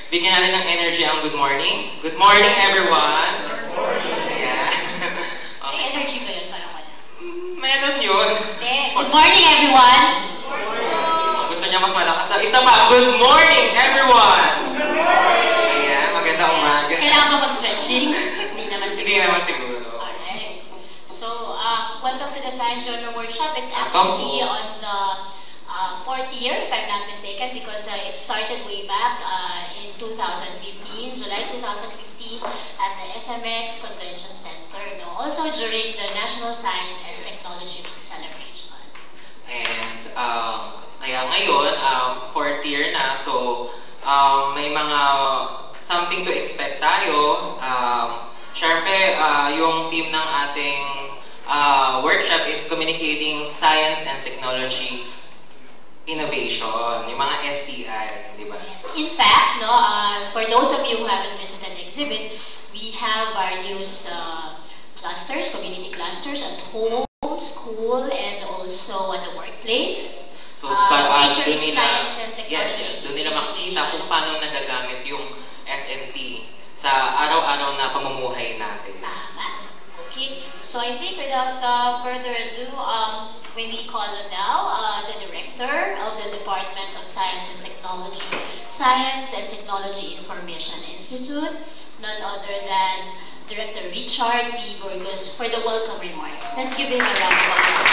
Bigyan natin ng energy ang good morning. Good morning, everyone! Good morning! Yeah. Okay. May energy ba yun? Parang wala. Meron yun. Good morning, everyone! Good morning! Gusto niya mas malakas na. Isa pa, good morning, everyone! Good morning! Ayan, maganda umaga. Kailangan ba mag-stretching? Hindi naman siguro. Hindi naman siguro. Alright. So, welcome to the Science Genre Workshop. It's actually on the 4th year, if I'm not mistaken, because it started way back in 2015, July 2015, at the SMX Convention Center, no? Also during the National Science and Technology Week celebration. And kaya ngayon, 4th year na, so may mga something to expect tayo. Siyempre, yung theme ng ating workshop is Communicating Science and Technology Innovation, yung mga STI, di ba? Yes. In fact, no, for those of you who haven't visited the exhibit, we have various clusters, community clusters at home, school, and also at the workplace. So, featuring science and technology. Yes, doon nila makikita kung paano nagagamit yung SNT sa araw-araw na pamumuhay natin. Tama. Okay, so I think without further ado, when we call on now the Director of the Department of Science and Technology, Science and Technology Information Institute, none other than Director Richard P. Burgos for the welcome remarks. Let's give him a round of applause.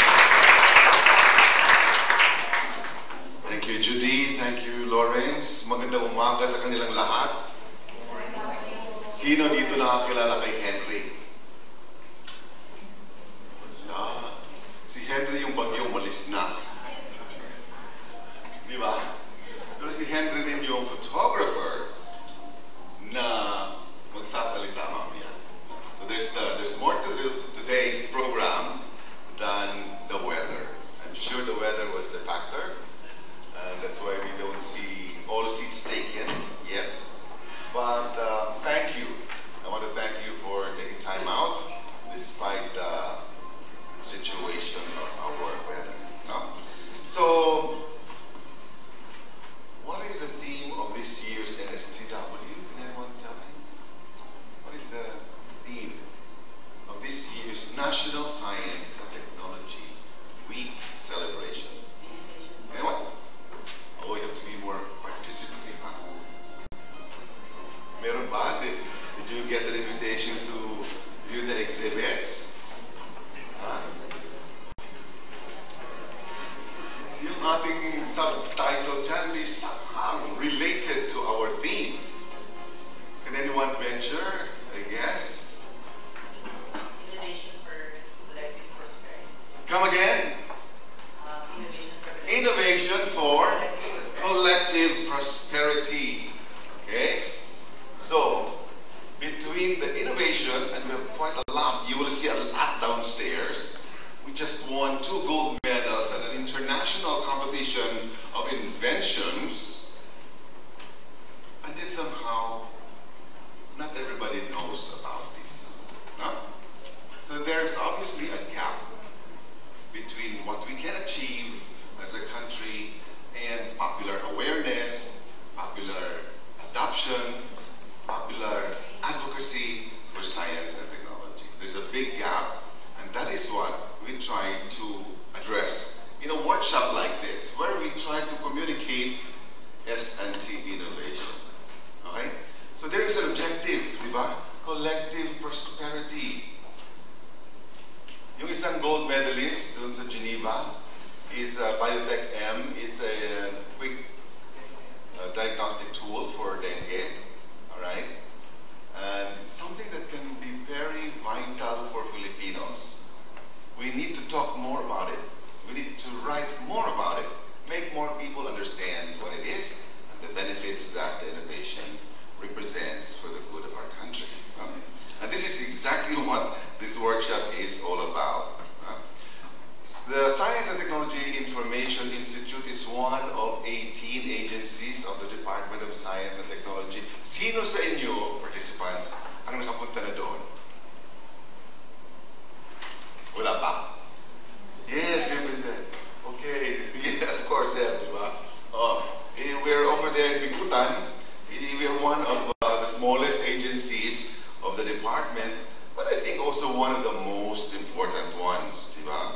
Thank you, Judy. Thank you, Lawrence. Magandang umaga sa kanilang lahat. Sino dito nakakilala kay Henry? Wala. Si Henry yung bagyong umalis na. Di ba? Pero si Henry rin yung photographer na magsasalita mamaya. So there's more to today's program than the weather. I'm sure the weather was a factor. That's why we don't see all seats taken yet. But thank you. I want to thank you for taking time out despite the situation of our weather. No? So, what is the theme of this year's NSTW? Can anyone tell me? What is the theme of this year's National Science and Technology Week celebration? Anyone? Oh, you have to be more participative, huh? Meron ba? Did you get an invitation to view the exhibits? Huh? Yung ating subtitle dyan is somehow related to our theme. Can anyone venture, I guess? Innovation for collective prosperity. Come again? Innovation for collective prosperity. Okay? So, between the innovation, and we have quite a lot, you will see a lot downstairs. We just won 2 gold medals at an international competition of inventions. And then somehow, not everybody knows about this. No? So there's obviously a gap between what we can achieve as a country and popular awareness, popular adoption, popular advocacy for science and technology. There's a big gap, and that is what we try to address in a workshop like this, where we try to communicate S&T innovation. Okay? So there is an objective, di ba? Collective prosperity. Yung isang gold medalist dun sa Geneva is Biotech M. It's a quick diagnostic tool for dengue. Alright? And it's something that can be very vital for Filipinos. We need to talk more about it. We need to write more about it. Make more people understand what it is and the benefits that the innovation represents for the good of our country. And this is exactly what this workshop is all about. The Science and Technology Information Institute is one of 18 agencies of the Department of Science and Technology. Sino sa inyo, participants, ang nakapunta na doon? Wala pa? Yes, you've been there. Okay. Yeah, of course, yeah, di ba? We're over there in Bikutan. We we are one of the smallest agencies of the department, but I think also one of the most important ones, diba?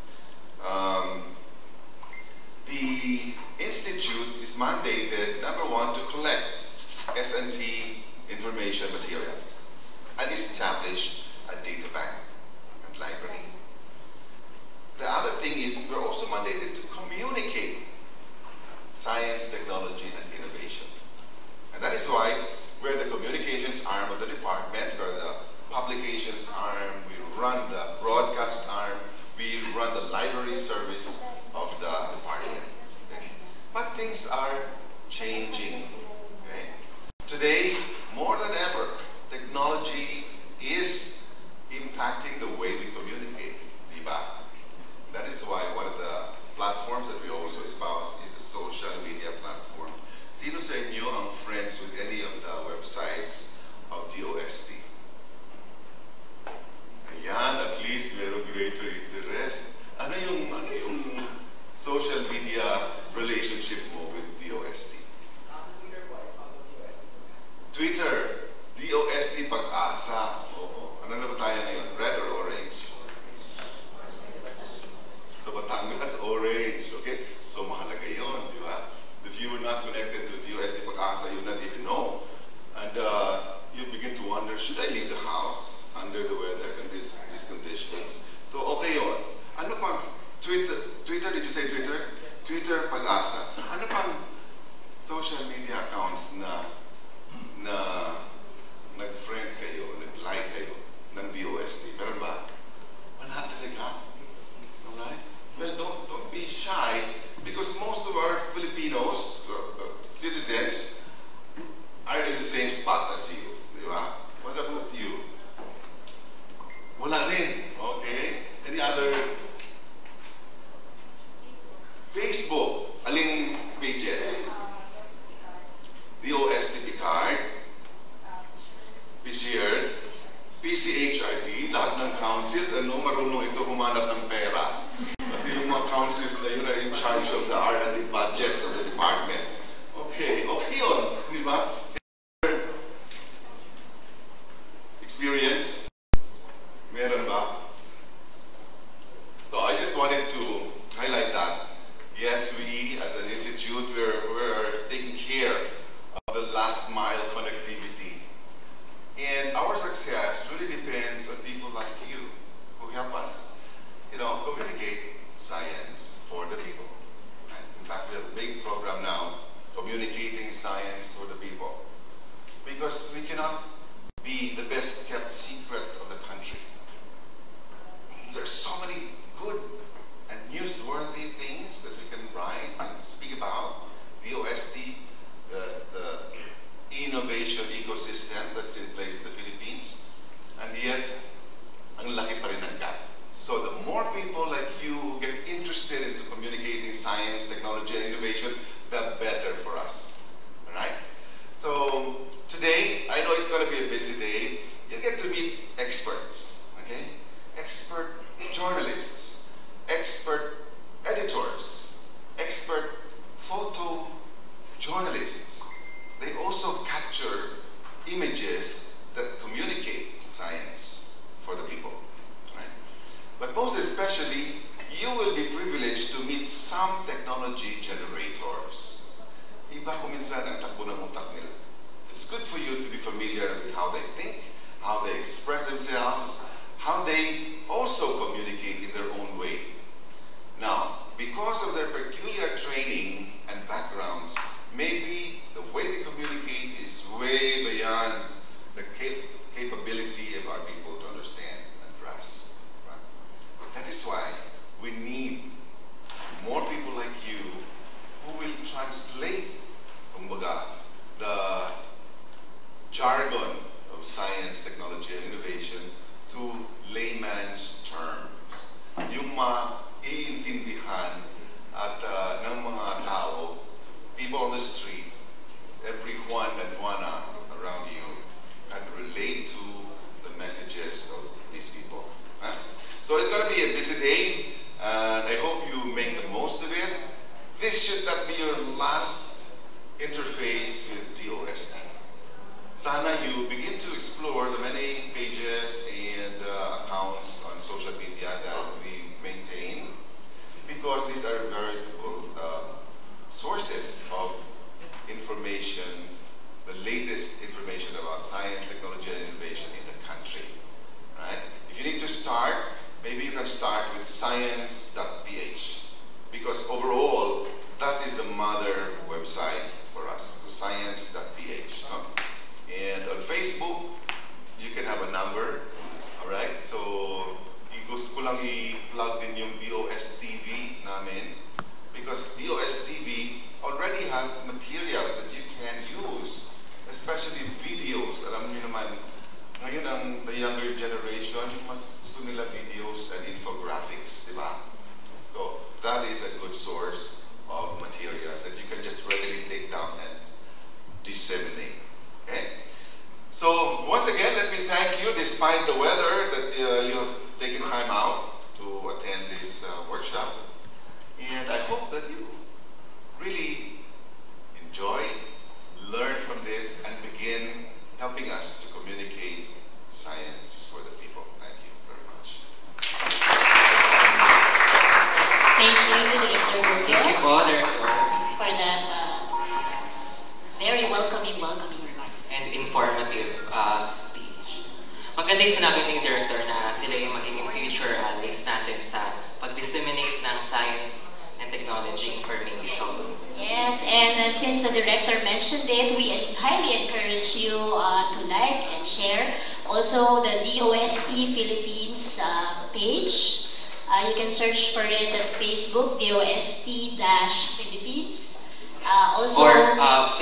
The Institute is mandated, number one, to collect S&T information materials and establish a data bank and library. The other thing is we're also mandated to communicate science, technology, and innovation. And that is why we're the communications arm of the department, we're the publications arm, we run the broadcast arm, we run the library service of the department. Okay? But things are changing. Okay? Today, more than ever, technology is impacting the way we communicate, diba? That is why one of the platforms that we also espouse is the social media platform. Sino sa inyo ang friends with any of the websites of DOST? Ayan, at least meron greater interest. Ano yung social media relationship mo with DOST? Twitter, DOST Pag-asa. Oo. Ano na ba tayo ngayon? Red or orange? So Batangas, orange. Okay? So mahalaga yun, di ba? If you were not connected to DOST Pag-asa, you would not even know. And you begin to wonder, should I leave the house under the weather in these conditions? So okay yun. Ano pang Twitter, did you say Twitter? Twitter, Pag-asa. Ano pang social media accounts na nag-friend kayo, nag-like kayo ng DOST? Meron ba? Wala talaga. Alright? Well, don't be shy because most of our Filipinos, citizens, are in the same spot as you. Di ba? What about you? Wala rin. Okay? Any other? Facebook. Aling pages? DOST Picard, PCHRD, PCHRD, lahat ng councils, marunong ito humanap ng pera. Kasi yung mga councils na yun are in charge of the R&D budgets of the department. Okay, okay yun, di ba? Experience? Meron ba? So I just wanted to highlight that. Yes, we as an institute, we're taking care of the last mile connectivity. And our success really depends on people like you who help us, communicate science for the people. And in fact, we have a big program now, communicating science for the people. Because we cannot be the best kept secret of the country. There's so many good and newsworthy things that we can write and speak about. DOST, the innovation ecosystem that's in place in the Philippines, and yet, ang laki pa rin ng gap. So the more people like you who get interested into communicating science, technology, and innovation, the better for us. All right? So today, I know it's going to be a busy day. You get to meet experts, okay? Expert journalists, expert editors, expert photo journalists. They also capture images that communicate science for the people. Right? But most especially, you will be privileged to meet some technology generators. Iba kung minsan ang takbo ng utak nila. It's good for you to be familiar with how they think, how they express themselves, how they also communicate in their own way. Now, because of their peculiar training and backgrounds, maybe the way they communicate is way beyond the capability of our people to understand and grasp. Right? That is why we need more people like you who will translate, kumbaga, the jargon of science, technology, and innovation to layman's terms. Yung maiintindihan at ng mga tao, people on the street, every Juan and Juana around you, can relate to the messages of these people. Huh? So it's going to be a busy day, and I hope you make the most of it. This should not be your last interface with DOST. information, the latest information about science, technology, and innovation in the country. Right? If you need to start, maybe you can start with science.ph, because overall, that is the mother website for us, so science.ph. No? And on Facebook, you can have a number, all right? So, gusto ko lang i-plug din yung DOS TV namin, because DOS TV already has materials that you can use, especially videos. Alam niyo naman, ngayon the younger generation, mas gusto nila videos and infographics, di ba? So, that is a good source of materials that you can just readily take down and disseminate. Okay? So, once again, let me thank you, despite the weather, that you have taken time out to attend this workshop. And I hope that you really enjoy, learn from this, and begin helping us to communicate science for the people. Thank you very much. Thank you, Director Burgos. Thank you po, Director. For that very welcoming remarks. And informative speech. Maganda yung sinabi ni Director na sila yung magiging future allies natin sa pag-disseminate ng science and technology information. Yes, and since the Director mentioned it, we highly encourage you to like and share also the DOST Philippines page. You can search for it at Facebook, DOST-Philippines. Also, or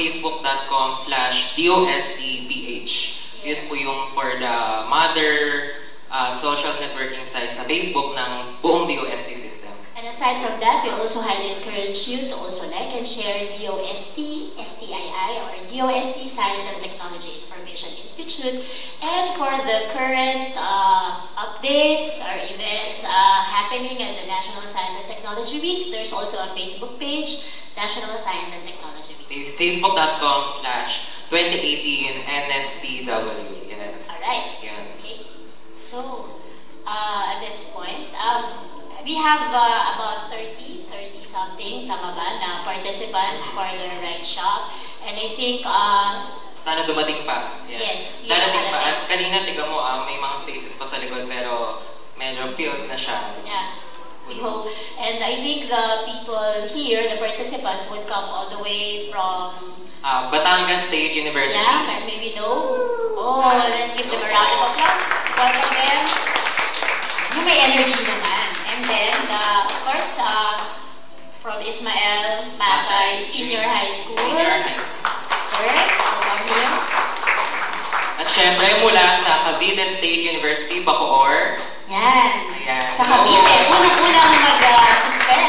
facebook.com/DOSTPH. Yun po yung for the mother social networking site sa Facebook ng buong DOST system. And aside from that, we also highly encourage you to also like and share DOST, STII, or DOST Science and Technology Information Institute. And for the current updates or events happening at the National Science and Technology Week, there's also a Facebook page, National Science and Technology Week. Facebook.com/2018 NSTW. Yeah. Alright. Yeah. Okay. So, at this point, we have about 30 something, tama ba, na participants for the ride shop. And I think, sana dumating pa. Yes. Darating pa. At kanina, tiga mo, may mga spaces pa sa likod, pero medyo filled na siya. Yeah. We hope. And I think the people here, the participants, would come all the way from Batangas State University. Yeah, maybe no. Oh, let's give them a round of applause. Welcome them. Yung may energy naman. And then, of course, from Ismael Matay Senior High School. Senior High School. Sir, welcome you. At syempre, mula sa Cavite State University, Bacoor. Yan. Ayan. Sa Cavite, unang-unang mag-suspend.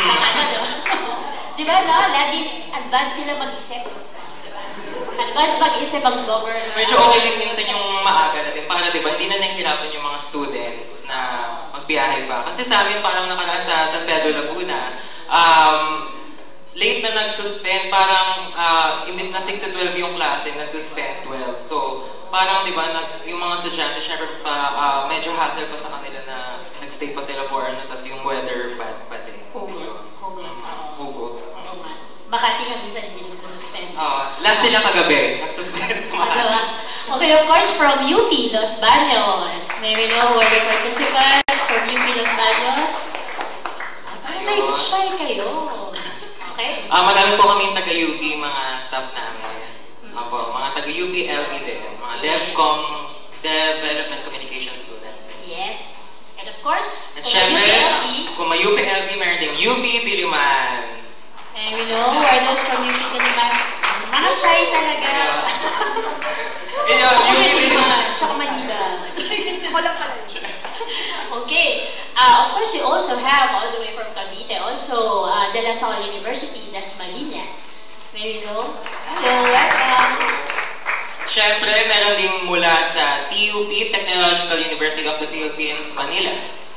Di ba, no? Lagi advance sila mag-isip. Advance mag-isip ang governor. Medyo okay din minsan yung maaga natin. Para diba, hindi na nahihirapan yung mga students na magbiyahe pa. Kasi sa amin parang nakaraan sa San Pedro, Laguna, late na nag-suspend. Parang imbis na 6 to 12 yung klase, nag-suspend 12. So, parang diba, yung mga estudyante, syempre medyo hassle pa sa kanila na nag-stay pa sila for ano, tas yung weather bad pa din. Hugot. Hugot. Makati nga minsan hindi nagsususpend. Last sila kagabi, nagsuspend. Okay, of course, from UP Los Baños. May we know who are the participants from UP Los Baños? Ay, shy kayo. Okay? Marami po kami taga-UP, mga staff namin. Apo, mga taga-UP LB din. Mga DevCom, Development Communication students. Yes. And of course, at syempre, kung may UP LB, meron din UP Diliman. And we know who are those from UP Diliman. Mga shy talaga. UP Diliman. Tsaka Manila. Wala pala. Okay. Of course, we also have, all the way from Cavite, also De La Salle University, Dasmariñas. May we know? Hello, welcome. Syempre, meron din mula sa TUP, Technological University of the Philippines, Manila.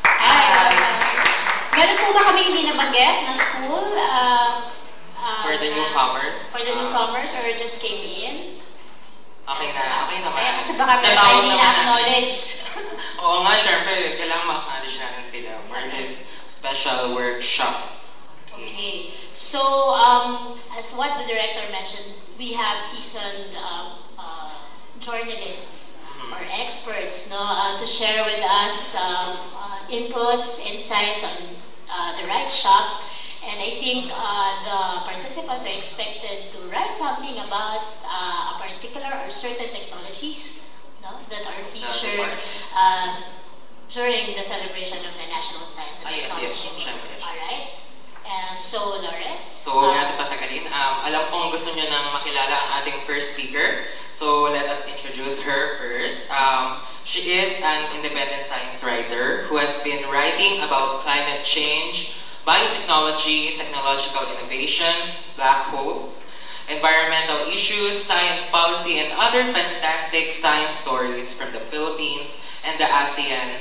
Meron po ba kami hindi nabanggit na school? For the newcomers? For the newcomers or just came in? Okay naman. Kasi baka meron tayo hindi na-acknowledge. Oo nga, syempre, kailangan ma-acknowledge natin sila for this special workshop. Okay. So, as what the director mentioned we have seasoned journalists or experts, no, to share with us inputs, insights on the right shop. And I think the participants are expected to write something about a particular or certain technologies, no, that are featured during the celebration of the National Science and Technology Week. Alright? So, Lawrence? So, huwag natin patagalin. Alam kong gusto nyo nang makilala ang ating first speaker. So, let us introduce her first. She is an independent science writer who has been writing about climate change, biotechnology, technological innovations, black holes, environmental issues, science policy, and other fantastic science stories from the Philippines and the ASEAN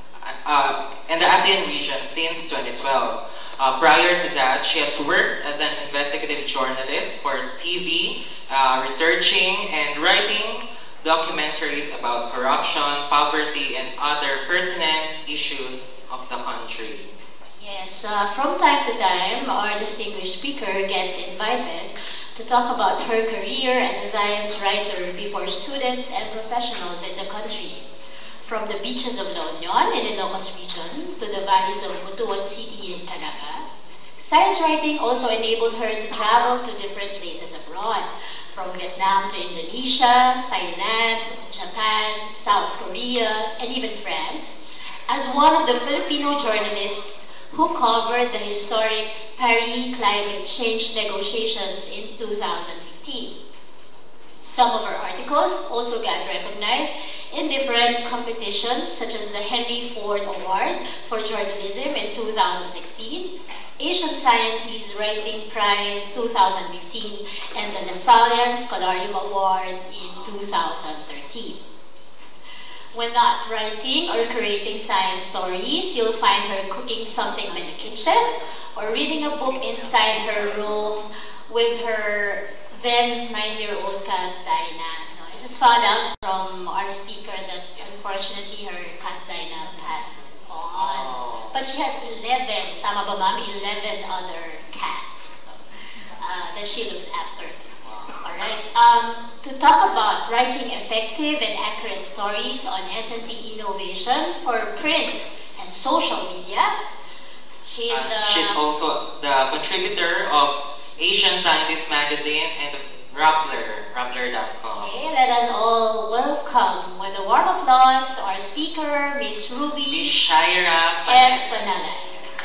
region since 2012. Prior to that, she has worked as an investigative journalist for TV, researching and writing documentaries about corruption, poverty, and other pertinent issues of the country. Yes, from time to time, our distinguished speaker gets invited to talk about her career as a science writer before students and professionals in the country. From the beaches of La Union in Ilocos region to the valleys of Butuan City in Caraga, science writing also enabled her to travel to different places abroad, from Vietnam to Indonesia, Thailand, Japan, South Korea, and even France, as one of the Filipino journalists who covered the historic Paris climate change negotiations in 2015. Some of her articles also got recognized in different competitions, such as the Henry Ford Award for Journalism in 2016, Asian Scientist Writing Prize 2015, and the Lasallian Scholarium Award in 2013. When not writing or creating science stories, you'll find her cooking something in the kitchen or reading a book inside her room with her then 9-year-old cat, Dinah. I just found out from our speaker that unfortunately her cat, Dinah, passed on. But she has 11, tama ba ma'am? 11 other cats that she looks after. Alright, to talk about writing effective and accurate stories on S&T innovation for print and social media, she's also the contributor of Asian Scientist Magazine and Rappler.com. Okay, let us all welcome with a warm applause our speaker, Miss Ruby Shaira F. Panalan.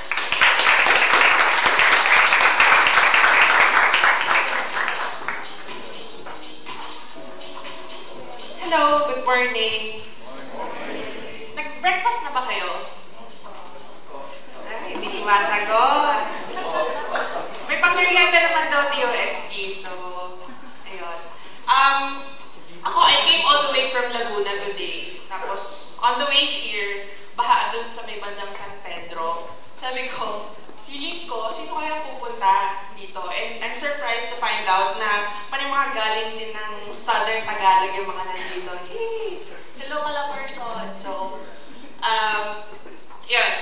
Hello, good morning. Nag-breakfast na ba kayo? Ay, hindi sumasagot. May pang-merienda naman daw DOST, so, ayun. Ako, I came all the way from Laguna today. Tapos, on the way here, baha dun sa may bandang San Pedro. Sabi ko, feeling ko, sino kaya pupunta dito? And I'm surprised to find out na parang mga galing din ng Southern Tagalog yung mga nandito. Hey, hello kala person. So, yun.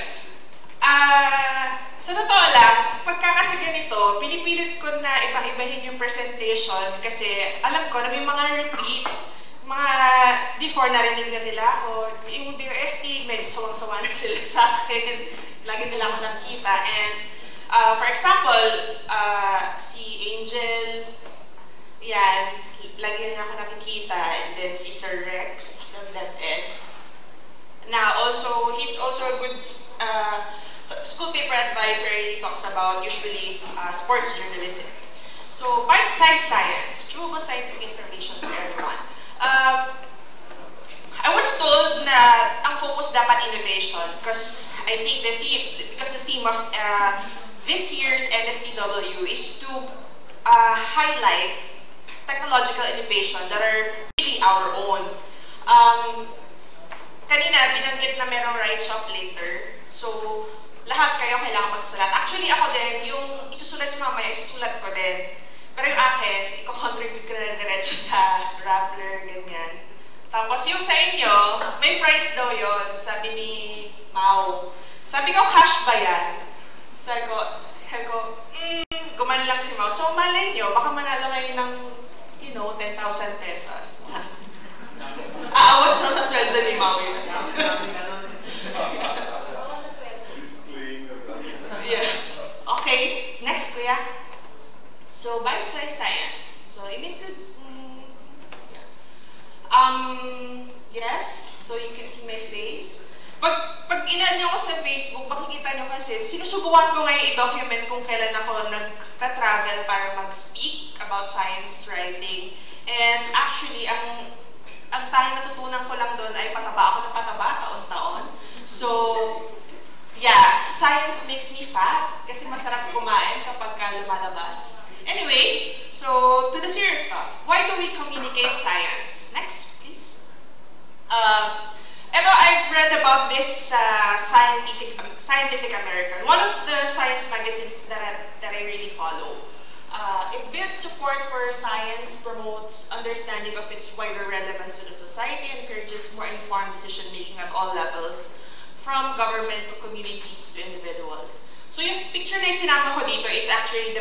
Sa totoo lang, pagka kasi ganito, pinipilit ko na iba-ibahin yung presentation kasi alam ko na may mga repeat, mga before narinig na nila ako, yung DOST, medyo sawang-sawa na sila sa akin. Lagi nila ako nakikita. And for example, si Angel, yan, lagi niya ako nakikita. And then si Sir Rex from DepEd. Now, also, he's also a good school paper advisor. He talks about usually sports journalism. So, bite-sized science, true scientific information for everyone. I was told na ang focus dapat innovation because I think the theme of this year's NSTW is to highlight technological innovation that are really our own. Kanina, binanggit na merong right shop later. So, lahat kayo kailangan magsulat. Actually, ako din, yung isusulat yung mamaya, isusulat ko din. Pero yung akin, i-contribute ko na diretso sa Rappler, ganyan. Tapos yung sa inyo, may price daw yon, sabi ni Mau. Sabi ko, cash ba yan? Sabi ko, guman lang si Mau. So malay nyo, baka manalo kayo ng bumawi na. Yeah. Okay, next kuya. So, bite-sized science. So, yes, so you can see my face. Pag inan nyo ko sa Facebook, makikita nyo kasi, sinusubukan ko ngayon i-document kung kailan ako nagta-travel para mag-speak about science writing. And actually, ang tayong natutunan ko lang doon ay pataba ako ng pataba taon-taon. So, yeah, science makes me fat kasi masarap kumain kapag lumalabas. Anyway, so to the serious stuff. Why do we communicate science? Next, please. I've read about this Scientific American, one of the science magazines that I really follow. It builds support for science, promotes understanding of its wider relevance to the society, and encourages more informed decision-making at all levels, from government to communities to individuals. So yung picture na sinama ko dito is actually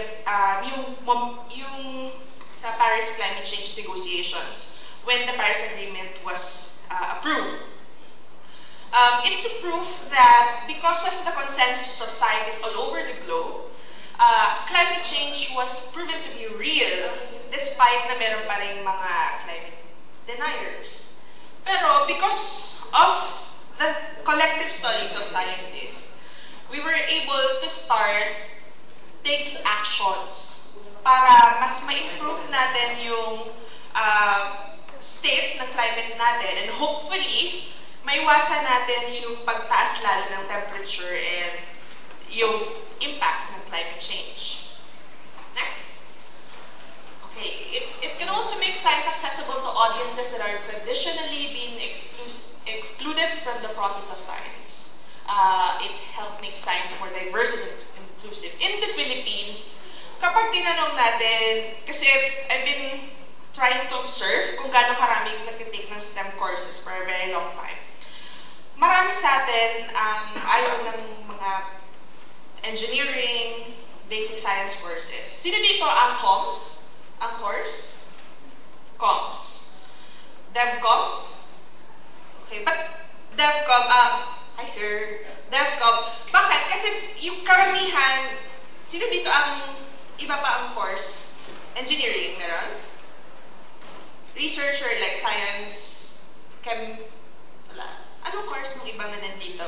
yung sa Paris climate change negotiations when the Paris Agreement was approved. It's a proof that because of the consensus of scientists all over the globe, climate change was proven to be real despite na meron pa rin mga climate deniers. Pero because of the collective studies of scientists, we were able to start taking actions para mas ma-improve natin yung state ng climate natin, and hopefully maiwasan natin yung pagtaas lalo ng temperature and yung impact ng climate change. Next. Okay, it can also make science accessible to audiences that are traditionally being excluded from the process of science. It helped make science more diverse and inclusive. In the Philippines, kapag tinanong natin, kasi I've been trying to observe kung gaano karami nag-take ng STEM courses for a very long time. Marami sa atin ang ayaw ng mga engineering, basic science courses. Sino dito ang comms? Ang course? Comms. DevCom? Okay, but DevCom, hi sir, DevCom. Bakit? Kasi yung karamihan, sino dito ang iba pa ang course? Engineering, meron? Researcher, like science, wala. Anong course ng iba na nandito?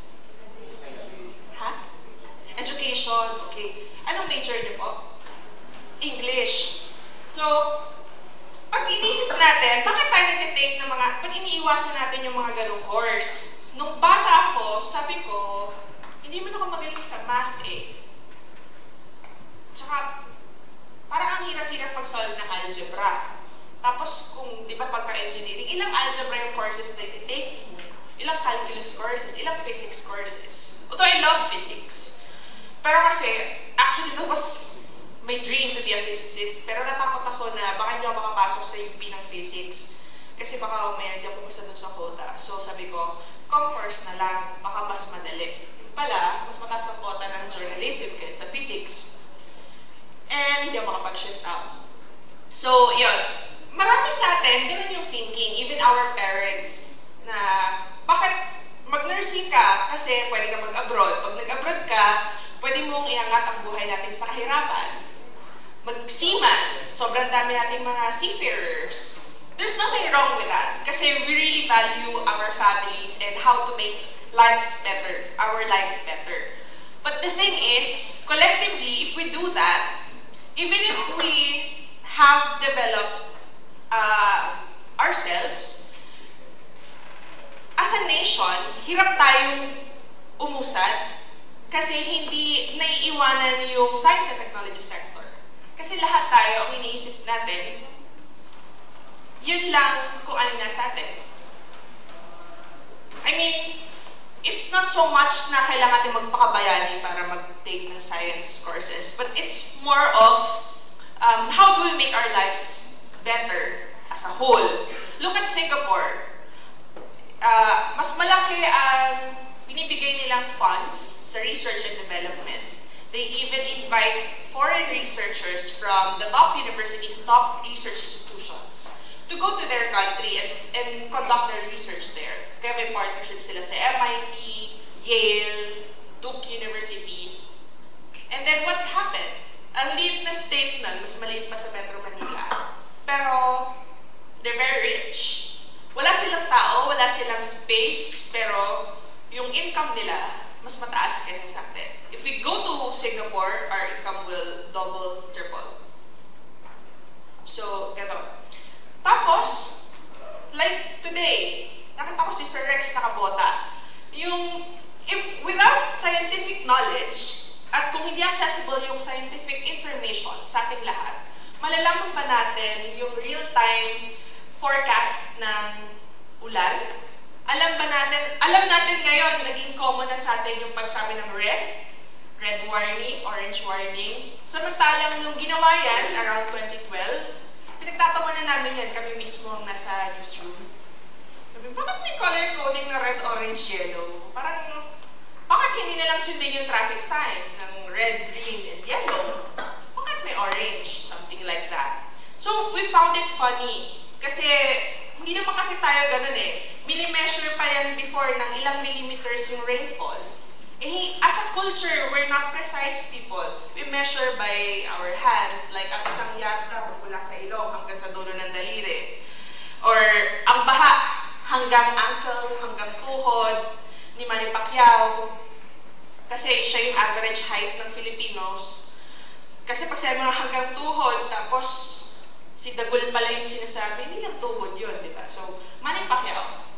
Ha? Education, okay. Anong major niyo po? English. So, pag inisip natin, bakit tayo nag-take ng mga, pag iniiwasan natin yung mga ganong course? Nung bata ako, sabi ko, hindi mo na ako magaling sa math eh. Tsaka, parang ang hirap-hirap mag-solve ng algebra. Tapos kung, di ba pagka-engineering, ilang algebra yung courses na i-take mo? Ilang calculus courses, ilang physics courses. Although I love physics. Pero kasi, actually that was my dream to be a physicist. Pero natakot ako na baka hindi ako makapasok sa UP ng physics. Kasi baka umaya hindi ako gusto dun sa quota. So sabi ko, course na lang, baka mas madali. Pala, mas mataas ang quota ng journalism kaysa physics. And hindi ako makapag-shift out. So, yun. Marami sa atin, ganun yung thinking, even our parents, na bakit mag-nursing ka kasi pwede ka mag-abroad. Pag nag-abroad ka, pwede mong iangat ang buhay natin sa kahirapan. Mag-seaman, sobrang dami nating mga seafarers. There's nothing wrong with that kasi we really value our families and how to make lives better, our lives better. But the thing is, collectively, if we do that, even if we have developed ourselves, as a nation, hirap tayong umusad kasi hindi naiiwanan yung science and technology sector. Kasi lahat tayo, ang iniisip natin, yun lang kung ano nasa atin. I mean, it's not so much na kailangan natin magpakabayani para mag-take ng science courses, but it's more of how do we make our lives better as a whole. Look at Singapore. Mas malaki ang binibigay nilang funds sa research and development. They even invite foreign researchers from the top universities, top research institutions to go to their country and conduct their research there. Kaya may partnership sila sa MIT, Yale, Duke University. And then what happened? Ang liit na state nun, mas maliit pa sa Metro Manila. Pero they're very rich. Wala silang tao, wala silang space, pero yung income nila mas mataas kaysa sa atin. If we go to Singapore, our income will double, triple. So, gato. Tapos, like today, nakita ko si Sir Rex nakabota. Yung, without scientific knowledge, at kung hindi accessible yung scientific information sa ating lahat, malalaman ba natin yung real-time forecast ng ulan? Alam natin ngayon, naging common na sa atin yung pagsabi ng red warning, orange warning. Samantalang nung ginawa yan, around 2012, pinagtatawanan namin yan, kami mismo ang nasa newsroom. Sabi, bakit may color coding na red, orange, yellow? Parang, bakit hindi na lang sundin yung traffic signs ng red, green, and yellow? Bakit may orange? Something like that. So, we found it funny. Kasi, hindi naman kasi tayo ganun eh. Mini-measure pa yan before ng ilang millimeters yung rainfall. Eh, as a culture, we're not precise people. We measure by our hands, like ang isang yata mula sa ilong hanggang sa dulo ng daliri. Or ang baha hanggang ankle, hanggang tuhod ni Manny Pacquiao. Kasi siya yung average height ng Filipinos. Kasi pag sabi mga hanggang tuhod, tapos si Dagul pala yung sinasabi, hindi lang tuhod yun, di ba? So, Manny Pacquiao.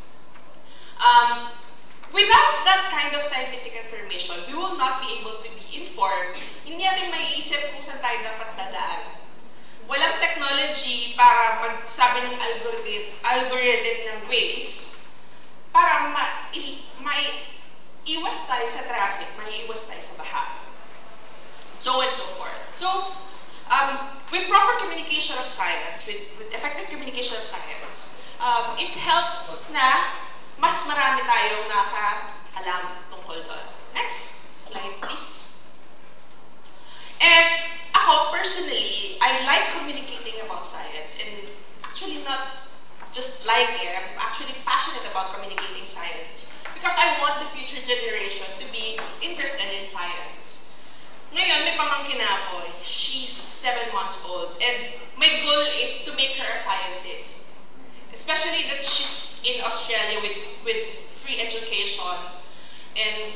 Without that kind of scientific information, we will not be able to be informed. Hindi natin maiisip kung saan tayo dapat dadaan. Walang technology para magsabi ng algorithm ng ways para maiiwas tayo sa traffic, maiiwas tayo sa baha. So and so forth. So, with proper communication of science, with effective communication of science, it helps na mas marami tayong nakaalam tungkol doon. Next slide, please. And ako, personally, I like communicating about science, and actually not just like it, I'm actually passionate about communicating science because I want the future generation to be interested in science. Ngayon, may pamangkin na ako. She's 7 months old, and my goal is to make her a scientist. Especially that she's in Australia with free education and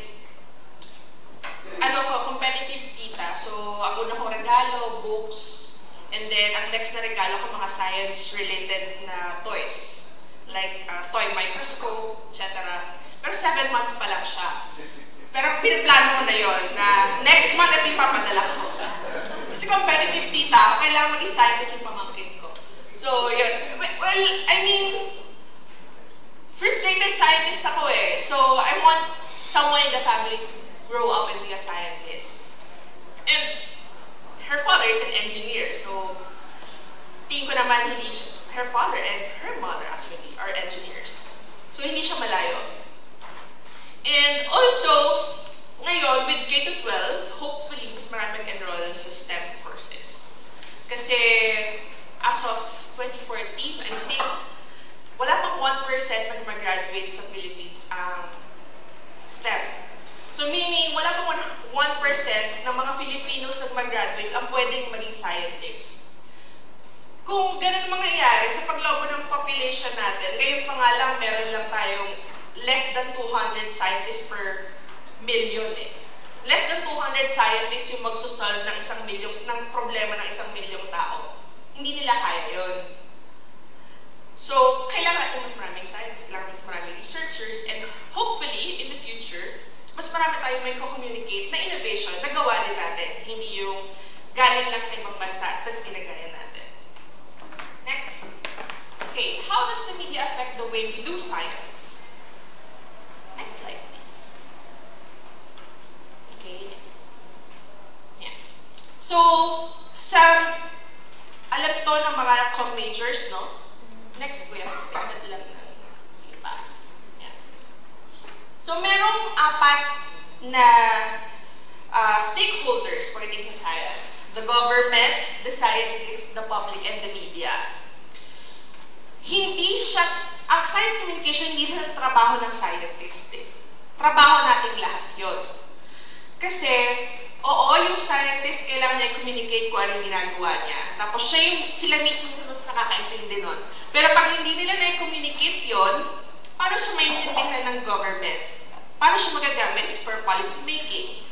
competitive tita. So, ang una kong regalo, books, and then ang next na regalo ko mga science-related na toys. Like toy microscope, etc. Pero 7 months pa lang siya. Pero pinaplano ko na yon na next month at ipapadala ko. Kasi competitive tita, kailangan maging scientist yung pamangkin ko. So, yun. Well, I mean, frustrated scientist ako eh. So, I want someone in the family to grow up and be a scientist. And her father is an engineer. So, tingin ko naman hindi siya, her father and her mother actually are engineers. So, hindi siya malayo. And also, ngayon, with K-12, hopefully, mas marami mag-enroll sa STEM courses. Kasi, as of 2014, I think, wala pang 1% na mag-graduate sa Philippines ang STEM. So meaning, wala pang 1% ng mga Filipinos na mag-graduate ang pwedeng maging scientist. Kung ganun mangyayari sa paglobo ng population natin, ngayon pa nga lang, meron lang tayong less than 200 scientists per million eh. Less than 200 scientists yung magsosolve ng ng problema ng 1 milyong tao. Hindi nila kaya yun. So, kailangan natin mas maraming science, kailangan mas maraming researchers, and hopefully, in the future, mas marami tayong may co-communicate na innovation na gawa din natin. Hindi yung galing lang sa ibang bansa at tapos ginagaya natin. Next. Okay, how does the media affect the way we do science? Next slide, please. Okay. Yeah. So, alam to ng mga com-majors, no? Next, kuya. Tingnan lang ng iba. Yeah. So, merong 4 na stakeholders pagdating sa science. The government, the scientists, the public, and the media. ang science communication hindi lang trabaho ng scientist eh. Trabaho nating lahat yun. Kasi, oo, yung scientist, kailangan niya i-communicate kung ano yung ginagawa niya. Tapos sila mismo mas nakakaintindi nun. Pero pag hindi nila na-communicate yun, paano siya maintindihan ng government? Paano siya magagamit for policy making?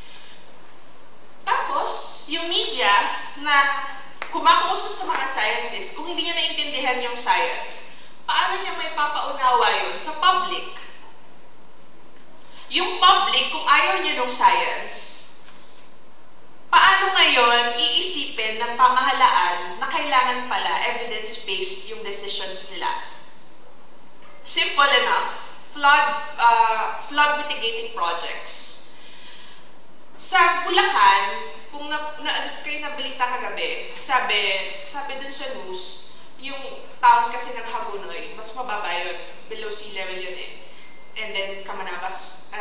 Tapos, yung media na kumakausap sa mga scientists, kung hindi niya naintindihan yung science, paano niya may papaunawa yun sa public? Yung public, kung ayaw niya ng science, paano ngayon iisipin ng pamahalaan na kailangan pala evidence-based yung decisions nila? Simple enough, flood mitigating projects. Sa Bulacan, kung kayo nabalita kagabi, sabi dun sa news, yung town kasi ng Hagonoy, mas mababa yun, below sea level yun eh. And then Camanabas,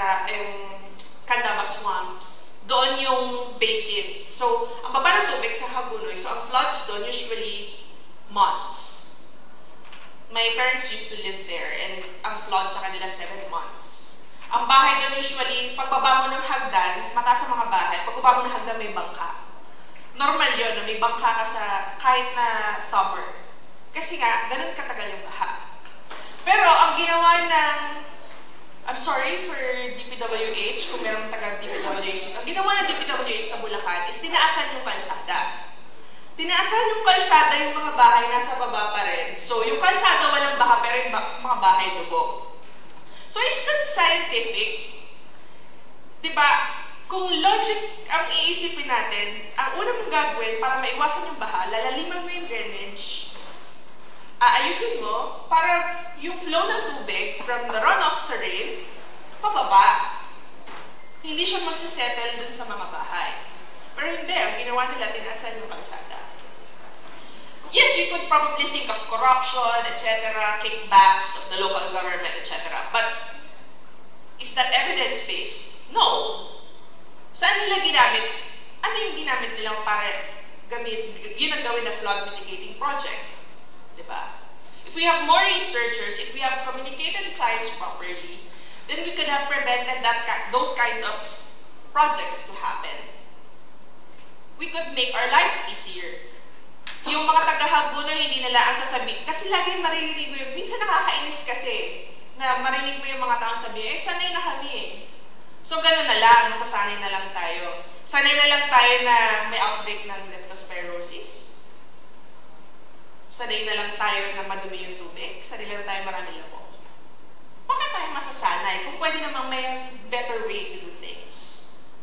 Candaba swamps, doon yung basin. So, ang baba ng tubig sa Hagonoy, so ang floods doon usually months. My parents used to live there and ang flood sa kanila 7 months. Ang bahay doon usually, pagbaba mo ng hagdan, mataas ang mga bahay, pagbaba mo ng hagdan may bangka. Normal yun na may bangka ka sa kahit na summer. Kasi nga, ganun katagal yung baha. Pero ang ginawa ng, I'm sorry for DPWH, kung merong taga-DPWH, ang ginawa ng DPWH sa Bulacan is tinaasan yung kalsada. Tinaasan yung kalsada, yung mga bahay nasa baba pa rin. So, yung kalsada walang baha, pero yung mga bahay dugo. So, is that scientific? Diba, kung logic ang iisipin natin, ang una mong gagawin para maiwasan yung baha, lalaliman mo yung drainage, aayusin mo para yung flow ng tubig from the runoff sa rain, pababa. Hindi siya magsasettle dun sa mga bahay. Pero hindi, ang ginawa nila, tinaasan yung kalsada. Yes, you could probably think of corruption, etc., kickbacks of the local government, etc. But is that evidence-based? No. Saan nila ginamit? Ano yung ginamit nilang para yun ang gawin na flood mitigating project? Diba? If we have more researchers, if we have communicated science properly, then we could have prevented those kinds of projects to happen. We could make our lives easier. Yung mga taga-Hagonoy, hindi nila ang sasabihin. Kasi lagi maririnig mo yun. Minsan nakakainis kasi na marinig mo yung mga taong sabihin, sanay na kami eh. So, gano'n na lang. Masasanay na lang tayo. Sanay na lang tayo na may outbreak ng leptospirosis. Sanay na lang tayo na madumi yung tubig. Sanay lang tayo marami labo. Bakit tayo masasanay? Kung pwede namang may better way to do things.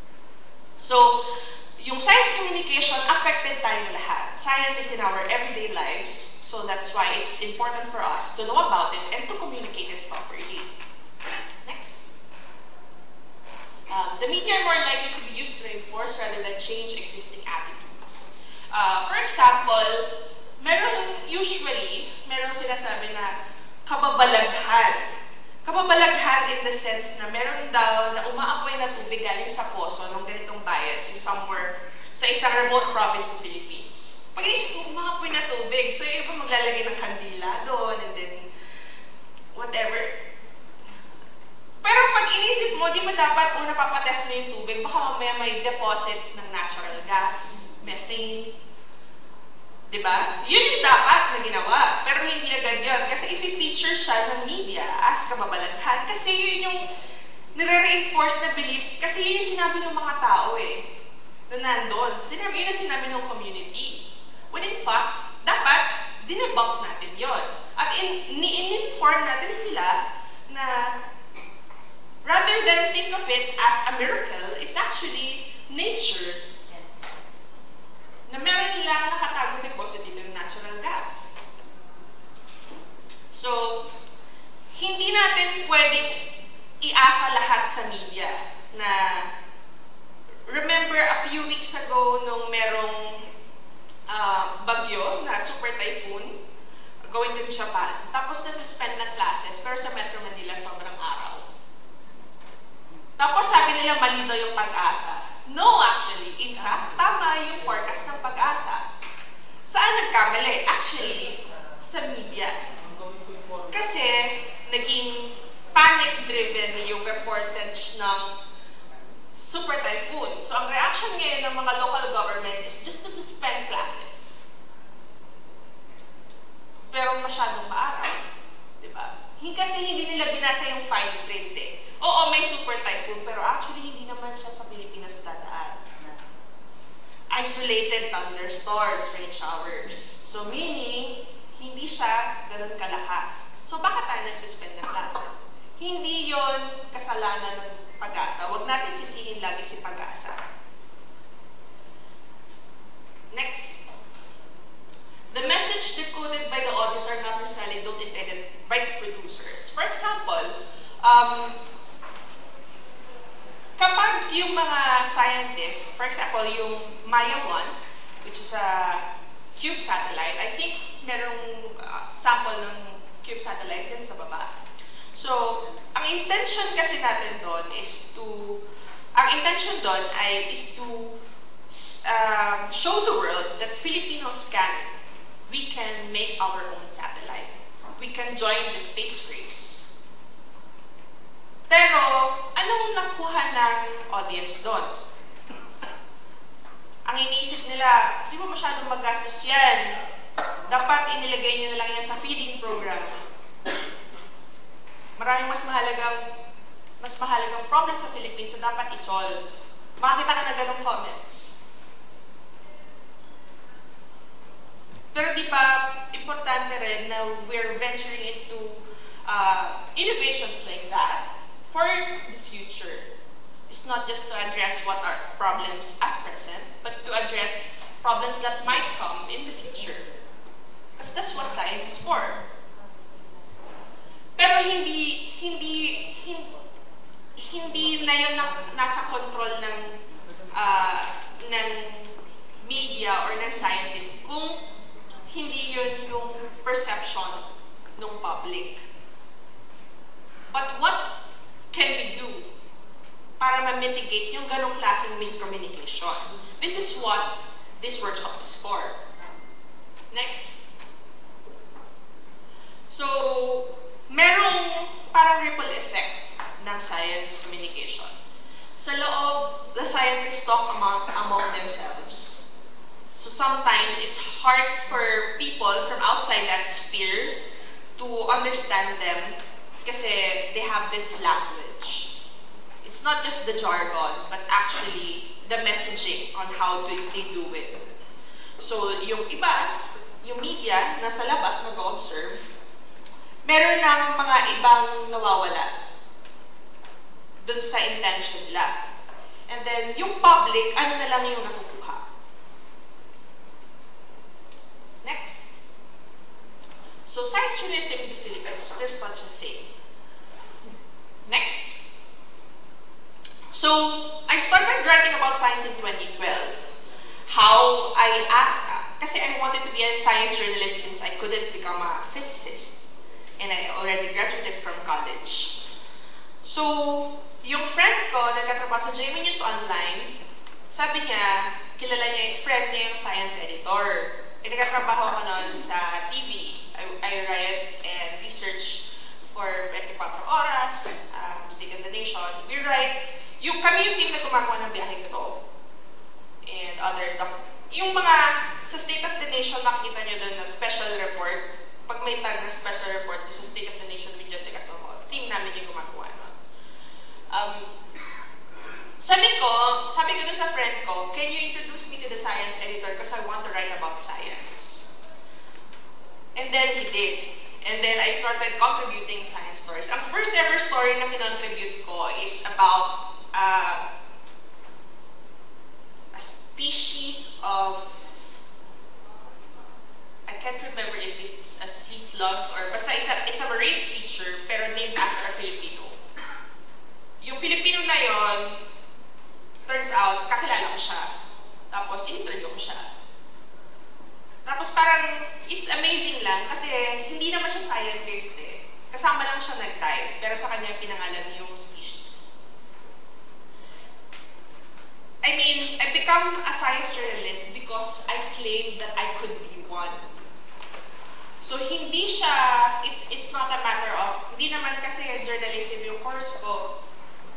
So, yung science communication affected tayong lahat. Science is in our everyday lives, so that's why it's important for us to know about it and to communicate it properly. Next. The media are more likely to be used to reinforce rather than change existing attitudes. For example, merong sinasabi na kababalaghan. Kababalaghan in the sense na meron daw na umaapoy na tubig galing sa poso ng ganitong bayan somewhere sa isang remote province sa Philippines. Pag inisip mo, umaapoy na tubig, so yung iba maglalagay ng kandila doon and then whatever. Pero pag inisip mo, di ba dapat una papatest mo yung tubig, baka mamaya may deposits ng natural gas, methane. Diba? Yun yung dapat na ginawa. Pero hindi agad yun. Kasi if i-feature siya ng media as kababalaghan, kasi yun yung nire-reinforce na belief, kasi yun yung sinabi ng mga tao eh, na nandun. Yun ang sinabi ng community. When in fact, dapat dinebunk natin yun. At in-inform natin sila na rather than think of it as a miracle, it's actually nature na meron lang nakatagong deposit dito ng natural gas. So, hindi natin pwedeng iasa lahat sa media na remember a few weeks ago nung merong bagyo na super typhoon going to Japan. Tapos nasuspend ng classes pero sa Metro Manila sobrang araw. Tapos sabi nila mali daw yung Pag-asa. No, actually. In fact, tama yung forecast ng Pag-asa. Saan nagkamali? Actually, sa media. damage ng super typhoon. So ang reaction ngayon ng mga local government is just to suspend classes. Pero masyadong maaraw, di ba? Kasi hindi nila binasa yung fine print eh. Oo, may super typhoon, pero actually hindi naman siya sa Pilipinas dadaan. Isolated thunderstorms, rain showers. So meaning, hindi siya ganun kalakas. So bakit tayo nag-suspend ng classes? Hindi yon kasalanan ng Pag-asa. Huwag natin sisihin lagi si Pag-asa. Next. The message decoded by the audience are not necessarily those intended by the producers. For example, kapag yung mga scientists, for example, yung Maya 1, which is a CubeSat satellite, I think merong sample ng CubeSat satellite din sa baba. So, ang intention kasi natin doon is to, show the world that Filipinos we can make our own satellite. We can join the space race. Pero, anong nakuha ng audience doon? Ang iniisip nila, di ba masyadong magastos yan? Dapat inilagay nyo na lang yan sa feeding program. Maraming mas mahalagang problem sa Philippines na dapat isolve. Makakita ka na ganong comments. Pero di ba, importante rin na we're venturing into innovations like that for the future. It's not just to address what are problems at present, but to address problems that might come in the future. Because that's what science is for. Pero hindi na yun nasa control ng media or ng scientist kung hindi yun yung perception ng public. But what can we do para ma-mitigate yung ganong klaseng miscommunication? This is what this workshop is for. Next. So, merong parang ripple effect ng science communication. Sa loob, the scientists talk among themselves. So sometimes it's hard for people from outside that sphere to understand them kasi they have this language. It's not just the jargon, but actually the messaging on how they do it. So yung iba, yung media, nasa labas nag-observe, meron ng mga ibang nawawala dun sa intention nila. And then, yung public, ano na lang yung nakukuha. Next. So, science journalism in the Philippines, there's such a thing. Next. So, I started writing about science in 2012. How I asked, kasi I wanted to be a science journalist since I couldn't become a physicist. And I already graduated from college. So, yung friend ko, nagkatrabaho sa JMA News Online, sabi niya, kilala niya, friend niya yung science editor. E nagkatrabaho ako noon sa TV. I write and research for 24 Oras, State of the Nation. We write, kami yung team na gumagawa ng biyaheng totoo. And yung mga, sa State of the Nation, makikita niyo doon na special report. Pag may tag na special report sa State of the Nation with Jessica Soho, team namin yung gumagawa nun. Sabi ko doon sa friend ko, can you introduce me to the science editor because I want to write about science? And then he did. And then I started contributing science stories. Ang first ever story na kinontribute ko is about a species of, I can't remember if it's a sea slug or basta it's a marine creature pero named after a Filipino. Yung Filipino na yon, turns out, kakilala ko siya. Tapos, in-interview ko siya. Tapos parang, it's amazing lang kasi hindi naman siya scientist eh. Kasama lang siya nag-dive, pero sa kanya pinangalan yung species. I mean, I become a science journalist because I claimed that I could be one. So hindi siya, it's not a matter of, hindi naman kasi journalism yung course ko,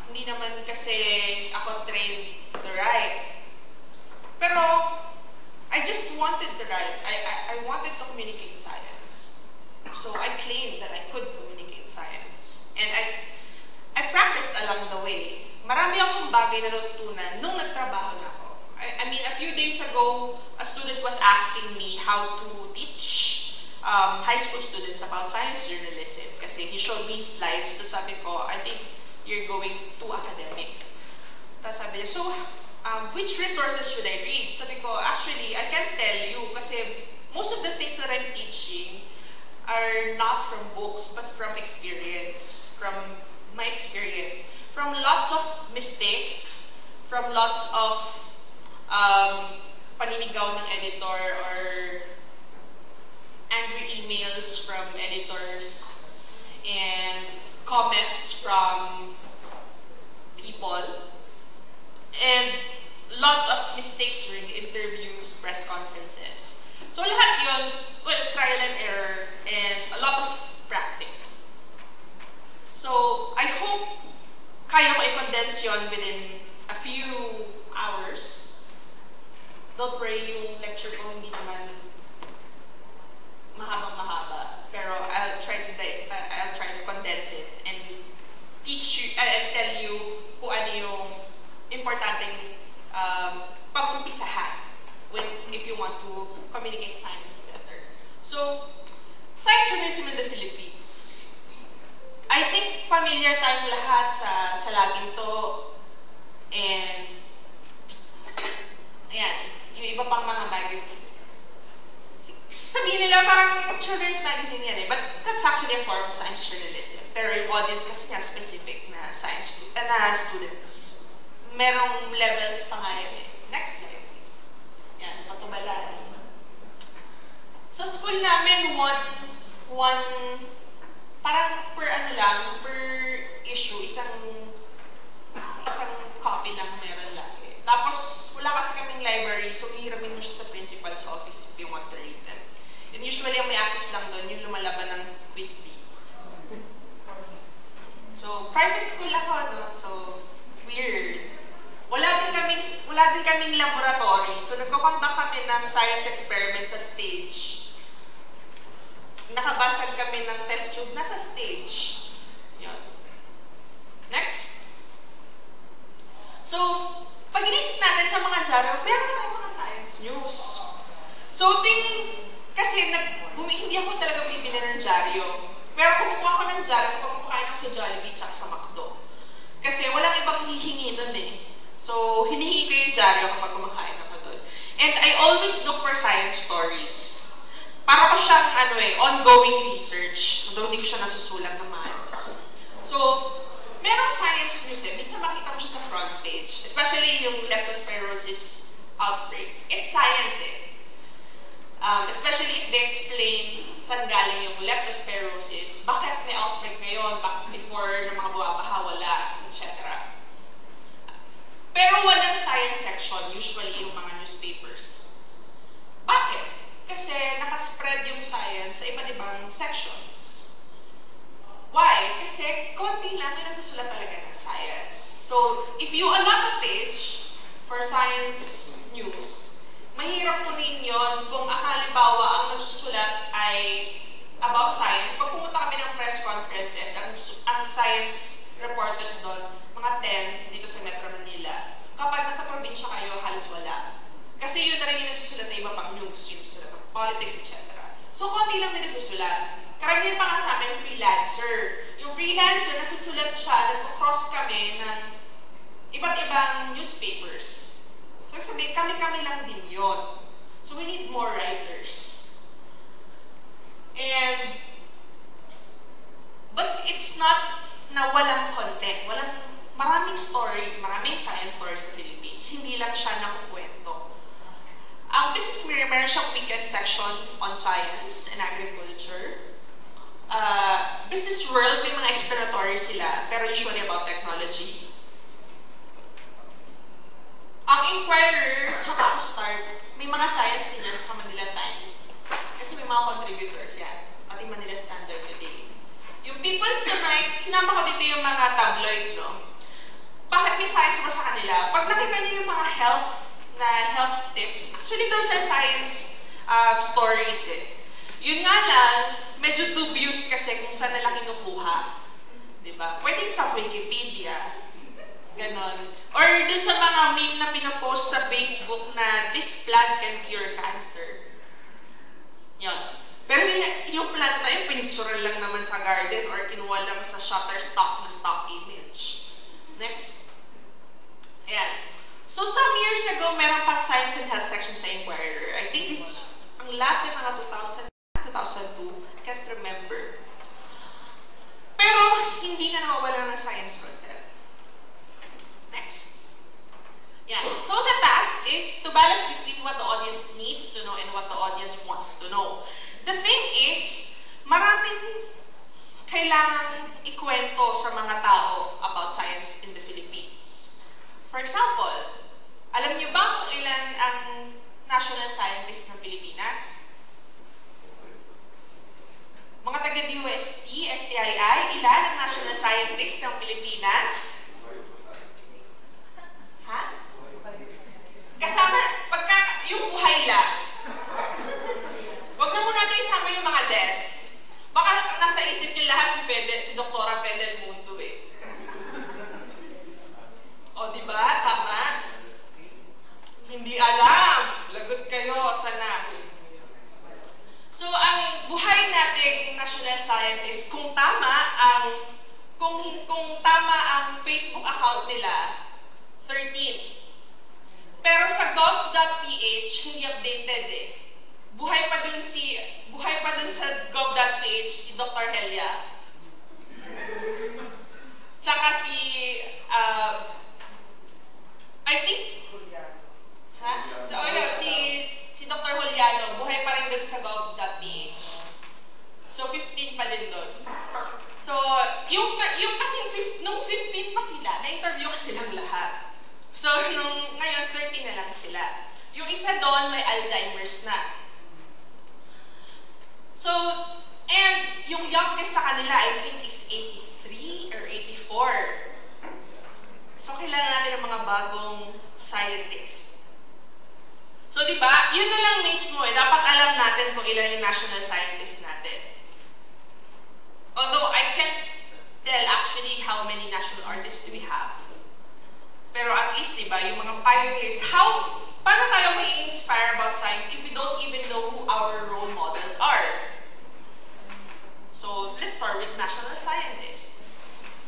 hindi naman kasi ako trained to write. Pero, I just wanted to write. I wanted to communicate science. So, I claimed that I could communicate science. And I practiced along the way. Marami akong bagay na natutunan nung nagtrabaho na ako. I mean, a few days ago, a student was asking me how to teach high school students about science journalism. Kasi he showed me slides, to sabi ko, I think you're going too academic. Tapos sabi niya, so, which resources should I read? Sabi ko, actually, I can't tell you kasi most of the things that I'm teaching are not from books, but from experience, from my experience, from lots of mistakes, from lots of paninigaw ng editor or angry emails from editors and comments from people and lots of mistakes during interviews, press conferences. So lahat yun, well, trial and error and a lot of practice. So I hope kaya ko i-condense yun within a few hours. Don't worry, yung lecture ko hindi naman mahabang-mahaba. Pero I'll try to condense it and teach you and tell you kung ano yung importanteng pag-umpisahan if you want to communicate science better. So, science journalism in the Philippines. I think familiar tayong lahat sa laging to and ayan, yung iba pang mga magazine. Sabihin nila parang children's magazine yan eh, but that's actually a form of science journalism. Pero yung audience kasi nga specific na science na students. Merong levels pa nga yan eh. Next slide please. Yan, patubalan. Sa school namin, parang per issue, isang copy lang meron lagi. Tapos, wala kasi kaming library, so hihiramin mo siya sa principal's office if you want to read them. And usually, ang may access lang doon, yung lumalaban ng quiz bee. So, private school ako, no? So, weird. Wala din kaming laboratory, so nagko-conduct kami ng science experiments sa stage. Nakabasag kami ng test tube nasa stage. Yan. Next. So, pag inisip natin sa mga dyaryo, meron na tayong mga science news. So, kasi hindi ako talaga bibili ng dyaryo. Pero kumukuha ko ng dyaryo kapag kumakain ako sa Jollibee tsaka sa McDo. Kasi walang ibang hihingi nun eh. So, hinihingi ko yung dyaryo kapag kumakain ako doon. And I always look for science stories. Para ko siyang ongoing research. Although hindi ko siya nasusulat ng maayos. So, merong science news eh. Minsan makita mo siya sa front page. Especially yung leptospirosis outbreak. It's science eh. Especially if they explain saan galing yung leptospirosis, bakit may outbreak ngayon, bakit before ng mga buwabaha wala, etc. Pero walang science section, usually yung mga newspapers. Bakit? Kasi nakaspread yung science sa iba't ibang sections. Why? Kasi konti lang yung nagsusulat talaga ng science. So, if you allot a page for science news, mahirap kunin yun kung halimbawa ang nagsusulat ay about science. Pag pumunta kami ng press conferences, ang science reporters doon, mga 10 dito sa Metro Manila. Kapag nasa probinsya kayo, halos wala. Kasi yun na rin yung nagsusulat na iba pang news, yung nagsusulat ng politics, etc. So, konti lang din nagsusulat. Karamihan pa nga sa amin, freelancer. Yung freelancer, nagsusulat siya, nagko-cross kami ng iba't ibang newspapers. So, sabihin, kami-kami lang din yun. So, we need more writers. But it's not na walang content. Maraming stories, maraming science stories sa Philippines. Hindi lang siya nakukwento. Ang Business Mirror, meron siyang weekend section on science and agriculture. Business World, may mga explanatory sila, pero usually about technology. Ang Inquirer, tsaka ang Start, may mga science din yan, tsaka Manila Times. Kasi may mga contributors yan, pati Manila Standard Today. Yung People's Tonight, sinama ko dito yung mga tabloid, no? bakit may science ba sa kanila? Pag nakita niyo yung mga health tips, actually those are science stories eh. Yun nga lang, medyo dubious kasi kung saan nila kinukuha. Diba? Pwede sa Wikipedia. Ganon. Or dun sa mga meme na pinapost sa Facebook na this plant can cure cancer. Yun. Pero yung plant na yun, pinicturean lang naman sa garden or kinuha lang sa Shutterstock na stock image. Next. Ayan. So some years ago, meron pang Science and Health section sa Inquirer. I think this, ang last ay mga 2002, can't remember. Pero hindi na nawawala ng science content. Next. Yeah. So the task is to balance between what the audience needs to know and what the audience wants to know. The thing is, maraming kailangang ikwento sa mga tao about science in the Philippines. For example, alam niyo ba kung ilan ang national scientist ng Pilipinas? Mga taga-DOST, STII, ilan ang national scientist ng Pilipinas? Ha? Kasama, yung buhay lang. Huwag na muna natin isama yung mga deaths. Baka nasa isip niyo lahat si Dr. Fidel Mundo eh. O, diba? Tama? Hindi alam. Lagot kayo sa NAS. So, ang buhay nating national scientist, kung tama ang Facebook account nila, 13. Pero sa gov.ph, hindi updated eh. Buhay pa dun sa gov.ph si Dr. Helia. Tsaka si, I think, ha? Oh, yeah, si Dr. Juliano, buhay pa rin dun sa gov.ph. So, 15 pa din dun. So, yung kasi, nung 15 pa sila, na-interview ko silang lahat. So, ngayon, 30 na lang sila. Yung isa doon, may Alzheimer's na. So, and yung youngest sa kanila, I think, is 83 or 84. So, kailangan natin ng mga bagong scientists. So, di ba? Yun na lang mismo eh. Dapat alam natin kung ilan yung national scientists natin. Although, I can't tell actually how many national artists do we have. Pero at least, di ba, yung mga pioneers, paano tayo may inspire about science if we don't even know who our role models are? So, let's start with national scientists.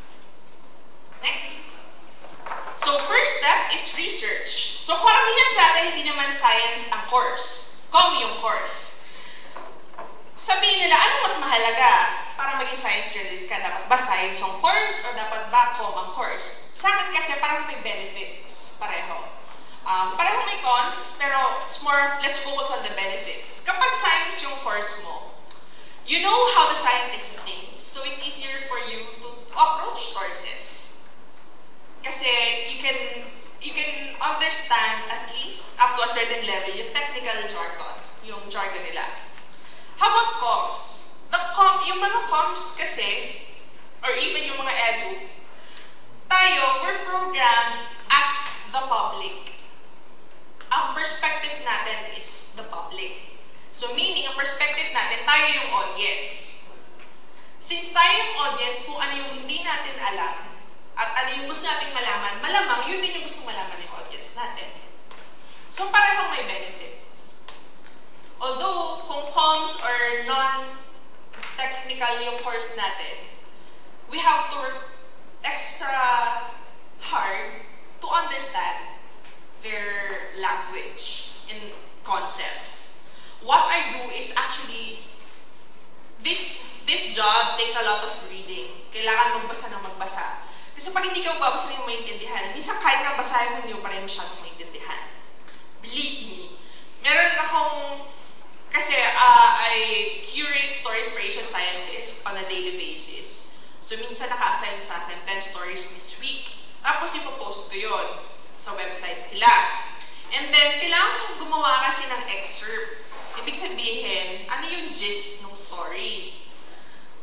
Next. So, first step is research. So, karamihan sa atin, hindi naman science ang course. Yung course. Sabihin nila, ano mas mahalaga para maging science journalist ka? Dapat ba science ang course or dapat ba ang course? Sa akin kasi parang may benefits. Pareho. Pareho may cons, pero it's more, let's focus on the benefits. Kapag science yung course mo, you know how the scientist thinks, so it's easier for you to approach sources. Kasi you can understand at least up to a certain level yung technical jargon, yung jargon nila. How about comms? Yung mga comms kasi, or even yung mga edu, we're programmed as the public. Ang perspective natin is the public. So meaning, ang perspective natin, tayo yung audience. Since tayo yung audience, kung ano yung hindi natin alam, at ano yung gusto natin malaman, malamang yun din yung gusto malaman ng audience natin. So parehong may benefits. Although, kung comms or non-technical yung course natin, we have to work extra hard to understand their language and concepts. What I do is actually, this job takes a lot of reading. Kailangan magbasa ng magbasa. Kasi pag hindi ka magbabasa, hindi mo maintindihan. Minsan kahit nga basahin mo, hindi mo pa rin masyadong maintindihan. Believe me. Meron akong, kasi I curate stories for Asian scientists on a daily basis. So minsan naka-assign sa akin 10 stories this week. Tapos ipopost ko yun sa website nila. And then, kailangan gumawa kasi ng excerpt. Ibig sabihin, ano yung gist ng story? For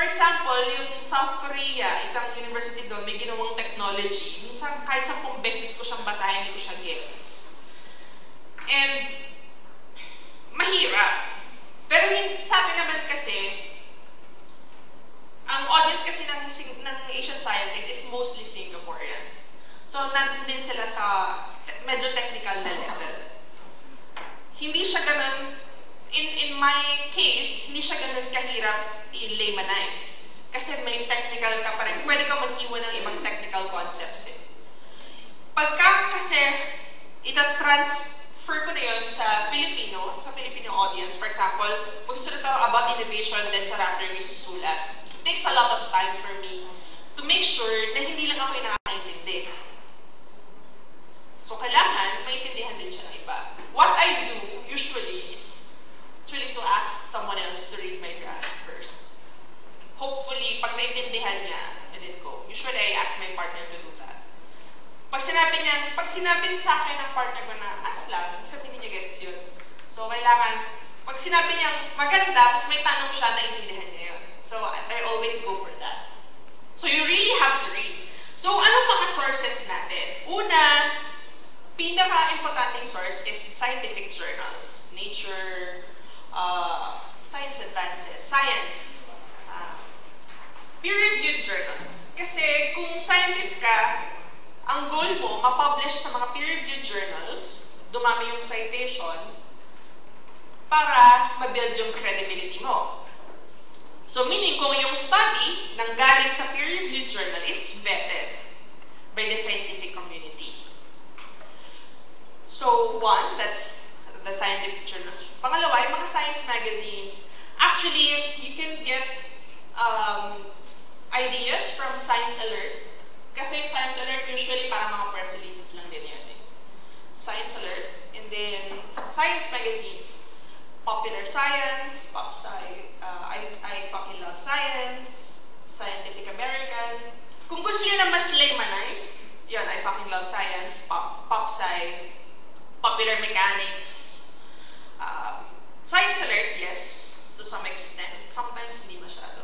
example, yung South Korea, isang university doon, may ginawang technology. Minsan, kahit 10 beses ko siyang basahin, hindi ko siya gets. And, mahirap. Pero sa akin naman kasi, ang audience kasi ng Asian scientists is mostly Singaporeans. So, nandun din sila sa medyo technical na level. Hindi siya ganun, in my case, hindi siya ganun kahirap i-laymanize. Kasi may technical ka pa rin. Pwede ka mag-iwan ng ibang technical concepts eh. Pagka kasi ita-transfer ko na yun sa Filipino audience, for example, magsusulat ako about innovation then sa Raptor yung susulat. It takes a lot of time for me to make sure na hindi lang ako yung nakakaintindi. So, kailangan maintindihan din siya ng iba. What I do usually is to ask someone else to read my draft first. Hopefully, pag naintindihan niya, I did go. Usually, I ask my partner to do that. Pag sinabi sa akin ng partner ko na, lang, sabihin niya gets yun. So, kailangan, pag sinabi niya maganda, tapos may tanong siya, naintindihan niya yun. So, I always go for that. So, you really have to read. So, anong mga sources natin? Una, pinaka-importanting source is scientific journals. Nature, Science Advances, Science, peer-reviewed journals. Kasi kung scientist ka, ang goal mo, ma-publish sa mga peer-reviewed journals, dumami yung citation, para ma-build yung credibility mo. So meaning, kung yung study nanggaling sa peer-reviewed journal, it's vetted by the scientific community. So one, that's the scientific journals. Pangalawa, yung mga science magazines. Actually, you can get ideas from Science Alert. Kasi yung Science Alert, usually para mga press releases lang din yan. Science Alert. And then, science magazines. Popular Science, PopSci, I Fucking Love Science, Scientific American. Kung gusto nyo na mas laymanized, yun, I Fucking Love Science, PopSci, Popular Mechanics, Science Alert, yes, to some extent. Sometimes hindi masyado.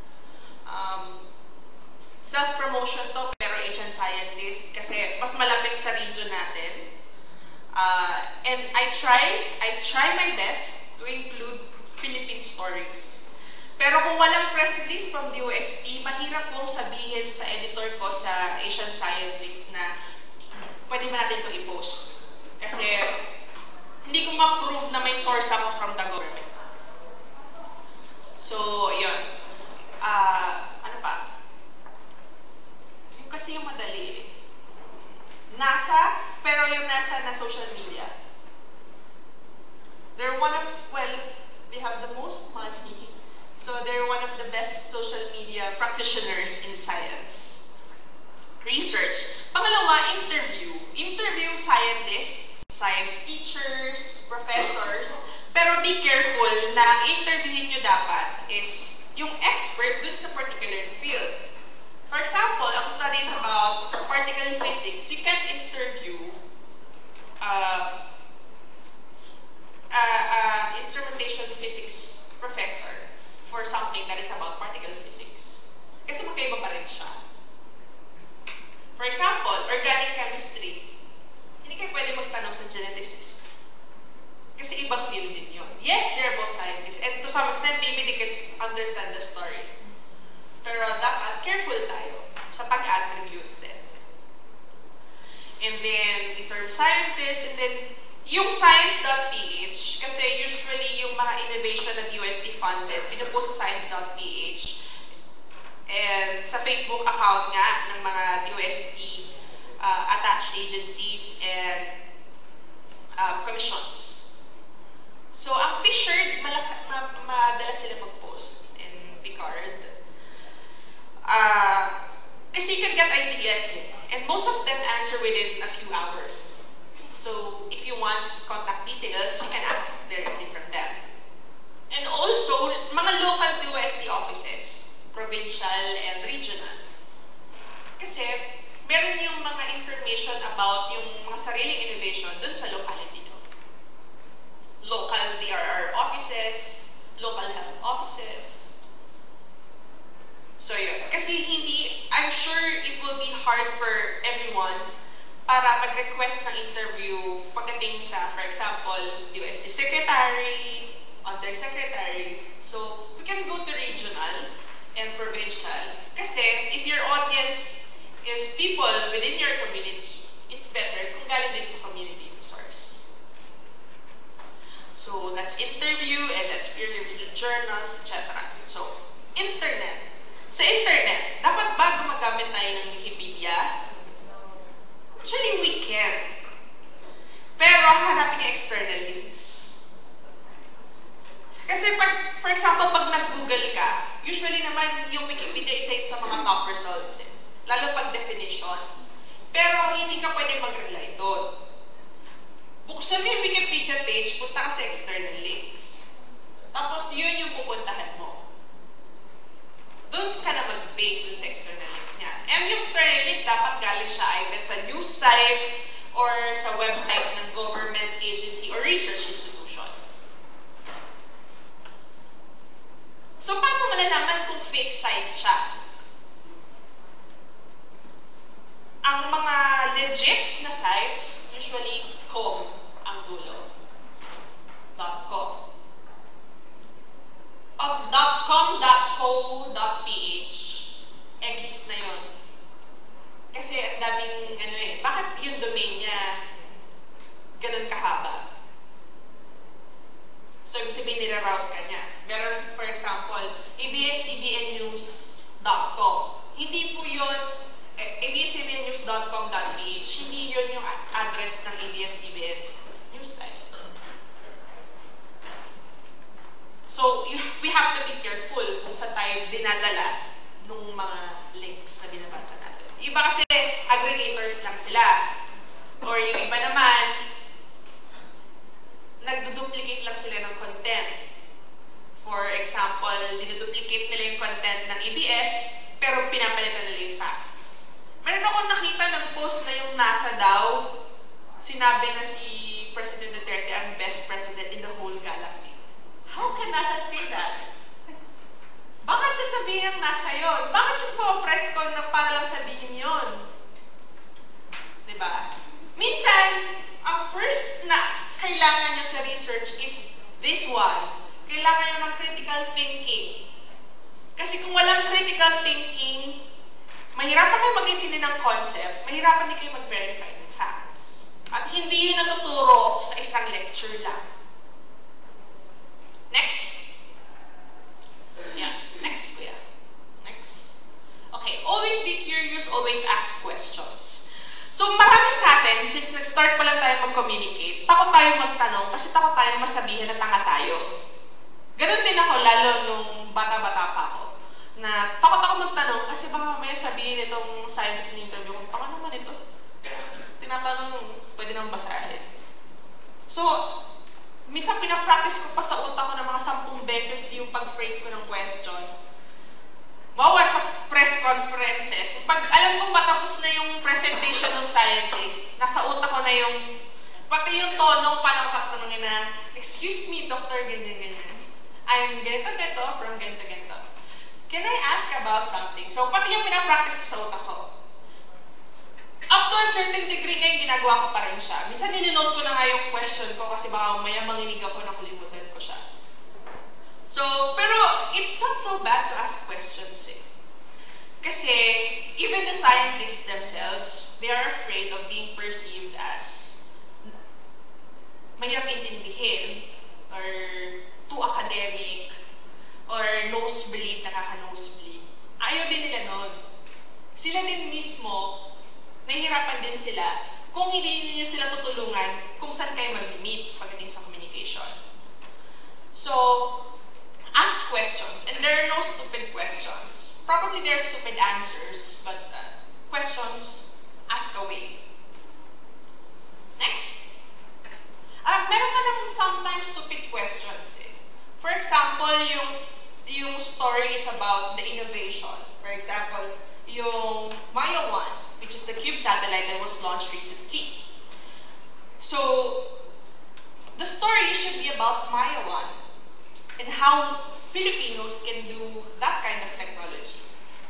Self-promotion to, pero Asian scientist, kasi mas malapit sa region natin. And I try my best to include Philippine stories. Pero kung walang press release from the UST, mahirap pong sabihin sa editor ko sa Asian Scientist na pwede ba natin ito i-post. Kasi hindi ko ma-prove na may source ako from the government. So, yun. Ano pa? Yung kasi yung madali eh. NASA, pero yung NASA na social media. They're one of, well, they have the most money. So they're one of the best social media practitioners in science. Research. Pangalawa, interview. Interview scientists, science teachers, professors. Pero be careful na ang interviewin nyo dapat is yung expert dun sa particular field. For example, ang studies about particle physics, you can't interview instrumentation physics professor for something that is about particle physics. Kasi magkaiba pa rin siya. For example, organic chemistry. Hindi kayo pwede magtanong sa geneticist. Kasi ibang field din yun. Yes, they're both scientists. And to some extent, maybe they can understand the story. Pero dapat careful tayo sa pag-attribute din. And then, if you're a scientist, and then, yung science.ph, kasi usually yung mga innovation na UST funded, pinupost sa science.ph. And sa Facebook account nga ng mga UST attached agencies and commissions. So, ang Picard, madala sila mag-post in Picard. Kasi you can get ideas and most of them answer within a few hours. So, if you want contact details, you can ask directly from them. And also, mga local UST offices, provincial and regional. Kasi, meron yung mga information about yung mga sariling innovation dun sa locality nyo. Local DRR offices, local health offices. So yun, kasi I'm sure it will be hard for everyone para mag-request ng interview pagdating sa, for example, DOST Secretary, Undersecretary. So, we can go to regional and provincial. Kasi, if your audience is people within your community, it's better kung galing din sa community resource. So, that's interview and that's peer-reviewed journals, etc. So, internet. Sa internet, dapat ba gumagamit tayo ng Wikipedia? Actually, we can. Pero, hanapin yung external links. Kasi, for example, pag nag-Google ka, usually naman yung Wikipedia isa sa mga top results. Lalo pag definition. Pero, hindi ka pwede mag-rely doon. Buksan mo yung Wikipedia page, punta ka sa external links. Tapos, yun yung pupuntahan mo. Doon ka na mag-base sa external link niya. And yung external link, dapat galing siya either sa news site or sa website ng government agency or research institution. So, paano malalaman kung fake site siya? Ang mga legit na sites, usually .com ang dulo. .com. Pag .com, .co, .ph, egis na yun. Kasi ang daming, bakit yung domain niya ganun kahaba? So, ibig sabihin nire-route ka niya. Meron, for example, abs-cbnnews.com. Hindi po yun, abs-cbnnews.com.ph, hindi yun yung address ng ABS-CBN news site. So, we have to be careful kung saan tayo dinadala ng mga links na binabasa natin. Iba kasi aggregators lang sila. Or yung iba naman, nagduduplicate lang sila ng content. For example, dinuduplicate nila yung content ng ABS, pero pinapalitan nila yung facts. Meron akong nakita nag-post na yung NASA daw, sinabi na si President Duterte ang best president in the whole galaxy. How can NASA say that? Bakit sasabihin ang NASA yun? Bakit yung pa-press con na para lang sabihin yun? Diba? Minsan, ang first na kailangan nyo sa research is this one. Kailangan nyo ng critical thinking. Kasi kung walang critical thinking, mahirapan kayo mag-intindi ng concept, mahirapan din kayo mag-verify ng facts. At hindi yun natuturo sa isang lecture lang. Next. Yeah, next, kuya. Next. Okay, always be curious, always ask questions. So, marami sa atin, since nag-start pa lang tayo mag-communicate, takot tayo magtanong kasi takot tayo masabihin na tanga tayo. Ganon din ako, lalo nung bata-bata pa ako. Na takot ako magtanong kasi baka mamaya sabihin itong scientist na interview kung tanga naman ito. Tinatanong, pwede nang basahin. So, minsan pinapractice ko pa sa utak ko ng mga 10 beses yung pag-phrase ko ng question. Mawa sa press conferences, pag alam kong matapos na yung presentation ng scientist, nasa utak ko na yung, pati yung tono, paano ko tatanungin na, excuse me, doctor, ganyan-ganyan. I'm ganito-ganito from ganito-ganito. Can I ask about something? So, pati yung pinapractice ko sa utak ko. Up to a certain degree ngayon, ginagawa ko pa rin siya. Minsan, nininote ko na nga yung question ko kasi baka umaya manginig ako na kulimutan ko siya. So, pero it's not so bad to ask questions eh. Kasi, even the scientists themselves, they are afraid of being perceived as mahirap intindihin or too academic or nosebleed, nakaka-nosebleed. Ayaw din nila nun. Sila din mismo, nahihirapan din sila kung hindi niyo sila tutulungan kung saan kayo mag-meet pagdating sa communication. So, ask questions. And there are no stupid questions. Probably there are stupid answers, but questions, ask away. Next. Meron ka lang sometimes stupid questions eh. For example, yung story is about the innovation. For example, yung Maya 1, which is the CUBE satellite that was launched recently. So, the story should be about Maya 1 and how Filipinos can do that kind of technology.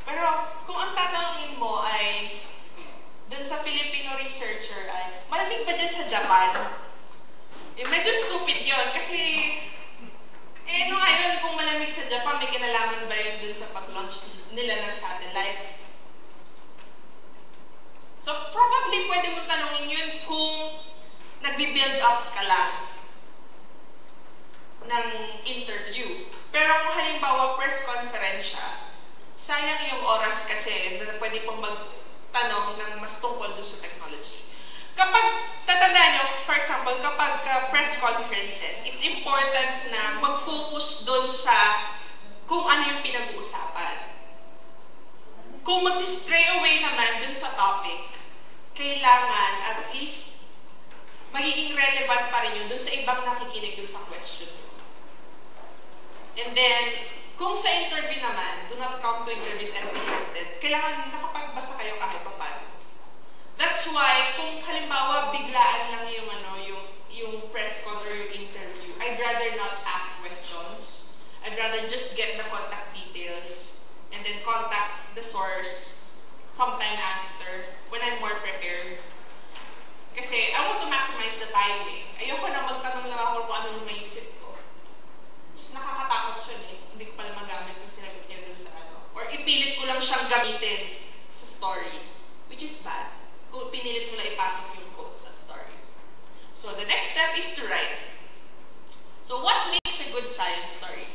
pag-launch nila ng satellite. So probably pwede mo tanongin yun kung nagbi-build up ka lang ng interview. Pero kung halimbawa press conference siya, sayang yung oras kasi na pwede pong magtanong ng mas tungkol doon sa technology. Kapag, tatandaan nyo, for example, kapag press conferences, it's important na mag-focus doon sa kung ano yung pinag-uusapan. Kung mag-stray away naman doon sa topic, kailangan at least magiging relevant pa rin yun doon sa ibang nakikinig doon sa question. And then, kung sa interview naman, do not come to interviews empty-handed, kailangan nakapagbasa kayo kahit pa paano. That's why, kung halimbawa biglaan lang yung press con or yung interview, I'd rather not ask questions. I'd rather just get the contact details and then contact the source sometime after when I'm more prepared. Kasi I want to maximize the time eh. Ayoko na magtanong lang ako kung anong maisip ko. Just nakakatakot siya eh. Hindi ko pala magamit yung sinagot niya dun sa ano. Or ipilit ko lang siyang gamitin sa story, which is bad. Kung pinilit mo lang ipasok yung quote sa story. So the next step is to write. So what makes a good science story?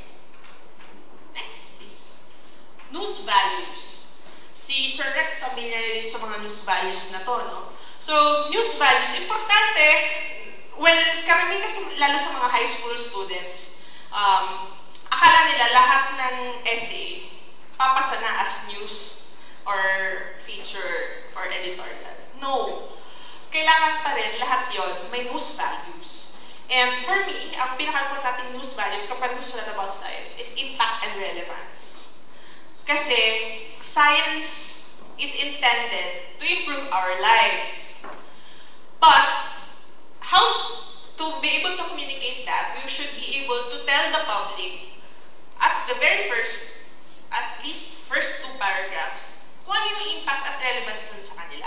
Next, please. News values. Si Sir Rex familiar sa mga news values na to, no? So, news values, importante, well, karamihan kasi lalo sa mga high school students, akala nila lahat ng essay papasa na as news or feature or editorial. No. Kailangan pa rin lahat yon may news values. And for me, ang pinaka-importante news values kapag gusto natin about science is impact and relevance. Kasi science is intended to improve our lives. But how to be able to communicate that, we should be able to tell the public at the very first, at least first 2 paragraphs, kung ano yung impact at relevance dun sa kanila.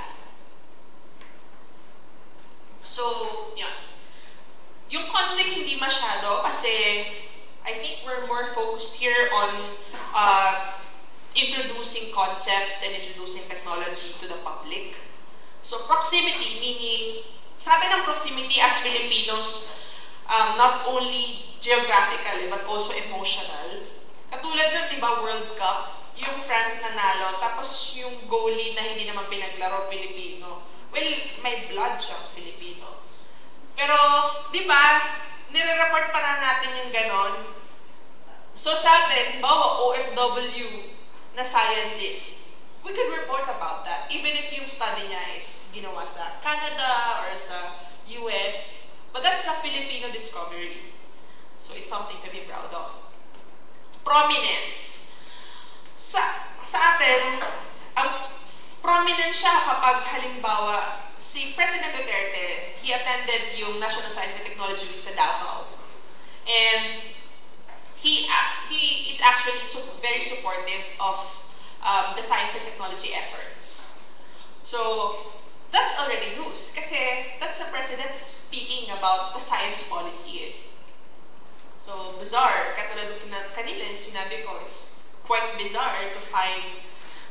So, yun. Yung conflict hindi masyado kasi I think we're more focused here on introducing concepts and introducing technology to the public. So proximity, meaning sa atin ang proximity as Filipinos, not only geographically but also emotional. Katulad ng, di ba, World Cup, yung France nanalo, tapos yung goalie na hindi naman pinaglaro Pilipino. Well, may blood siyang Filipino. Pero, di ba, nire-report pa na natin yung ganon. So sa atin, bawa OFW na scientist, we could report about that, even if yung study niya is ginawa sa Canada or sa US. But that's a Filipino discovery. So it's something to be proud of. Prominence. Sa atin, prominent siya kapag halimbawa, si President Duterte, he attended yung National Science and Technology Week sa Davao. And he is actually very supportive of the science and technology efforts. So that's already news kasi that's the president speaking about the science policy. So bizarre, katulad kanina yung sinabi ko, it's quite bizarre to find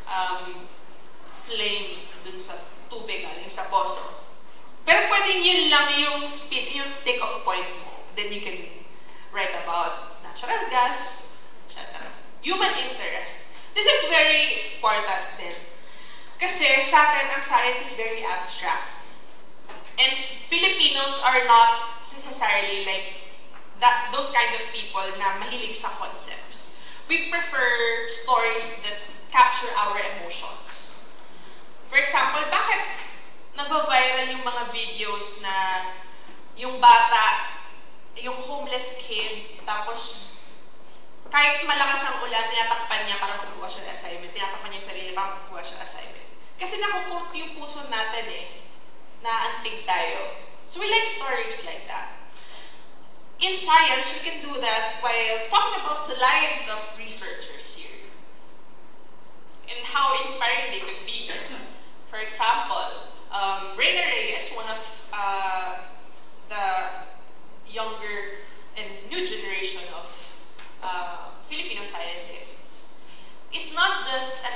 flame dun sa tubig galing sa poso. Pero pwedeng yun lang yung take off point mo. Then you can write about natural gas, etc. Human interest. This is very important din. Kasi sa atin, ang science is very abstract. And Filipinos are not necessarily like those kind of people na mahilig sa concepts. We prefer stories that capture our emotions. For example, bakit nag-viral yung mga videos na yung bata, yung homeless kid, tapos kahit malakas ang ulan, tinatakpan niya para magkuha siya ng assignment. Tinatakpan niya yung sarili para magkuha siya ng assignment. Kasi nakukurot yung puso natin eh. Naantig tayo. So we like stories like that. In science, we can do that while talking about the lives of researchers here. And how inspiring they could be. For example, Reina Reyes, one of the younger and new generation of Filipino scientists, is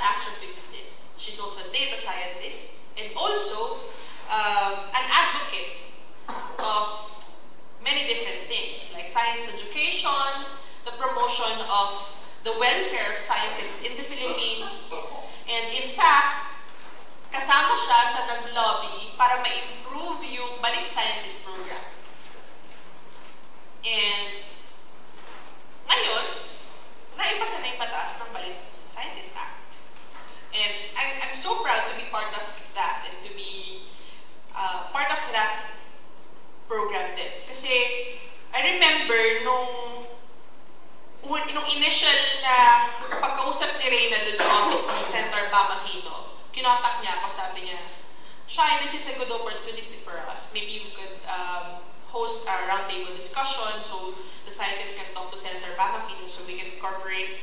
astrophysicist. She's also a data scientist and also an advocate of many different things like science education, the promotion of the welfare of scientists in the Philippines, and in fact, kasama siya sa nag-lobby para ma-improve yung Balik Scientist program. And ngayon, naipasa na yung batas ng Balik Scientist Act. And I'm so proud to be part of that and to be part of that program din. Kasi I remember nung initial na pagkausap ni Reyna dun sa office ni Senator Bamakino, kinontak niya ako, sabi niya, Shai, this is a good opportunity for us. Maybe we could host a roundtable discussion so the scientists can talk to Senator Bamakino so we can incorporate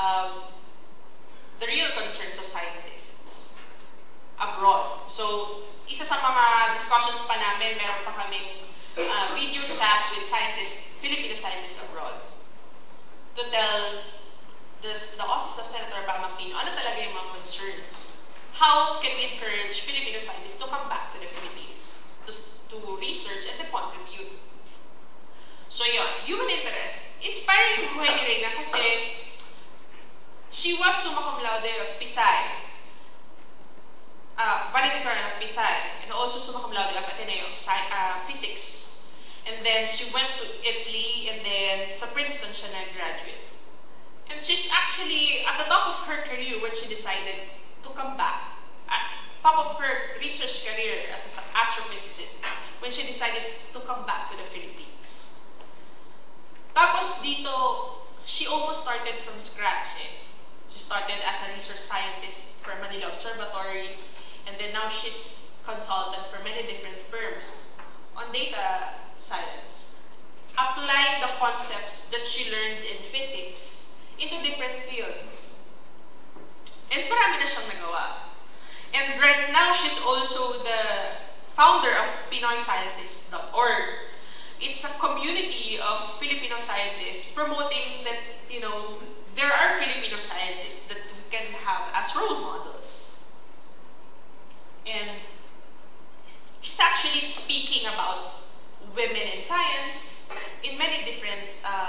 the real concerns of scientists abroad. So, isa sa mga discussions pa namin, meron pa kaming video chat with Filipino scientists abroad to tell the Office of Senator Bamakino ano talaga yung mga concerns. How can we encourage Filipino scientists to come back to the Philippines to research and to contribute? So yun, human interest. Inspiring yung buhay ni Reyna kasi she was summa cum laude of Pisay, valedictorian of Pisay, and also summa cum laude of Ateneo, physics. And then she went to Italy, and then sa Princeton siya nag-graduate. And she's actually at the top of her career when she decided to come back, at top of her research career as an astrophysicist, when she decided to come back to the Philippines. Tapos dito, she almost started from scratch. She started as a research scientist for Manila Observatory, and then now she's consultant for many different firms on data science, applying the concepts that she learned in physics into different fields. And marami na siyang nagawa. And right now, she's also the founder of PinoyScientist.org. It's a community of Filipino scientists promoting that, you know, there are Filipino scientists that we can have as role models. And she's actually speaking about women in science in many different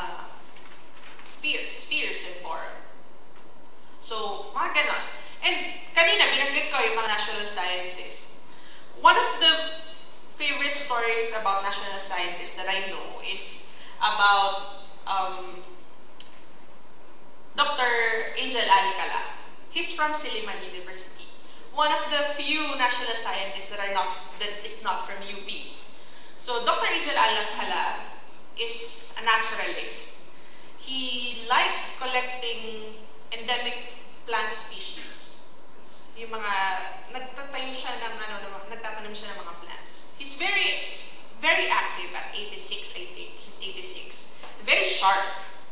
spheres and forums. So, mga ganon. And kanina, binanggit ko yung mga national scientists. One of the favorite stories about national scientists that I know is about Dr. Angel Alicala. He's from Silliman University. One of the few national scientists that is not from UP. So Dr. Angel Alicala is a naturalist. He likes collecting endemic plant species. Yung mga nagtatanim siya ng mga plants. He's very active at 86, I think. He's 86. Very sharp.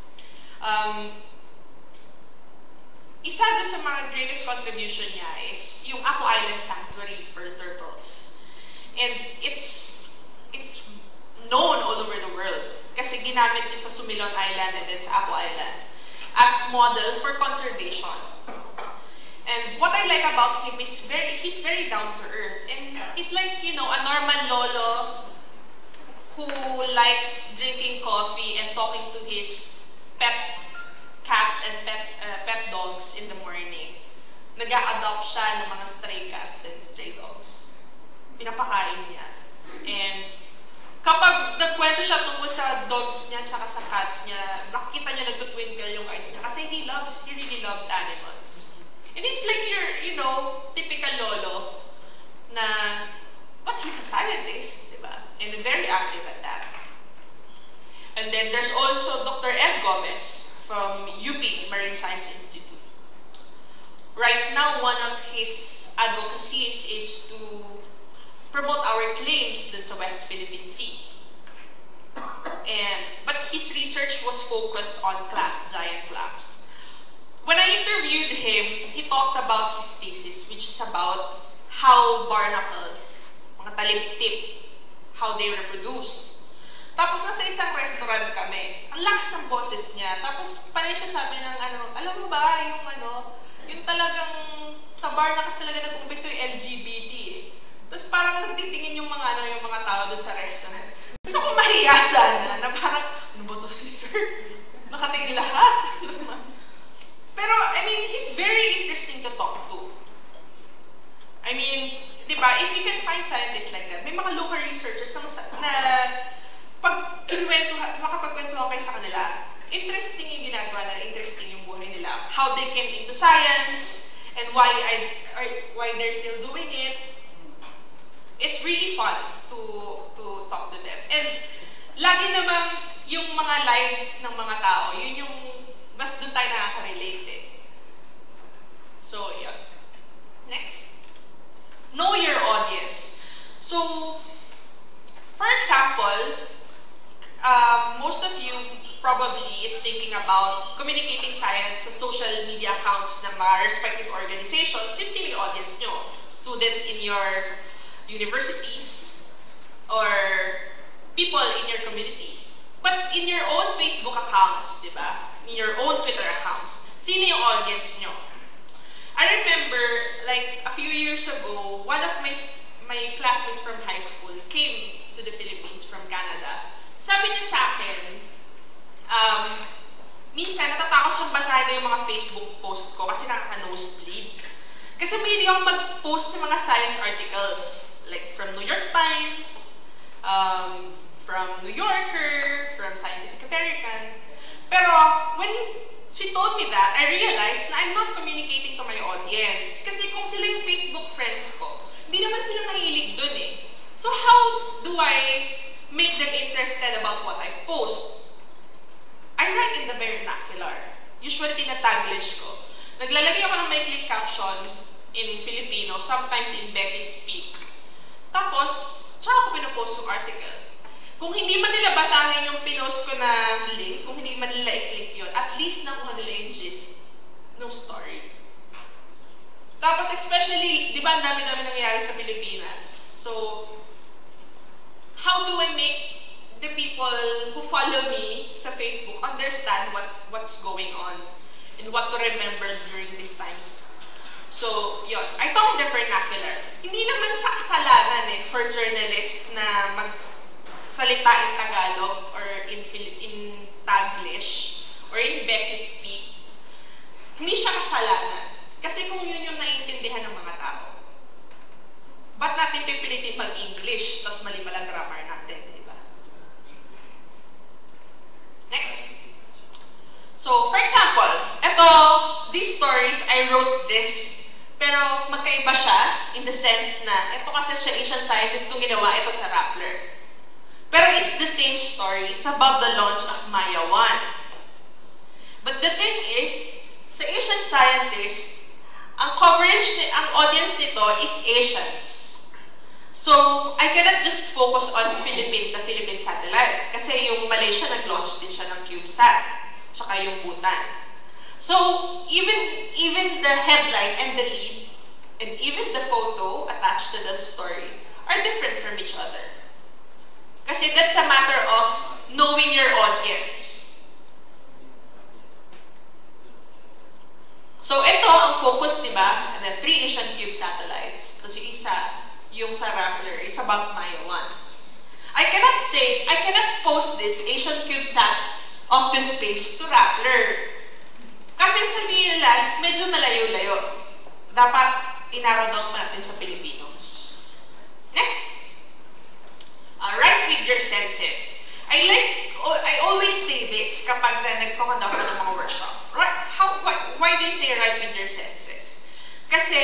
Isa doon sa mga greatest contribution niya is yung Apo Island Sanctuary for turtles. And it's known all over the world kasi ginamit niyo sa Sumilon Island and then sa Apo Island as model for conservation. And what I like about him is he's very down to earth. And he's like, you know, a normal lolo who likes drinking coffee and talking to his pet cats and pet dogs in the morning. Nag-a-adopt siya ng mga stray cats and stray dogs. Pinapakain niya. And kapag nagkwento siya tungkol sa dogs niya tsaka sa cats niya, nakikita niya nagtutwinkle yung eyes niya kasi he really loves animals. And it's like your, you know, typical lolo na, but he's a scientist, diba? And very active at that. And then there's also Dr. Ed Gomez from UP Marine Science Institute. Right now, one of his advocacies is to promote our claims dun sa West Philippine Sea. But his research was focused on clams, giant clams. When I interviewed him, he talked about his thesis, which is about how barnacles, mga taliptip, how they reproduce. Tapos nasa isang restaurant kami, ang lakas ng boses niya, tapos panay siya sabi ng alam mo ba, yung talagang sa bar na kasi talaga nag-umpisa yung LGBT eh. Tapos parang nagtitingin yung mga tao doon sa restaurant. Gusto kong mahiya sana na parang, ano ba to si sir? Nakatingin lahat. Pero, I mean, he's very interesting to talk to. I mean, di ba, if you can find scientists like that, may mga local researchers na makapagkwentuhan kayo sa kanila, interesting yung ginagawa nila, interesting yung buhay nila, how they came into science, and why they're still doing it. It's really fun to talk to them. And lagi namang yung mga lives ng mga tao, yun yung mas doon tayo nakaka-relate eh. So, yeah. Next. Know your audience. So, for example, most of you probably is thinking about communicating science sa social media accounts ng mga respective organizations. Sino yung audience nyo? Students in your universities or people in your community. But in your own Facebook accounts, di ba? In your own Twitter accounts, sino yung audience nyo? I remember, like, a few years ago, one of my classmates from high school came to the Philippines from Canada. Sabi niya sa akin, minsan natatakot siyang basahin yung mga Facebook post ko kasi nakaka-nosebleed. Kasi mahilig akong mag-post ng mga science articles, like from New York Times, from New Yorker, from Scientific American. Pero when she told me that, I realized na I'm not communicating to my audience. Kasi kung sila yung Facebook friends ko, hindi naman sila mahilig dun eh. So how do I make them interested about what I post? I write in the vernacular. Usually tinataglish ko. Naglalagay ako ng maikling caption in Filipino, sometimes in Becky Speak. Tapos, tsaka ko pinopost yung article. Kung hindi man nila basahin yung pinost ko na link, kung hindi man nila i-click yun, at least nakuha nila yung gist ng story. Tapos especially, di ba ang dami-dami nangyayari sa Pilipinas? So, how do I make the people who follow me sa Facebook understand what's going on and what to remember during these times? So, yun. I talk in the vernacular. Hindi naman siya kasalanan eh for journalists na salita in Tagalog or in Taglish or in Becky Speak. Hindi siya kasalanan. Kasi kung yun yung naiintindihan ng mga tao, ba't natin pipilitin mag-English tapos mali pala grammar natin, di ba? Next. So, for example, these stories, I wrote this, pero magkaiba siya in the sense na, ito kasi siya Asian scientist kung ginawa, ito sa Rappler. Pero it's the same story. It's about the launch of Maya 1. But the thing is, sa Asian scientist, ang audience nito is Asians. So, I cannot just focus on the Philippine satellite. Kasi yung Malaysia, nag-launch din siya ng CubeSat. Tsaka yung Bhutan. So, even the headline and the lead, and even the photo attached to the story, are different from each other. Kasi that's a matter of knowing your audience. So ito ang focus, di ba? And then 3 Asian Cube satellites. Tapos yung isa, yung sa Rappler, is about Maya 1. I cannot post this Asian Cube sats of the space to Rappler. Kasi sabihin nila, medyo malayo-layo. Dapat inarrow down natin sa Filipinos. Next. Write with your senses. I always say this kapag nagko-conduct ko ng mga workshop. Why do you say write with your senses? Kasi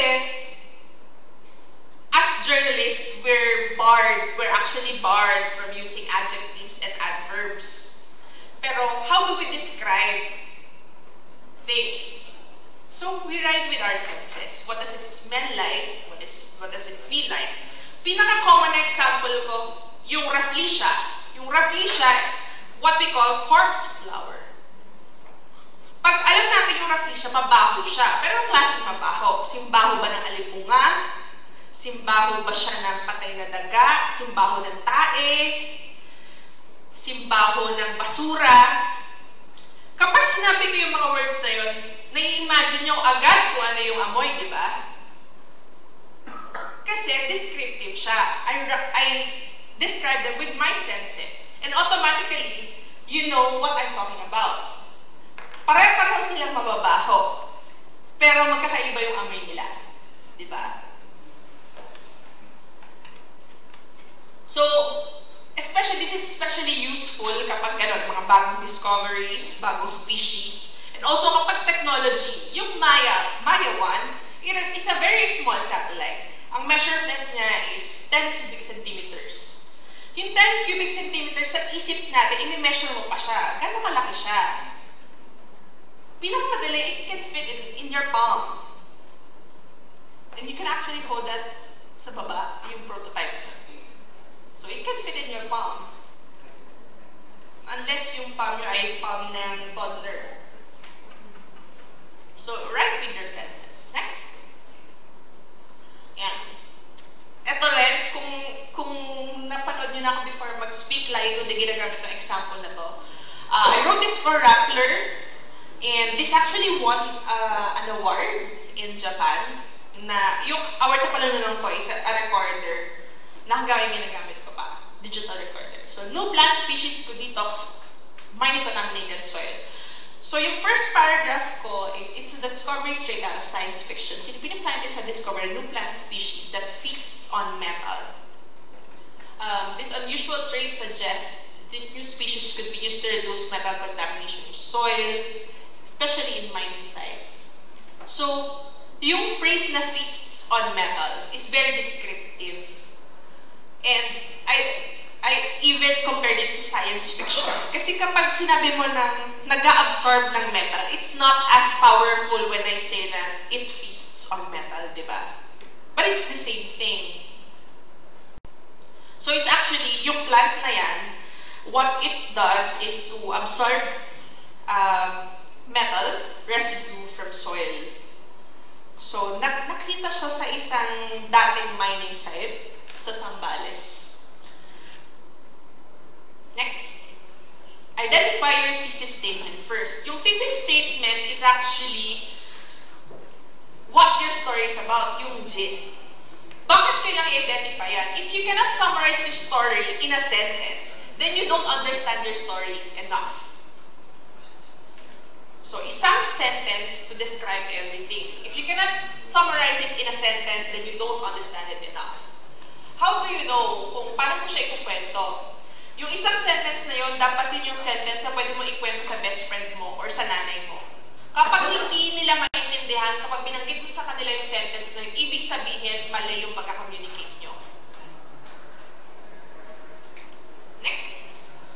as journalists, we're actually barred from using adjectives and adverbs. Pero how do we describe things? So we write with our senses. What does it smell like? What does it feel like? Pinaka-common na example ko, yung Rafflesia. Yung Rafflesia, what we call corpse flower. Pag alam natin yung Rafflesia, mabaho siya. Pero ang klaseng mabaho? Simbaho ba ng alipunga? Simbaho ba siya ng patay na daga? Simbaho ng tae? Simbaho ng basura? Kapag sinabi ko yung mga words na yun, nai-imagine nyo agad kung ano yung amoy, di ba? kasi descriptive siya. I describe them with my senses. And automatically, you know what I'm talking about. Pareho silang mababaho. Pero magkakaiba yung amoy nila. Diba? So, this is especially useful kapag gano'n, mga bagong discoveries, bagong species, and also kapag technology, yung Maya 1, is a very small satellite. Ang measurement niya is 10 cubic centimeters. Yung 10 cubic centimeters sa isip natin, i-measure mo pa siya. Gano'ng kalaki siya? Pinakamadali, it can fit in your palm. And you can actually hold that sa baba, yung prototype. So it can fit in your palm. Unless yung palm nyo ay palm ng toddler. So, right with your senses. Next. Yan. Ito rin, kung napanood nyo na ako before mag-speak, lagi ko na ginagamit yung example na to. I wrote this for Rappler, and this actually won an award in Japan, na yung award na palanunan ko is a recorder na hanggang ginagamit ko pa, digital recorder. So, no plant species could detox mining contaminated soil. So, yung first paragraph ko is, it's a discovery straight out of science fiction. Filipino scientists have discovered a new plant species that feasts on metal. This unusual trait suggests this new species could be used to reduce metal contamination in soil, especially in mining sites. So, yung phrase na feasts on metal is very descriptive. And I even compared it to science fiction. Kasi kapag sinabi mo na nag-absorb ng metal, it's not as powerful when I say that it feasts on metal, di ba? But it's the same thing. So it's actually, yung plant na yan, what it does is to absorb metal residue from soil. So, nakita siya sa isang dating mining site sa Zambales. Next. Identify your thesis statement first. Yung thesis statement is actually what your story is about, yung gist. Bakit kailangan i-identify yan? If you cannot summarize your story in a sentence, then you don't understand your story enough. So, isang sentence to describe everything. If you cannot summarize it in a sentence, then you don't understand it enough. How do you know kung paano mo siya ikukwento? Yung isang sentence na yun, dapat yun yung sentence na pwede mo ikwento sa best friend mo or sa nanay mo. Kapag hindi nila maintindihan, kapag binanggit mo sa kanila yung sentence na yun, ibig sabihin, mali yung pagka-communicate nyo. Next.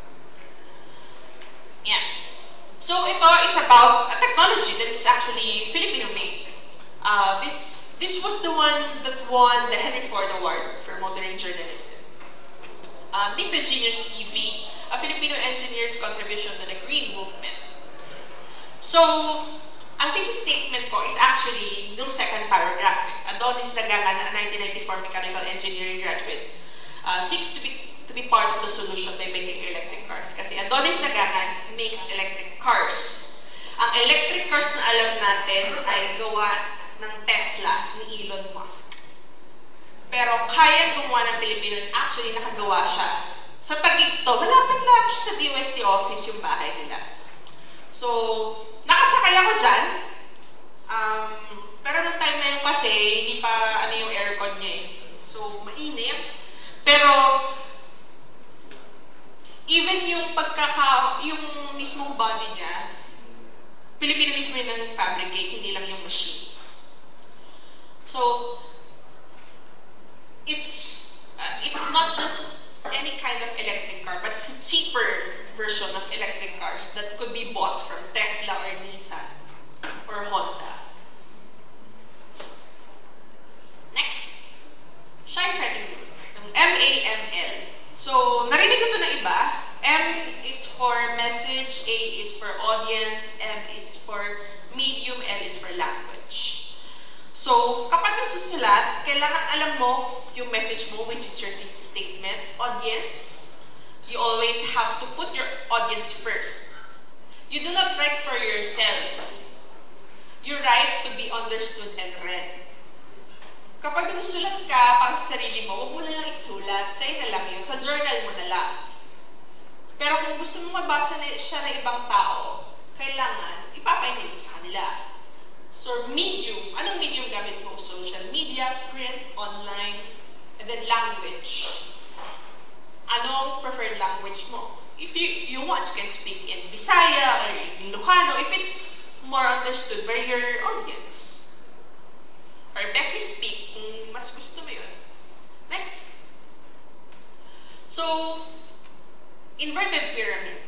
Yeah. So ito is about a technology that is actually Filipino-made. This was the one that won the Henry Ford Award for motoring journalism. Meet the Genius EV, a Filipino engineer's contribution to the green movement. So, ang thesis statement ko is actually nung second paragraph. Adonis Lagangan, a 1994 mechanical engineering graduate, seeks to be part of the solution by making electric cars. Kasi Adonis Lagangan makes electric cars. Ang electric cars na alam natin ay gawa ng Tesla ni Elon Musk. Pero kaya gumawa ng Pilipino, actually nakagawa siya. Sa Taguig to, malapit lang siya sa DOST office yung bahay nila. So, nakasakay ako dyan. Pero nung time na yun kasi, hindi pa yung aircon niya eh. So, mainit. Pero, even yung yung mismong body niya, Pilipino mismo yun ang fabricate, hindi lang yung machine. So, it's not just any kind of electric car, but it's a cheaper version of electric cars that could be bought from Tesla or Nissan or Honda. Next, Shai's writing group, yung MAML. So, narinig ko ito na iba. M is for message, A is for audience, M is for medium, L is for language. So, kapag nasusulat, kailangan alam mo yung message mo, which is your thesis statement. Audience, you always have to put your audience first. You do not write for yourself. You write to be understood and read. Kapag nagsusulat ka para sa sarili mo, huwag mo na lang isulat. Sa'yo na lang yun. Sa journal mo na lang. Pero kung gusto mo mabasa na siya ng ibang tao, kailangan ipapaintindi mo sa kanila. So, medium. Anong medium gamit mo? Social media, print, online, and then language. Anong preferred language mo? If you want, you can speak in Bisaya or in Ilocano if it's more understood by your audience. Or Becky speak kung mas gusto mo yun. Next. So, inverted pyramid.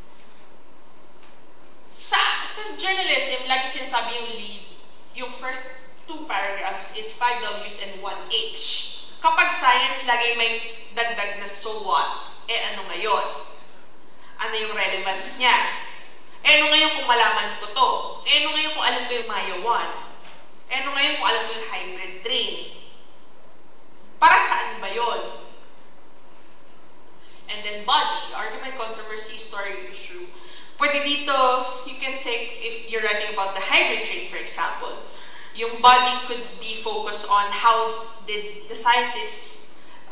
Sa journalism, lagi sinasabi yung lead, yung first 2 paragraphs is 5 W's and 1 H. Kapag science, lagi may dagdag na so what? Ano ngayon? Ano yung relevance niya? Ano ngayon kung malaman ko to? Ano ngayon kung alam ko yung Maya 1? Ano ngayon kung alam ko yung hybrid train? Para saan ba yun? And then body, argument, controversy, story, issue. Pwede dito, you can say, if you're writing about the hybrid train, for example, yung body could be focused on how did the scientists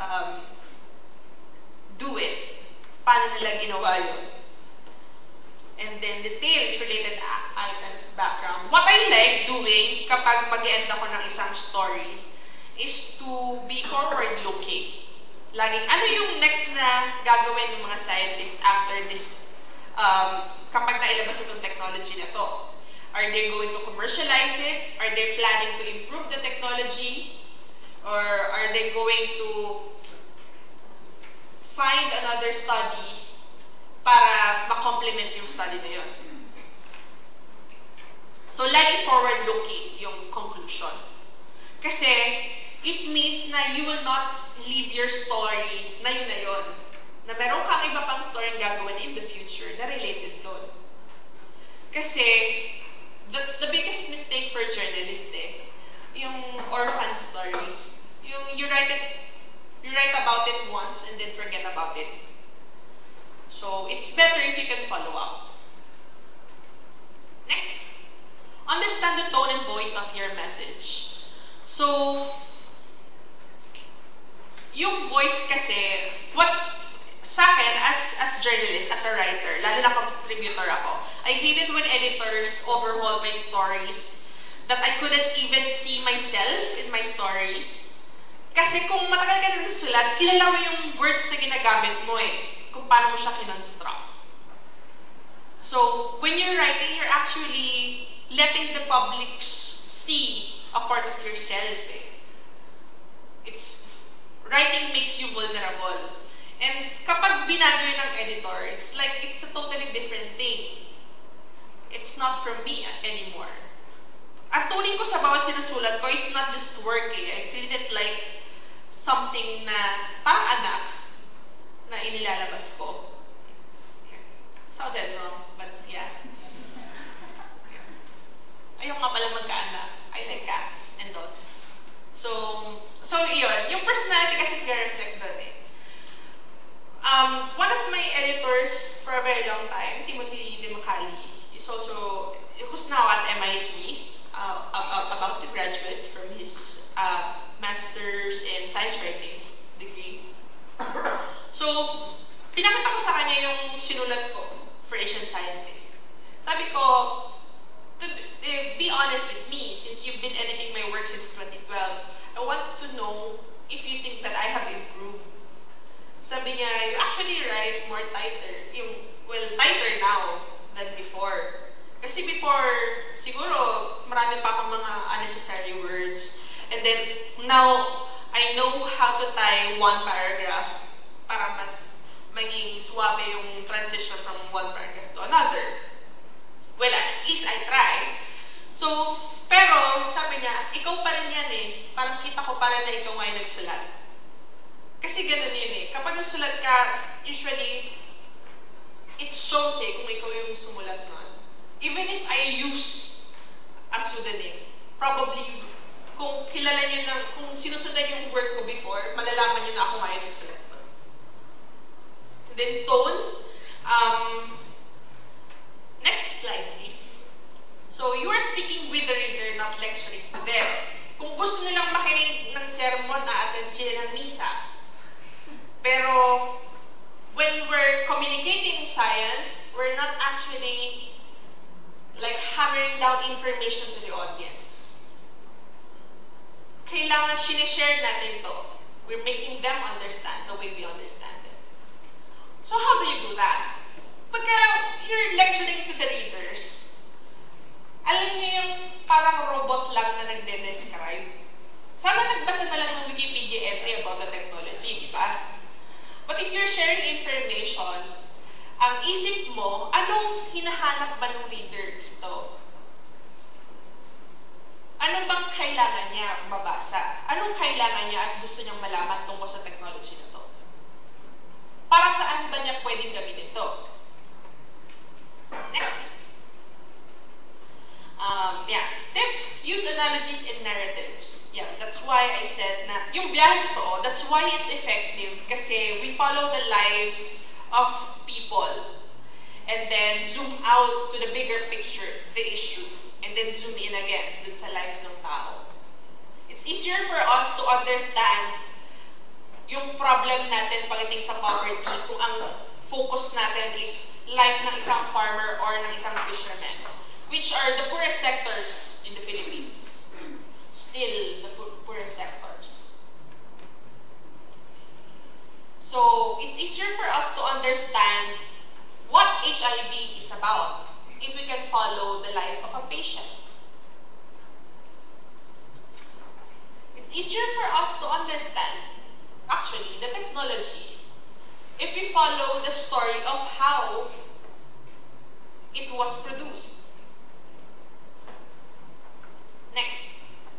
do it. Paano nila ginawa yun? And then details, related items, background. What I like doing kapag mag-end ako ng isang story is to be forward-looking. Laging, ano yung next na gagawin ng mga scientists after this, kapag nailabas itong technology na to? Are they going to commercialize it? Are they planning to improve the technology? Or are they going to find another study para ma-complement yung study na yun? So, laging forward-looking yung conclusion. Kasi, it means na you will not leave your story na yun. Na meron kang iba pang story gagawin in the future na related doon. Kasi, that's the biggest mistake for journalists yung orphan stories. Yung you write about it once and then forget about it. So, it's better if you can follow up. Next. Understand the tone and voice of your message. So, yung voice kasi, sa akin, as journalist, as a writer, lalo na contributor ako, I hate it when editors overhaul my stories that I couldn't even see myself in my story. Kasi kung matagal ka na nagsusulat, kilala mo yung words na ginagamit mo kung paano mo siya kinonstruct. So, when you're writing, you're actually letting the public see a part of yourself. Writing makes you vulnerable. And kapag binago yun ng editor, it's a totally different thing. It's not from me anymore. Ang turing ko sa bawat sinusulat ko is not just work. I treat it like something na parang anak na inilalabas ko. Sounded wrong, but yeah. Ayoko nga pala magkaanak. I like cats and dogs. So yun. Yung personality kasi nag-reflect doon One of my editors for a very long time, Timothy Demacali, who's now at MIT, about to graduate from his master's in science writing degree. So, pinakita ko sa kanya yung sinulat ko for Asian scientists. Sabi ko, be honest with me, since you've been editing my work since 2012, I want to know if you think that I have improved. Sabi niya, you actually write more tighter. Tighter now than before. Kasi before, siguro, marami pa akong mga unnecessary words. And then, now, I know how to tie one paragraph para mas maging suwabe yung transition from one paragraph to another. Well, at least I try. So, pero, sabi niya, ikaw pa rin yan Parang kita ko pa rin na ikaw ngayon nagsulat. Kasi ganun yun Kapag nagsulat ka, usually, it shows kung ikaw yung sumulat nun. Even if I use a pseudonym, probably, kung kilala nyo na, kung sinusundan yung work ko before, malalaman nyo na ako ngayon nagsulat nun. Then, tone. Next slide, please. So, you are speaking with the reader, not lecturing to them. Kung gusto nilang makinig ng Pero when we're communicating science, we're not actually like hammering down information to the audience. Kailangan sinishare natin to. We're making them understand the way we understand it. So how do you do that? Pagka you're lecturing to the readers, alam niyo yung parang robot lang na nagde-describe. Sana nagbasa na lang ng Wikipedia entry about the technology, di ba? But if you're sharing information, ang isip mo, anong hinahanap ba ng reader dito? Ano bang kailangan niya mabasa? Anong kailangan niya at gusto niyang malaman tungkol sa technology na to? Para saan ba niya pwedeng gamitin ito? Next. Tips, use analogies and narratives. Yeah, that's why I said na yung biyahe totoo, that's why it's effective kasi we follow the lives of people and then zoom out to the bigger picture, the issue, and then zoom in again dun sa life ng tao. It's easier for us to understand yung problem natin pagdating sa poverty kung ang focus natin is life ng isang farmer or ng isang fisherman, which are the poorest sectors in the Philippines. Still the poorest sectors. So it's easier for us to understand what HIV is about if we can follow the life of a patient. It's easier for us to understand, actually, the technology if we follow the story of how it was produced. Next.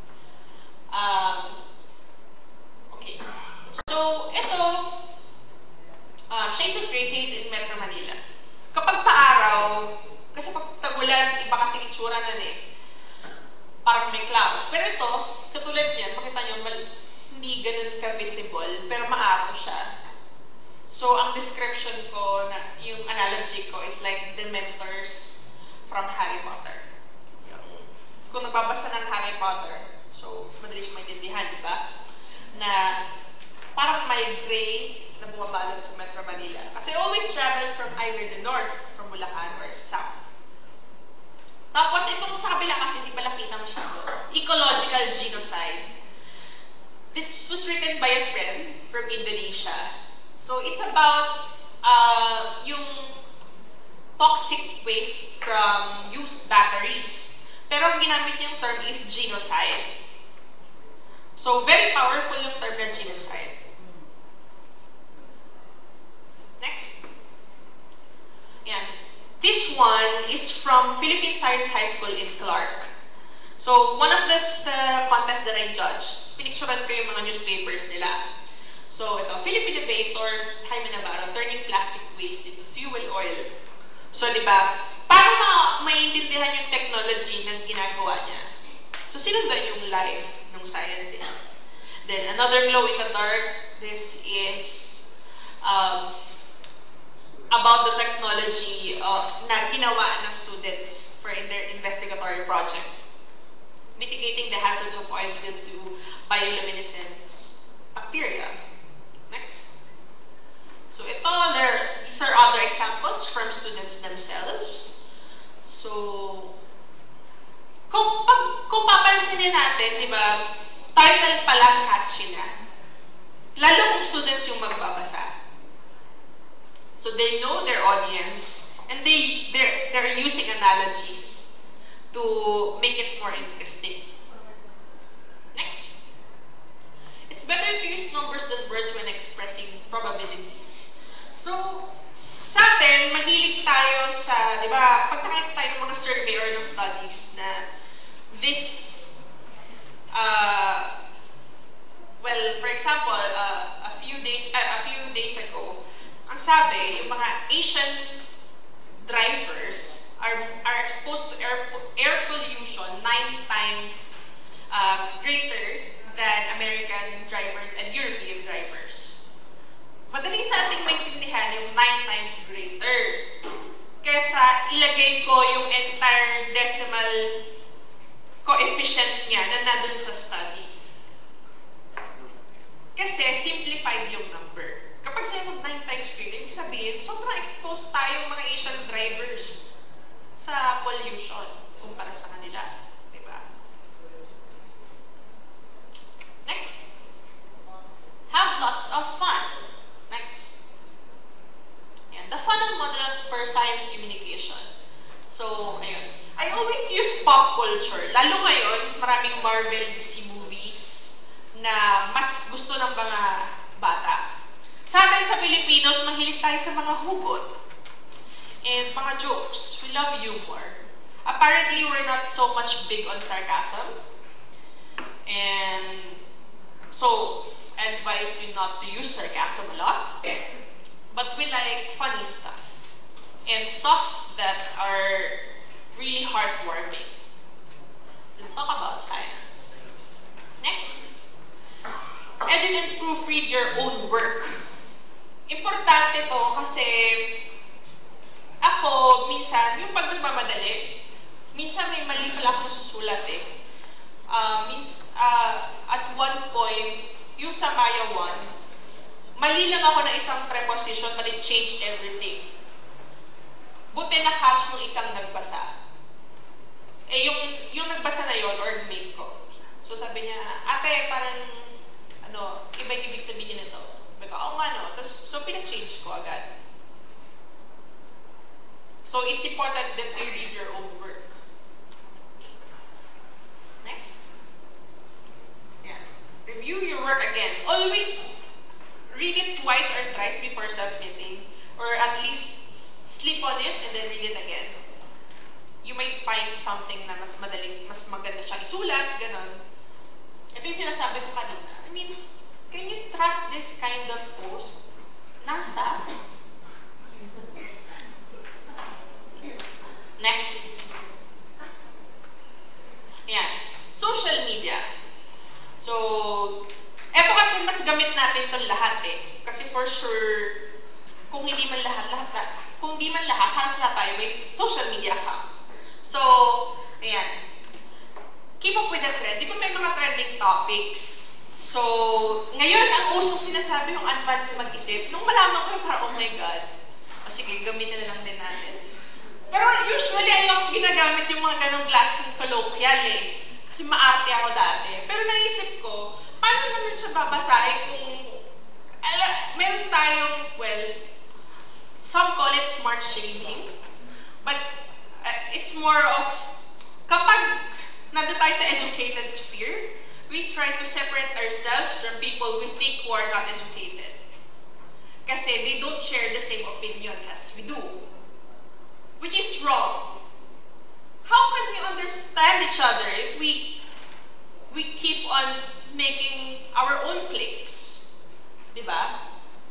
Okay. So, ito, shades of gray haze in Metro Manila. Kapag paaraw, kasi pag tagulan, iba kasi itsura na eh. Parang may clouds. Pero ito, katulad niyan, makita nyo, hindi ganun ka-visible, pero maaraw siya. So, ang description ko, yung analogy ko is like Dementors from Harry Potter. Kung nagbabasa ng Harry Potter, so, mas madali siya maintindihan, di ba? Na parang may gray na bumabalot sa Metro Manila. Kasi always travel from either the north, from Bulacan, or the south. Tapos, itong sa kabila kasi hindi pala kita masyado. Ecological genocide. This was written by a friend from Indonesia. So, it's about yung toxic waste from used batteries. Pero ang ginamit niyang term is genocide. So, very powerful yung term na genocide. Next. Yan. This one is from Philippine Science High School in Clark. So, one of the contests that I judged, pinicturan ko yung mga newspapers nila. So, ito, Philippine innovator Jaime Navarro turning plastic waste into fuel oil. So, di ba, paano maintindihan yung technology ng ginagawa niya? So, sinundan yung life ng scientist. Then, another glow in the dark, this is about the technology na ginawa ng students for their investigatory project. Mitigating the hazards of oil spill to bioluminescent bacteria. Next. So ito, these are other examples from students themselves. So, kung papansinin natin, di ba, title pa lang catchy na. Lalo kung students yung magbabasa. So they know their audience, and they're using analogies to make it more interesting. Next. It's better to use numbers than words when expressing probabilities. So, sa atin, mahilig tayo sa, di ba, pag nakita tayo ng mga survey or ng studies na this, well, for example, a few days ago, ang sabi, yung mga Asian drivers are exposed to air pollution 9 times greater than American drivers and European drivers. Madali sa ating maintindihan yung 9 times greater. Kesa ilagay ko yung entire decimal coefficient niya na nandun sa study. Kasi simplified yung number. Kapag Marvel DC movies na mas gusto ng mga bata. Sa atin sa Pilipinos, mahilig tayo sa mga hugot and mga jokes. We love humor. Apparently, we're not so much big on sarcasm. And so, I advise you not to use sarcasm a lot. But we like funny stuff. And stuff that are really heartwarming. So, talk about science. Next. Edit and proofread your own work. Importante to kasi ako, minsan, yung pag nagmamadali, minsan may mali pala akong susulat eh. At one point, yung sa Maya 1, mali lang ako na isang preposition but it changed everything. Buti na-catch nung isang nagbasa. Eh, yung nagbasa na yon or mate ko. So sabi niya, ate, parang, iba yung ibig sabihin nito. Sabi ko, oo nga no. So pinag-change ko agad. So it's important that you read your own work. Next. Yeah. Review your work again. Always read it twice or thrice before submitting. Or at least sleep on it and then read it again. You might find something na mas madaling, mas maganda siyang isulat, ganon. Ito yung sinasabi ko kanina. I mean, can you trust this kind of post? NASA? Next. Yan. Social media. So, eto kasi mas gamit natin itong lahat eh. Kasi for sure, kung hindi man lahat, halos na tayo may social media accounts. So, ayan. Keep up with the trend. Di ba may mga trending topics? So, ngayon, ang usong sinasabi yung advance mag-isip, nung malaman ko yung parang, oh my God, sige, gamitin na lang din natin. Pero usually, ayokong ginagamit yung mga ganong klaseng colloquial eh. Kasi maarte ako dati. Pero naisip ko, paano naman siya babasahin kung, meron tayong, well, some call it smart shading. But it's more of, kapag nandun tayo sa educated sphere, we try to separate ourselves from people we think who are not educated. Kasi they don't share the same opinion as we do. Which is wrong. How can we understand each other if we keep on making our own cliques? Diba?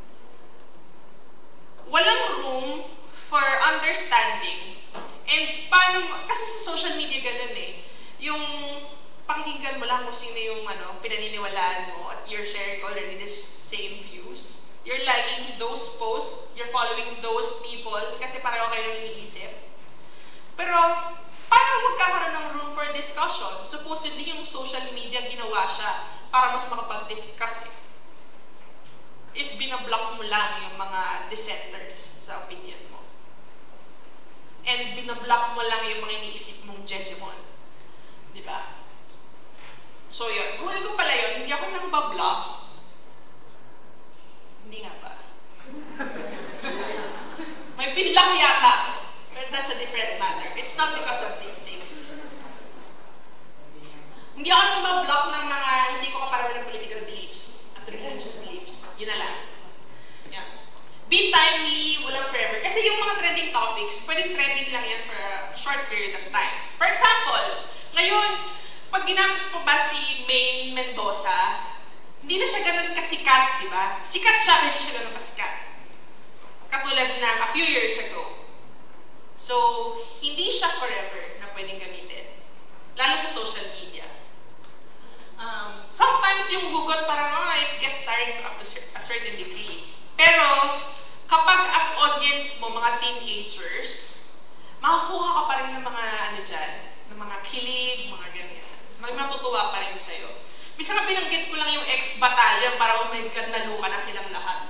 Walang room for understanding. And paano, kasi sa social media ganun eh, yung pakikinggan mo lang kung sino yung pinaniniwalaan mo at you're sharing already the same views. You're liking those posts, you're following those people kasi pareho kayo iniisip. Pero, paano magkakaroon ng room for discussion? Supposedly, yung social media ginawa siya para mas makapag-discuss eh. If binablock mo lang yung mga dissenters sa opinion mo. And binablock mo lang yung mga iniisip mong jejemon. Diba? So yun, rule ko pala yun, hindi ako nang bablock. Hindi nga ba? May pinlock yata. But that's a different matter. It's not because of these things. Hindi ako nang bablock ng mga hindi ko kapareho ng political beliefs at religious beliefs. Yun na lang. Yeah. Be timely, walang forever. Kasi yung mga trending topics, pwedeng trending lang yan for a short period of time. For example, ngayon, pag ginamit po ba si Maine Mendoza, hindi na siya ganun kasikat, di ba? Sikat siya, hindi siya ganun kasikat. Katulad ng a few years ago. So, hindi siya forever na pwedeng gamitin. Lalo sa social media. Sometimes yung hugot parang, it gets tiring up to a certain degree. Pero, kapag ang audience mo, mga teenagers, makakuha ka pa rin ng mga ng mga kilig, mga ganyan. May matutuwa pa rin sa'yo. Bisa nga binanggit ko lang yung ex-battalion para oh my God, naluka na silang lahat.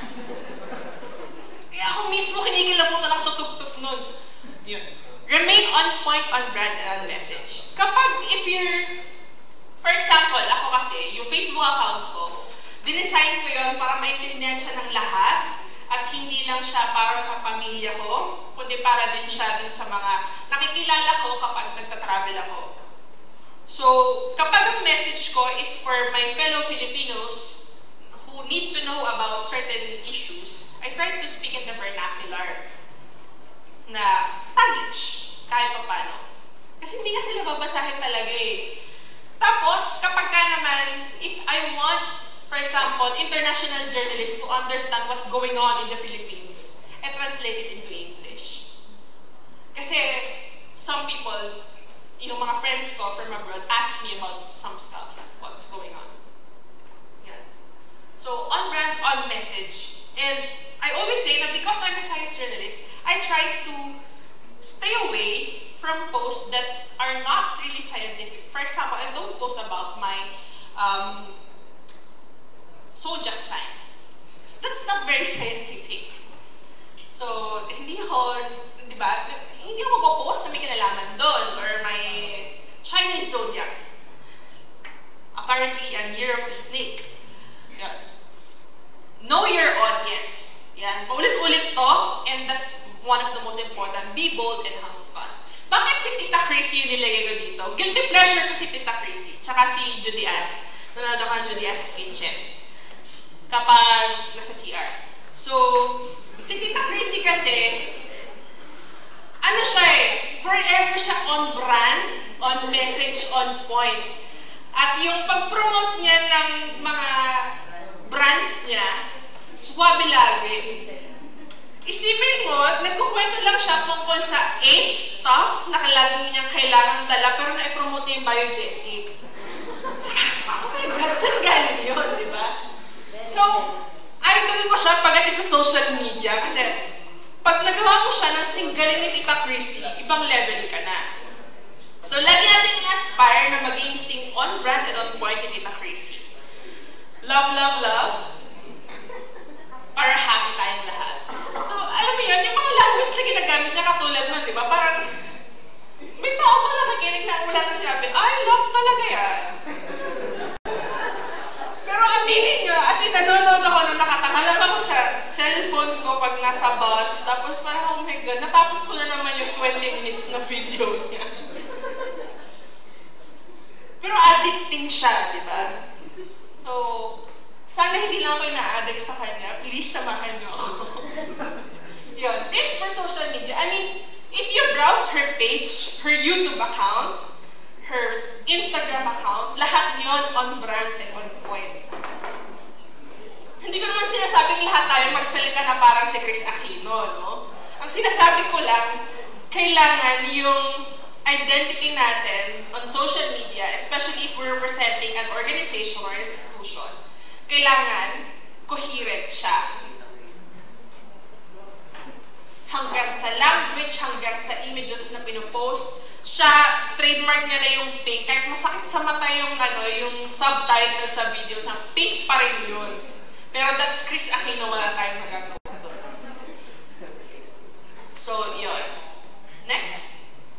Ako mismo kinikilabutan ako sa tugtog nun. Yun. Remain on point, on brand, and on message. Kapag if you're, for example, ako kasi, yung Facebook account ko, dinesign ko yun para maintindihan siya ng lahat at hindi lang siya para sa pamilya ko, kundi para din siya dun sa mga nakikilala ko kapag nagtatravel ako. So, kapag ang message ko is for my fellow Filipinos who need to know about certain issues, I try to speak in the vernacular na Taglish, kahit pa paano. Kasi hindi nga sila babasahin talaga eh. Tapos, kapag ka naman, if I want, for example, international journalists to understand what's going on in the Philippines, I translate it into English. Kasi, some people, yung mga friends ko from abroad, ask me about some stuff, what's going on. Yeah. So, on brand, on message. And I always say that because I'm a science journalist, I try to stay away from posts that are not really scientific. For example, I don't post about my zodiac sign. That's not very scientific. So, hindi ako, di ba, hindi ako mag-post na may kinalaman doon or my Chinese zodiac. Apparently, I'm year of the snake. Yeah. Know your audience. Yan. Paulit-ulit to, and that's one of the most important. Be bold and have fun. Bakit si Tita Chrissy yung nilagay ko dito? Guilty pleasure ko si Tita Chrissy. Tsaka si Judy Ann. Nanonood ako ng Judy Ann's Kitchen. Kapag nasa CR. So, si Tita Chrissy kasi, ano siya eh, forever siya on brand, on message, on point. At yung pag-promote niya ng mga brands niya, swabe lagi. Isipin mo, nagkukwento lang siya tungkol sa 8 stuff na lagi niyang kailangang dala pero na-promote niya yung Biogesic. So, oh my God, saan galing yun, di ba? So, idol ko siya pagdating sa social media kasi pag nagawa mo siya ng singgaling ni Tita Chrissy, ibang level ka na. So, lagi natin i-aspire na maging sing on brand and on point ni Tita Chrissy. Love, love, love. Para happy tayong lahat. So, alam mo yun, yung mga language na ginagamit niya katulad nun, di ba? Parang, may tao ba nakikinig na wala na sinabi, I love talaga yan. Pero aminin nyo, as in, nanonood ako nung nakatanga lang ako sa cellphone ko pag nasa bus, tapos parang, oh my God, natapos ko na naman yung 20 minutes na video niya. Pero addicting siya, di ba? So, sana hindi lang ako na-addict sa kanya. Please, samahan niyo ako. Yun. Tips for social media. I mean, if you browse her page, her YouTube account, her Instagram account, lahat yon on brand and on point. Hindi ko naman sinasabing lahat tayo magsalita na parang si Chris Aquino, no? Ang sinasabi ko lang, kailangan yung identity natin on social media, especially if we're representing an organization or institution, kailangan coherent siya. Hanggang sa language, hanggang sa images na pinopost, siya, trademark niya na yung pink. Kahit masakit sa mata yung, yung subtitle sa videos, na pink pa rin yun. Pero that's Chris Aquino, wala tayong magagawa doon. So, yun. Next.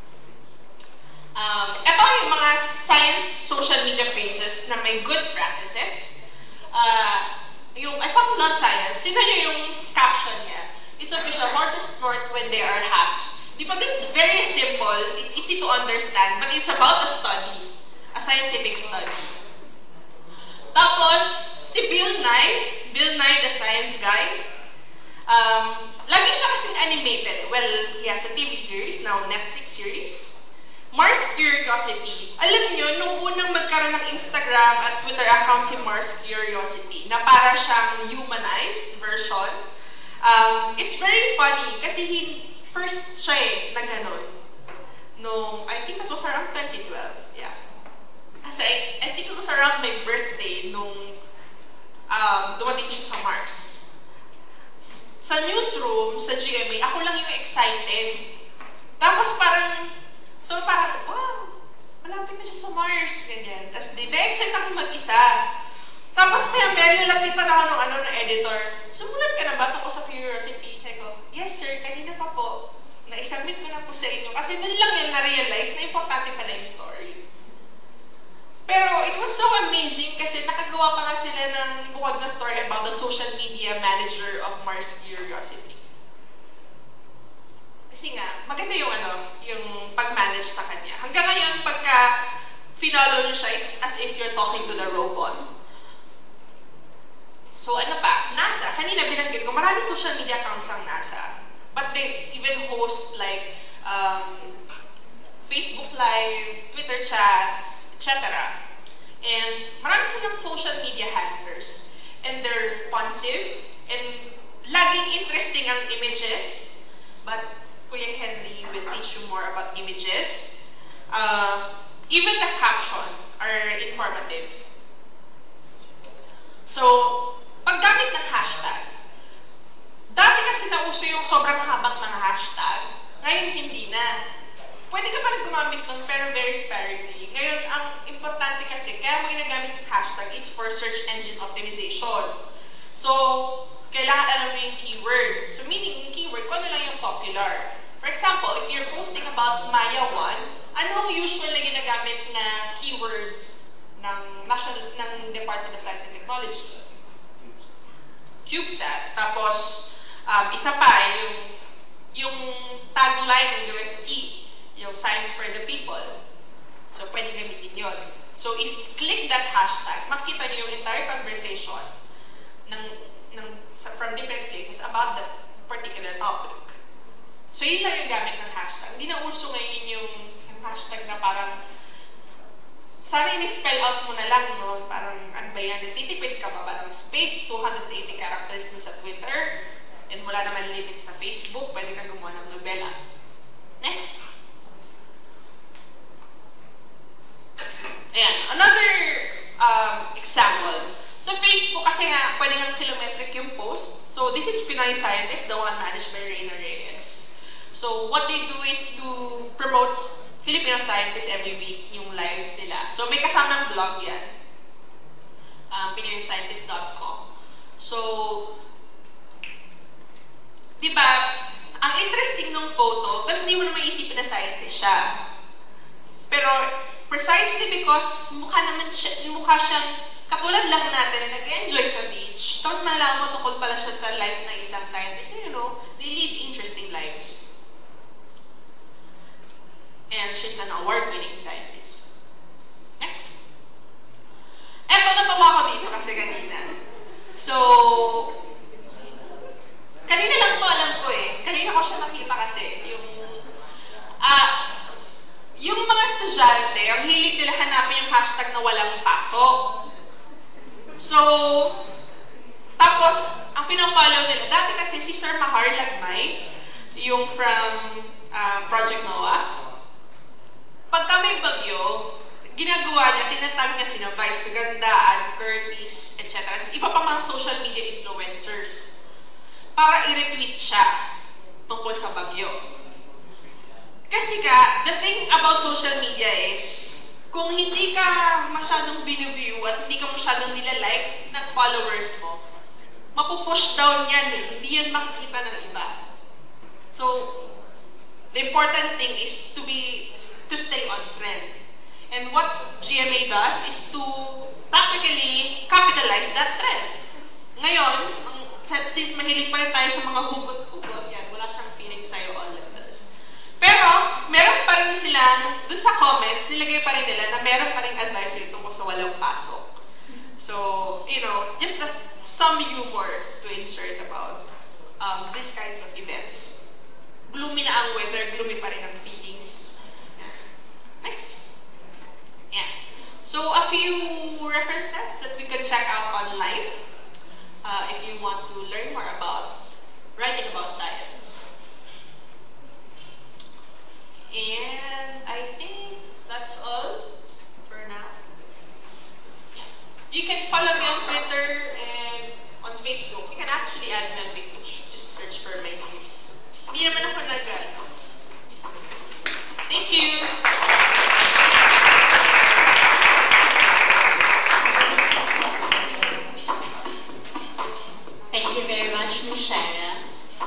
Ito yung mga science social media pages na may good practices. Yung I Found Love Science, sino yung caption niya? It's official, horses snort when they are happy. Di ba, it's very simple, it's easy to understand, but it's about a study, a scientific study. Tapos, si Bill Nye the science guy, lagi siya kasing animated. Well, he has a TV series, now Netflix series. Mars Curiosity. Alam niyo, nung unang magkaroon ng Instagram at Twitter account si Mars Curiosity, na para siyang humanized version, it's very funny kasi first siya na gano'n. Nung, I think that was around 2012. Yeah. Kasi I think it was around my birthday nung dumating siya sa Mars. Sa newsroom, sa GMA, ako lang yung excited. Tapos parang, wow, malapit na siya sa Mars, ganyan. Tapos di-excite ako mag-isa. Tapos may lalapitan ako ng editor. Sumulat ka na ba tungkol sa Curiosity? Sabi ko, yes sir, kanina pa po. Na-submit ko na po sa inyo. Kasi doon lang yan na-realize na importante pala yung story. Pero it was so amazing kasi nakagawa pa nga sila ng bukod na story about the social media manager of Mars Curiosity. Kasi nga, maganda yung yung pag-manage sa kanya. Hanggang ngayon, pagka finalo nyo siya, it's as if you're talking to the robot. So ano pa? NASA. Kanina binanggit ko, maraming social media accounts ang NASA. But they even host like Facebook Live, Twitter chats, etc. And marami silang social media handlers. And they're responsive. And laging interesting ang images. But Kuya Henry will teach you more about images. Even the caption are informative. So, paggamit ng hashtag. Dati kasi nauso yung sobrang habang mga hashtag. Ngayon hindi na. Pwede ka pa rin gumamit nun pero very sparingly. Ngayon, ang importante kasi, kaya mo ginagamit yung hashtag is for search engine optimization. So, kailangan alam mo yung keyword. So, meaning yung keyword, kung ano lang yung popular. For example, if you're posting about Maya 1, anong usual na ginagamit na keywords ng Department of Science and Technology? CubeSat. Tapos, isa pa, yung tagline ng UST, yung Science for the People. So, pwede gamitin yun. So, if you click that hashtag, makita nyo yung entire conversation from different places about that particular topic. So, yun lang yung gamit ng hashtag. Hindi na uso ngayon yung hashtag na parang sana in-spell out mo na lang, no? Parang, ano ba yan? Nagtitipid ka ba ng space? 280 characters na sa Twitter. And wala naman limit sa Facebook. Pwede ka gumawa ng nobela. Next. Ayan. Another example. So, Facebook, kasi nga, pwede nga kilometric yung post. So, this is Pinoy Scientist, the one managed by Reyna Reyes. So, what they do is to promote Filipino scientists every week, yung lives nila. So, may kasamang blog yan. PinoyScientist.com. So, di ba, ang interesting ng photo, tapos hindi mo na maisipin na scientist siya. Pero, precisely because mukha siyang katulad lang natin na nag-enjoy sa beach, tapos malalaman mo tungkol pala siya sa life ng isang scientist. You know, they live interesting lives. And she's an award-winning scientist. Next. Eto, natawa ko dito kasi kanina. So, kanina lang to alam ko eh. Kanina ko siya nakita kasi. Yung mga estudyante, ang hilig nila hanapin yung hashtag na walang pasok. So, tapos, ang pinafollow nila, dati kasi si Sir Mahar Lagmay, yung from Project NOAA, pagka may bagyo, ginagawa niya, tinatag niya sina Vice Ganda, Ann Curtis, etc. Iba pa mga social media influencers para i-retweet siya tungkol sa bagyo. Kasi the thing about social media is, kung hindi ka masyadong view at hindi ka masyadong nilalike ng followers mo, mapupush down yan eh. Hindi yan makikita ng iba. So, the important thing is to stay on trend. And what GMA does is to practically capitalize that trend. Ngayon, since mahilig pa rin tayo sa mga hugot-hugot, yan, wala siyang feeling sa'yo all of this. Pero, meron pa rin silang, dun sa comments, nilagay pa rin nila na meron pa rin advisory tungkol sa walang pasok. So, you know, just some humor to insert about these kinds of events. Gloomy na ang weather, gloomy pa rin ang feelings. Next. Yeah. So, a few references that we could check out online if you want to learn more about writing about science. And I think that's all for now. Yeah. You can follow me on Twitter and on Facebook. You can actually add me on Facebook. Just search for my name. Hindi naman ako Thank you. Thank you very much, Ms. Shaira.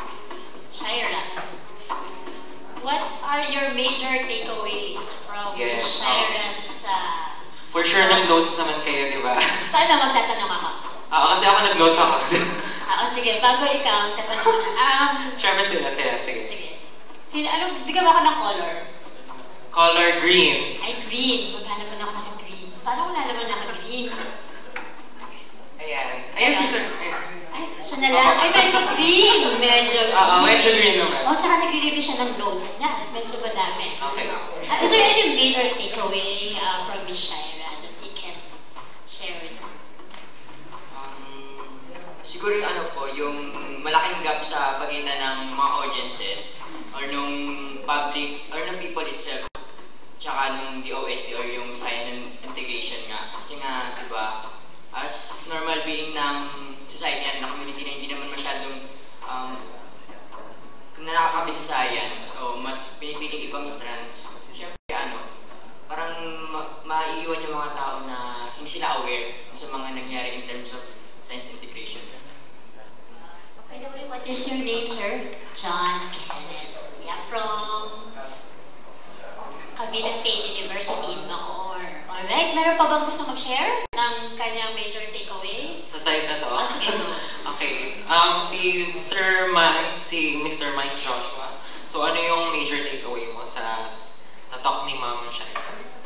What are your major takeaways from Ms. Shaira's... For sure, nag-notes naman kayo, di ba? Sana magtatanong ako. Kasi ako nag-notes ako. Sige, bago ikaw, tatanong ko na. Siyempre sige. Bigyan mo ako ng color. Color green. Ay, green. Maghanap na ako ng Parang wala naman naka-green. Ayan. Ayan, sister. Ay, siya na lang. Ay, medyo green. Medyo green. Oo, medyo green naman. Oh, tsaka nag-review siya ng notes niya. Medyo madami. Okay. Is there any major takeaway from Miss Shaira that you can share with her? Siguro yung ano po, yung malaking gap sa pagitan ng mga audiences or nung public, or nung people itself, tsaka nung DOST or yung science and integration nga. Kasi nga, di ba, as normal being ng society at ng community na hindi naman masyadong nakakapit sa science o mas pinipiling ibang strands, syempre ano, parang maiiwan yung mga tao na hindi sila aware sa mga nangyari in terms of science integration. By the way, what is your name, sir? John Kenneth. Yeah, from Cavite State University in Bacoor. Alright, meron pa bang gusto mag-share ng kanyang major takeaway? Sa side na to? Sige. Okay. Si Mr. Mike Joshua. So ano yung major takeaway mo sa talk ni Ma'am Shaira?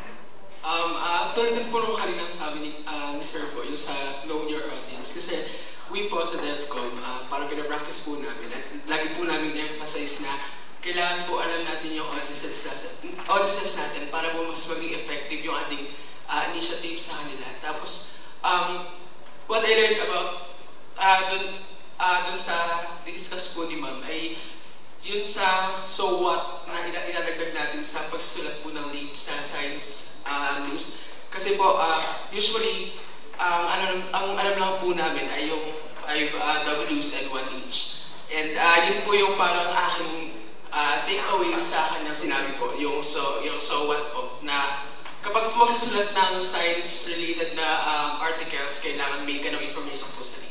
Tulad din po nung kanina sabi ni Sir po, yung sa Know Your Audience. Kasi we po sa DevCom, parang pinapractice po namin at lagi po namin emphasize na kailangan po alam natin yung audiences natin para po mas maging effective yung ating initiatives sa kanila. Tapos, what I learned about dun sa discuss po ni Ma'am ay yun sa so what na ilalagdag natin sa pagsusulat po ng lead sa science news. Kasi po, usually, ang alam lang po namin ay yung 5 Ws and 1 H. And yun po yung parang aking take away sa akin ng sinabi po, yung so what po, na kapag magsusulat ng science-related na articles, kailangan may ganong information po sa lead.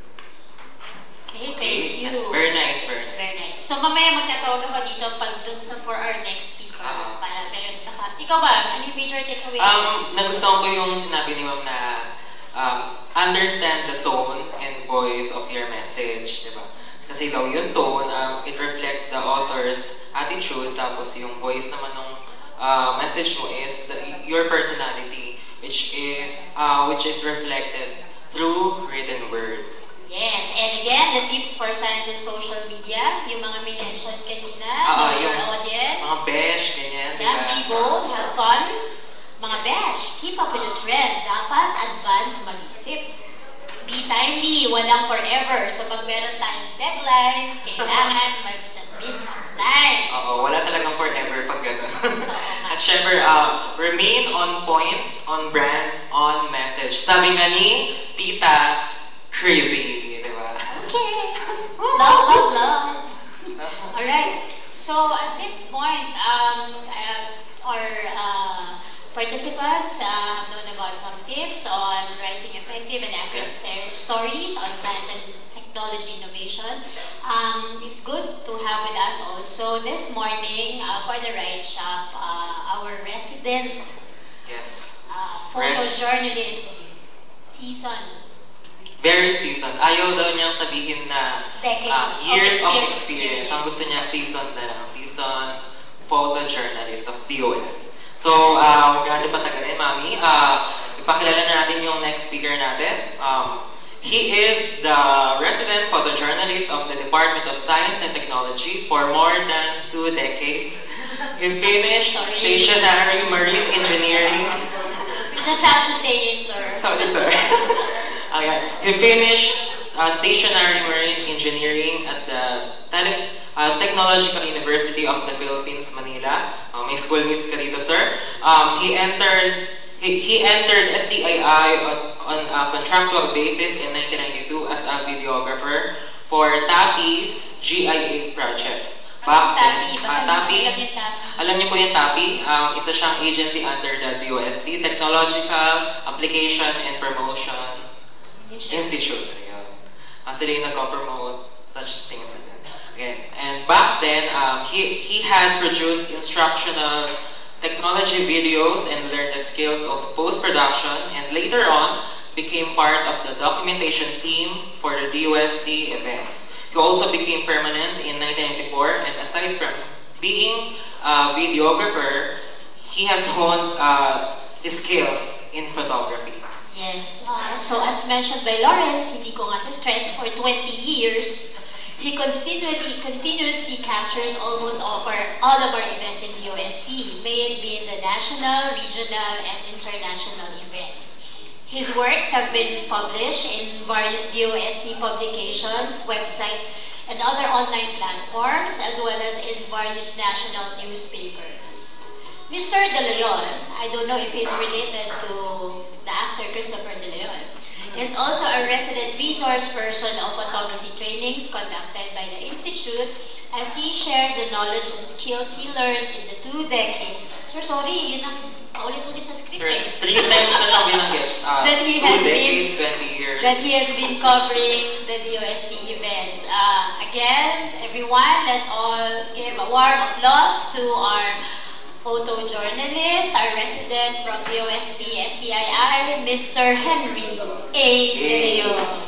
Okay, thank you. Very nice, very nice. Very nice. So mamaya magtatawag ako dito pag dun sa for our next speaker. Para meron ka. Ikaw ba? Ano yung major takeaway? Nagustuhan ko yung sinabi ni Ma'am na understand the tone and voice of your message, di ba? Kasi daw yung tone, it reflects the author's attitude, tapos yung voice naman ng message mo is your personality, which is reflected through written words. Yes, and again, the tips for science and social media, yung mga minention kanina, your audience. Mga besh, ganyan, di ba? Yeah, be bold, have fun. Mga besh, keep up with the trend. Dapat advance mag-isip. Be timely, walang forever. So pag meron tayong deadlines, kailangan mag-submit on time. Oo, wala talagang forever pag gano'n. At syempre, remain on point, on brand, on message. Sabi nga ni Tita, crazy, di ba? Okay. Love, love, love. Alright. So at this point, our participants have known about some tips on writing effective and accurate stories on science and technology innovation. It's good to have with us also this morning for the Right Shop, our resident photojournalist, seasoned. Very seasoned. Ayaw daw niyang sabihin na years of experience. Ang gusto niya seasoned na lang. Seasoned photojournalist of DOST. So, huwag natin patagalin, Mami. Ipakilala na natin yung next speaker natin. He is the resident photojournalist of the Department of Science and Technology for more than 2 decades. He finished stationary marine engineering. You just have to say it, sir. Sorry. He finished stationary marine engineering at the Technological University of the Philippines, Manila. May schoolmates ka dito, sir. He entered STII on a contractual basis in 1992 as a videographer for TAPI's GIA projects. TAPI? Alam niyo po yung TAPI? Isa siyang agency under the DOST, Technological Application and Promotion Institute. Sila yung nag-promote such things. Again. And back then, he had produced instructional technology videos and learned the skills of post-production, and later on became part of the documentation team for the DOST events. He also became permanent in 1994, and aside from being a videographer, he has honed his skills in photography? Yes, so as mentioned by Lawrence, hindi ko nga stress for 20 years, he continuously captures almost all of our events in the OST, may it be in the national, regional, and international events. His works have been published in various DOST publications, websites, and other online platforms, as well as in various national newspapers. Mr. De Leon, I don't know if he's related to the actor Christopher De Leon, is also a resident resource person of photography trainings conducted by the Institute as he shares the knowledge and skills he learned in the 2 decades. Sir, sorry, yun ang paulit-ulit sa script Sure. eh. 3 times na siyang binanggit. That he 2 has decades, been- 20 years. That he has been covering the DOST events. Again, everyone, let's all give a warm applause to our photojournalist, our resident from DOST STII, Mr. Henry A. De Leon.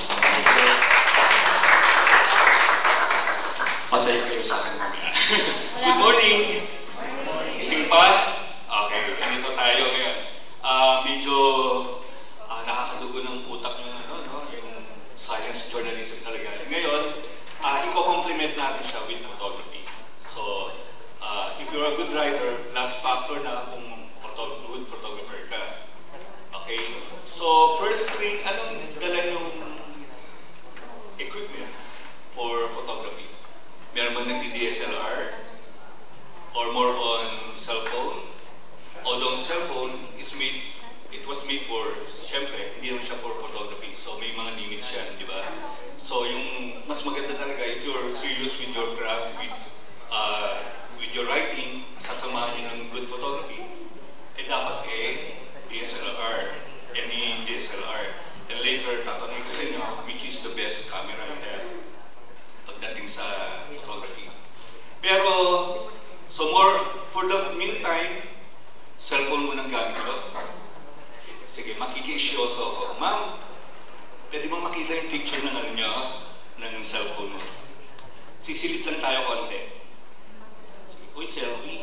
Patay kayo sa akin mamaya. Good morning! Gising pa? Okay, ganito tayo ngayon. Medyo nakakadugo ng utak yung, yung science journalism talaga. Ngayon, i-complement natin siya with photography. So, if you're a good writer, last factor na kung good photographer ka. Okay? So, first thing, anong dala yung equipment for photography? Meron ba nagdi-DSLR? Or more on cellphone? Although cellphone it was made for, syempre, hindi naman siya for photography. So, may mga limits siya, di ba? So, yung mas maganda talaga, if you're serious with your craft, with your writing, sasamahan niyo ng good photography, dapat DSLR, any DSLR. And later, tatanungin ko sa inyo, which is the best camera you have pagdating sa photography. Pero, so for the meantime, cellphone mo nang gamit ko. Sige, makikisyoso ako. Ma'am, pwede mo makita yung picture ng ng cellphone mo. Sisilip lang tayo konti. Uy, selfie.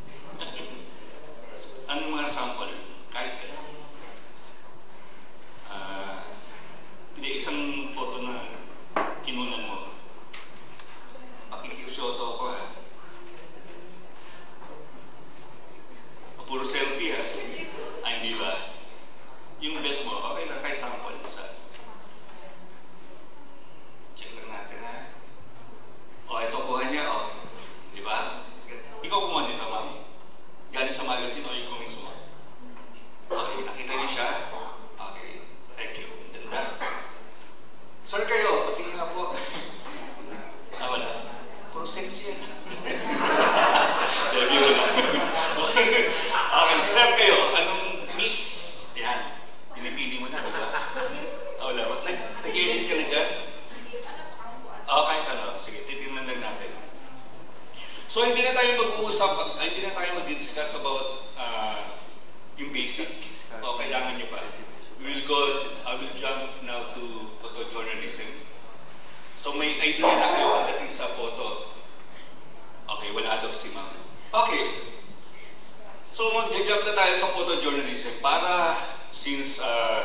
Anong mga sample? Kahit ka. Hindi, isang photo na kinunan mo. Pakikisyoso ako Puro selfie hindi ba? Yung best mo, okay lang kahit sample. Check lang natin ito kuha niya di ba? Ikaw kumuha nito, ma'am. Galing sa magazine o ikaw mismo? Okay, nakita niyo siya? Okay, thank you. Ganda. Sir kayo, patingin na po. Wala. Puro sexy yan. Review na. Okay, sir kayo, anong miss? Yan. Pinipili mo na, diba? Wala. Nag-edit ka na dyan? Kahit sige, titignan lang natin. So, hindi na tayo mag-uusap, hindi na tayo mag-discuss about yung basic. Kailangan nyo pa. I will jump now to photojournalism. So, may idea na kayo pagdating sa photo. Okay, wala daw si ma'am. Okay. So, mag-jump na tayo sa photojournalism para since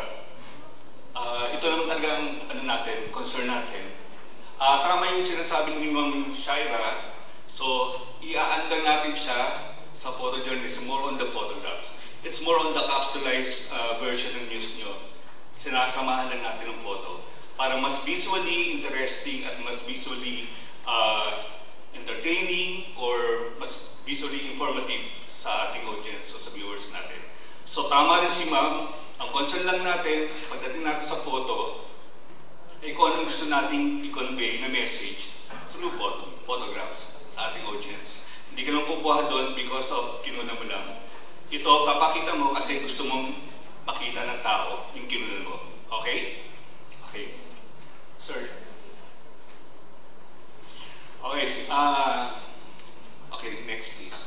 ito naman talagang concern natin. Tama yung sinasabi ni Ma'am Shaira. So, i-aan lang natin siya sa photojournalism, more on the photographs. It's more on the capsulized version ng news nyo. Sinasamahan lang natin ng photo para mas visually interesting at mas visually entertaining or mas visually informative sa ating audience o sa viewers natin. So, tama rin si Ma'am. Ang concern lang natin, pagdating natin sa photo, kung anong gusto nating i-convey na message through photographs sa ating audience. Hindi ka lang kukuha doon because of kinunan mo lang. Ito, papakita mo kasi gusto mong makita ng tao yung kinunan mo. Okay? Okay. Sir. Okay. Okay, next please.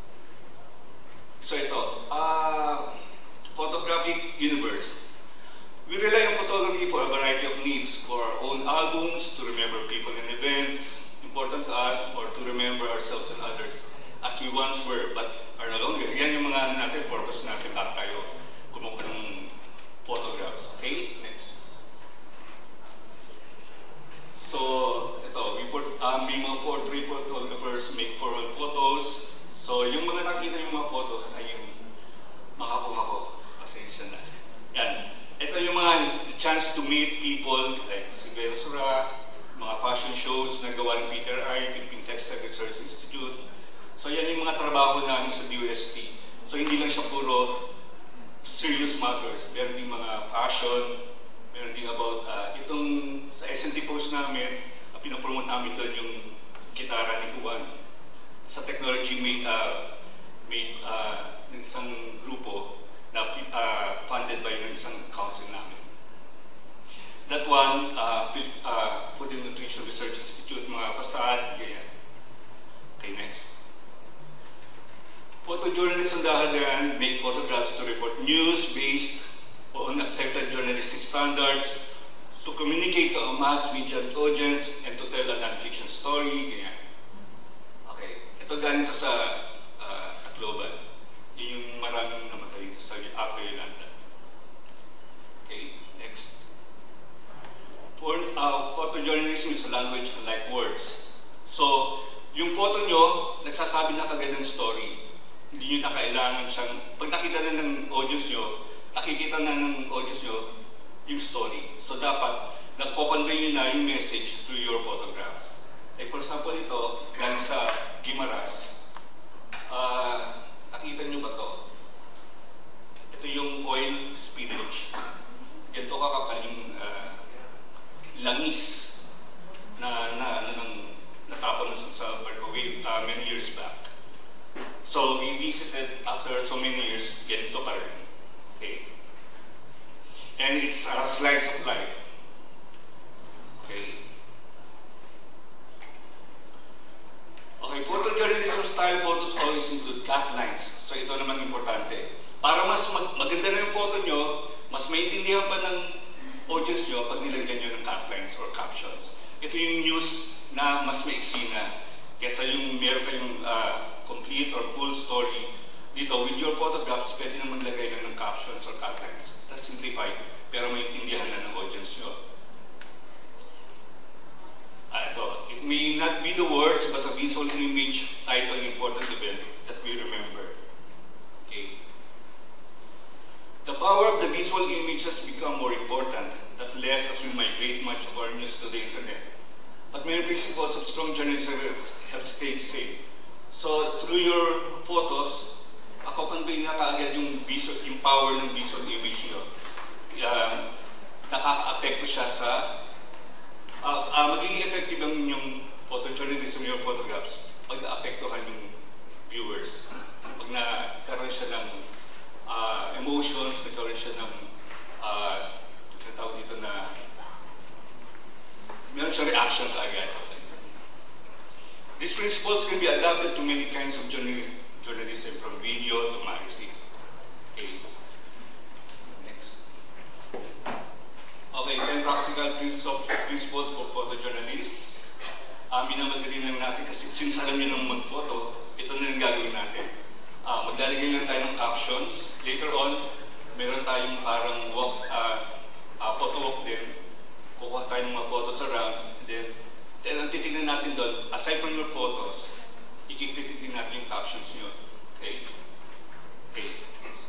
So ito, photographic universe. We rely on photography for a variety of needs, for our own albums, to remember people and events important to us, or to remember ourselves and others as we once were but are no longer. Yan yung mga purpose natin back tayo kumuha ng the chance to meet people like si Vera Sura, mga fashion shows na gawa ng Peter I, Philippine Textile Research Institute. So yan yung mga trabaho namin sa DOST. So hindi lang siya puro serious matters. Meron din mga fashion, meron din about itong sa SNT post namin, pinapromote namin doon yung gitara ni Juan. Sa technology made ng isang grupo na funded by yung isang council namin. That one, Food and Nutrition Research Institute, mga pasad, ganyan. Okay, next. Photojournalists on the other hand make photographs to report news based on accepted journalistic standards, to communicate to a mass media audience, and to tell a non-fiction story, ganyan. Okay, ito galing sa Tacloban. Yun yung maraming namatay sa Afro Yolanda. Okay, next. Photojournalism is a language unlike words. So, yung photo nyo, nagsasabi na kagad ng story. Hindi nyo na kailangan siyang, pag nakita na ng audience nyo, nakikita na ng audience nyo yung story. So dapat, nagko-convey nyo na yung message through your photographs. Like for example, ito, galing sa Guimaras. Nakita nyo ba to? Ito yung oil spillage. Ito kakapaling langis na natapon sa microwave many years back. So we visited after so many years, ganito pa rin. Okay? And it's a slice of life. Okay? Okay, photojournalism style photos always include cut lines. So ito naman importante. Para mas maganda na yung photo nyo, mas maintindihan pa ng audience nyo pag nilagyan nyo ng cut lines or captions. Ito yung news na mas maiksi na. Kesa yung meron kayong complete or full story, dito with your photographs, pwede na maglagay lang ng captions or cut lines. That's simplified, pero maintindihan na ng audience nyo. Ito, it may not be the words, but a visual image tied to an important event that we remember. Okay. The power of the visual image has become more important, not less as we migrate much of our news to the internet. But many principles of strong journalism have stayed the same. So, through your photos, ako-convey na kaagad yung power ng visual image nyo. Nakaka-apekto siya sa magiging effective ang inyong photojournalism, your photographs, pag na-apektuhan yung viewers. Pag nagkaroon siya ng emotions, nagkaroon siya ng tawag dito na meron siya reaction kaagad. These principles can be adapted to many kinds of journalism, from video to magazine. Okay. Next. Okay, 10 practical principles for photojournalists. Minamadali lang natin kasi since alam nyo nang mag-photo, ito na lang gagawin natin. Maglalagay lang tayo ng captions. Later on, meron tayong parang photo walk din. Kukuha tayo ng mga photos around. And then ang titignan natin doon, aside from your photos, ikikritik din natin yung captions nyo. Okay? Okay.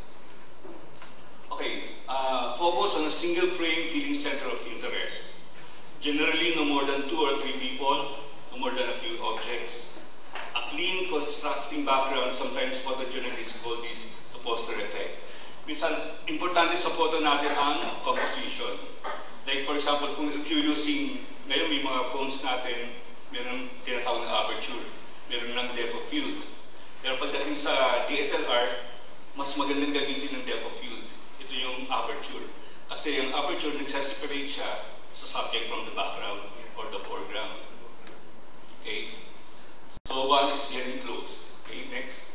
Okay. Focus on a single frame feeling center of interest. Generally, no more than 2 or 3 people, no more than a few objects. A clean, constructing background, sometimes photojournalists call this the poster effect. Minsan, importante sa photo natin ang composition. Like for example, if you're using, ngayon may mga phones natin, meron tinatawag na aperture, meron ng depth of field. Pero pagdating sa DSLR, mas magandang gamitin ng depth of field. Ito yung aperture. Kasi yung aperture, nagsaseparate siya sa subject from the background or the foreground. Okay? So one is getting close. Okay, next.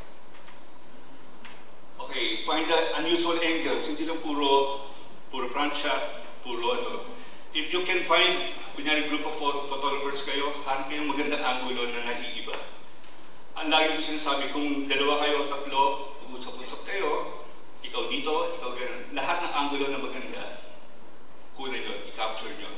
Okay, find the unusual angles. Hindi lang puro front shot, puro ano. If you can find, kunyari group of photographers kayo, hanap kayong magandang angulo na naiiba. Ang lagi ko sinasabi, kung dalawa kayo o tatlo, mag-usap-usap kayo, ikaw dito, ikaw gano'n. Lahat ng angulo na maganda, kunin nyo, i-capture nyo.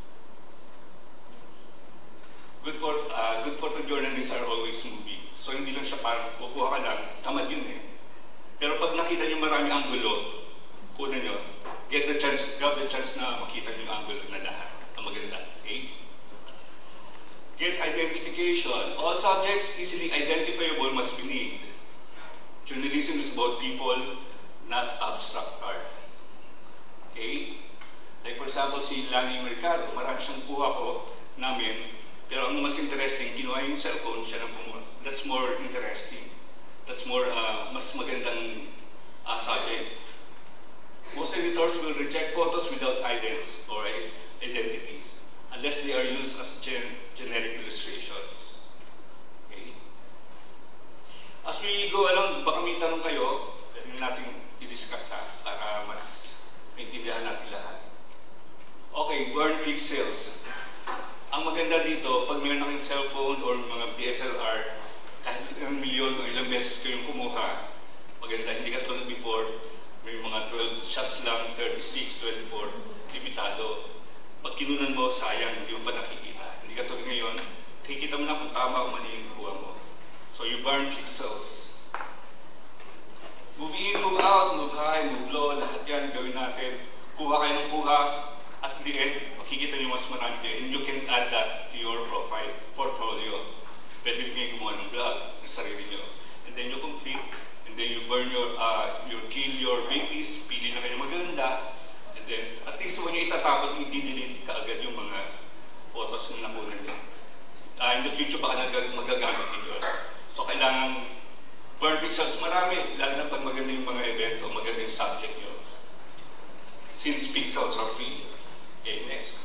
Good photojournalists are always moving. So hindi lang siya parang kukuha ka lang, tamad yun eh. Pero pag nakita nyo maraming angulo, kunin nyo, grab the chance na makita niyo yung angle na lahat. Ang maganda. Okay? Get identification. All subjects easily identifiable must be named. Journalism is about people, not abstract art. Okay? Like for example, si Lani Mercado, marami siyang kuha ko namin, pero ang mas interesting, kinuha yung cellphone, siya nang pumuha. That's more interesting. That's more, mas magandang subject. Most editors will reject photos without idents or identities, unless they are used as generic illustrations. Okay? As we go along, baka may tanong kayo, pwede natin i-discuss para mas maintindihan natin lahat. Okay, burn pixels. Ang maganda dito, pag mayroon na kayong cellphone or mga DSLR, kahit ilang milyon o ilang beses kayong kumuha, maganda, hindi ka tulad before, may mga 12 shots lang, 36, 24, limitado. Pag kinunan mo, sayang, hindi mo pa nakikita. Hindi ka tulad ngayon, nakikita mo na kung tama o mali yung kuha mo. So you burn pixels. Move in, move out, move high, move low, lahat yan gawin natin. Kuha kayo ng kuha, at the end, makikita nyo mas marami kayo, and you can add that to your profile, portfolio. Pwede rin kayo gumawa ng blog, ng sarili nyo. And then you complete, and then you burn your, kill your babies, pili na kayo maganda, and then, at least when nyo itatapon, i-delete ka agad yung mga photos na nakunan nyo. In the future, baka magagamit din yun. So, kailangan burn pixels marami, lalo na pag maganda yung mga event o maganda yung subject nyo. Since pixels are free. Okay, next.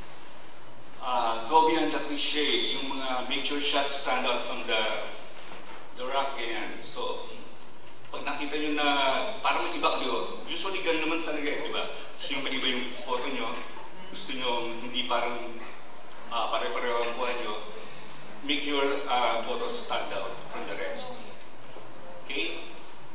Go beyond the cliche, yung mga make your shots stand out from the rock, ganyan. So, pag nakita nyo na parang mag-iba kayo, usually ganun naman talaga, di ba? Gusto nyo mag-iba yung photo nyo, gusto nyo hindi parang pare-pareho ang kuha nyo, make your photos stand out from the rest. Okay?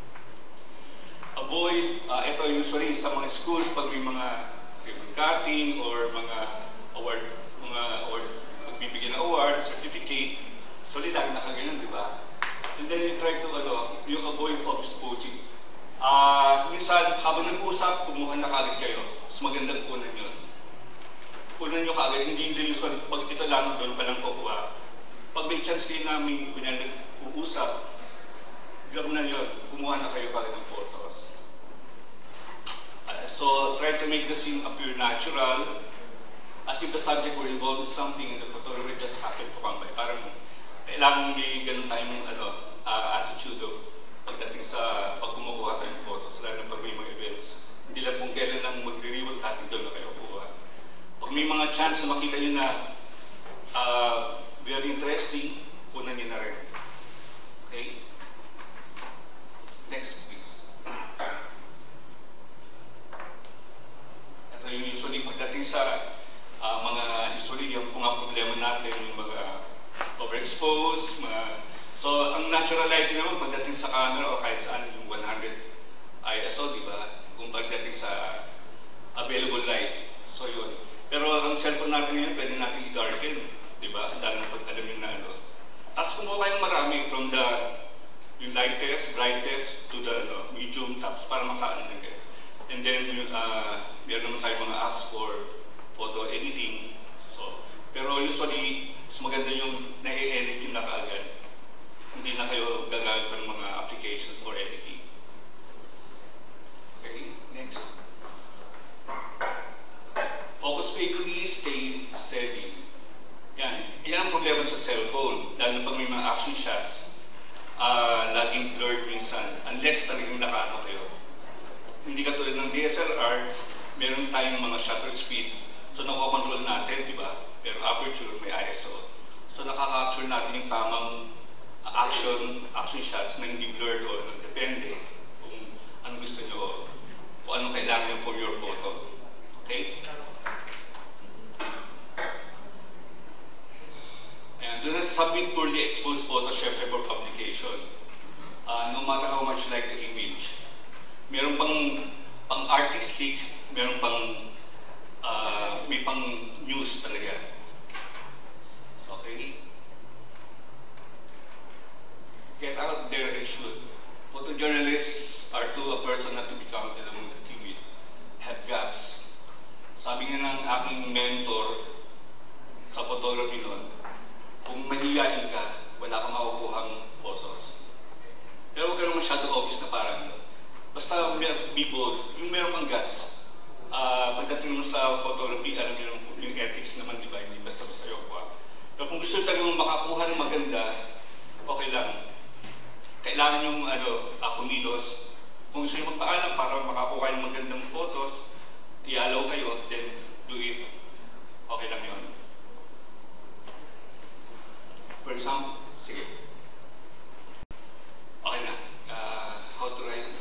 Avoid, ito usually sa mga schools, pag may mga ribbon cutting or mga award, pagbibigyan ng award, certificate, so lagi nakaganyan, di ba? And then you try to, yung avoid obvious posing. Minsan, habang nag-usap, kumuha na kagad kayo. Mas magandang kunan yun. Kunan nyo kagad, hindi usual, pag ito lang, doon pa lang kukuha. Pag may chance kayo namin, kunya nag-uusap, grab na yun, kumuha na kayo kagad ng photos. So, try to make the scene appear natural, as if the subject were involved in something and the photographer just happened to come by. Parang kailangan may ganun tayong attitude pagdating sa pag kumukuha tayo ng photos, lalo na pag may mga events. Hindi lang kung kailan lang magre-reward natin doon na kayo kuha. Pag may mga chance na makita nyo na very interesting, kunan nyo na rin. Okay? Next, please. So, usually pagdating sa usually yung mga problema natin, yung mga overexposed, so ang natural lighting naman pagdating sa camera o kahit saan yung 100 ISO, di ba? Kung pagdating sa available light, so yun. Pero ang cellphone natin ngayon, pwede natin i-darken, di ba? Lalo na pag alam yung Tapos kumuha kayong marami from the yung lightest, brightest to the medium tops para makaano din kayo. And then meron naman tayong mga apps for photo editing. So, pero usually, mas maganda yung na-edit yung nakaagad. Hindi na kayo gagamit ng mga applications for editing. Okay, next. Focus faithfully, stay steady. Yan ang problema sa cellphone. Lalo na pag may mga action shots, laging blurred minsan, unless talagang nakaano kayo. Hindi katulad ng DSLR, meron tayong mga shutter speed. So, nako-control natin, di ba? Pero aperture, may ISO. So, nakaka-capture natin yung tamang action shots na hindi blurred o depende kung ano gusto nyo, kung anong kailangan for your photo. Okay? Ayan, do not submit poorly exposed photos, syempre, for publication. No matter how much you like the image. Meron pang artistic, meron may pang news talaga. Okay? Get out there and shoot. Photojournalists are a person not to be counted among the timid, have gaps. ng aking mentor sa photography noon, kung mahihain ka, wala kang makukuhang photos. Pero huwag ka naman masyado obvious na parang basta be bold, yung meron kang guts. Pagdating mo sa photography, alam niyo yung ethics naman, di ba? Hindi basta-basta yung kuha. Pero kung gusto talagang makakuha ng maganda, okay lang. Kailangan yung kumilos. Kung gusto nyo magpaalam para makakuha ng magandang photos, i-allow kayo, then do it. Okay lang yun. For example, sige. Okay na. How to write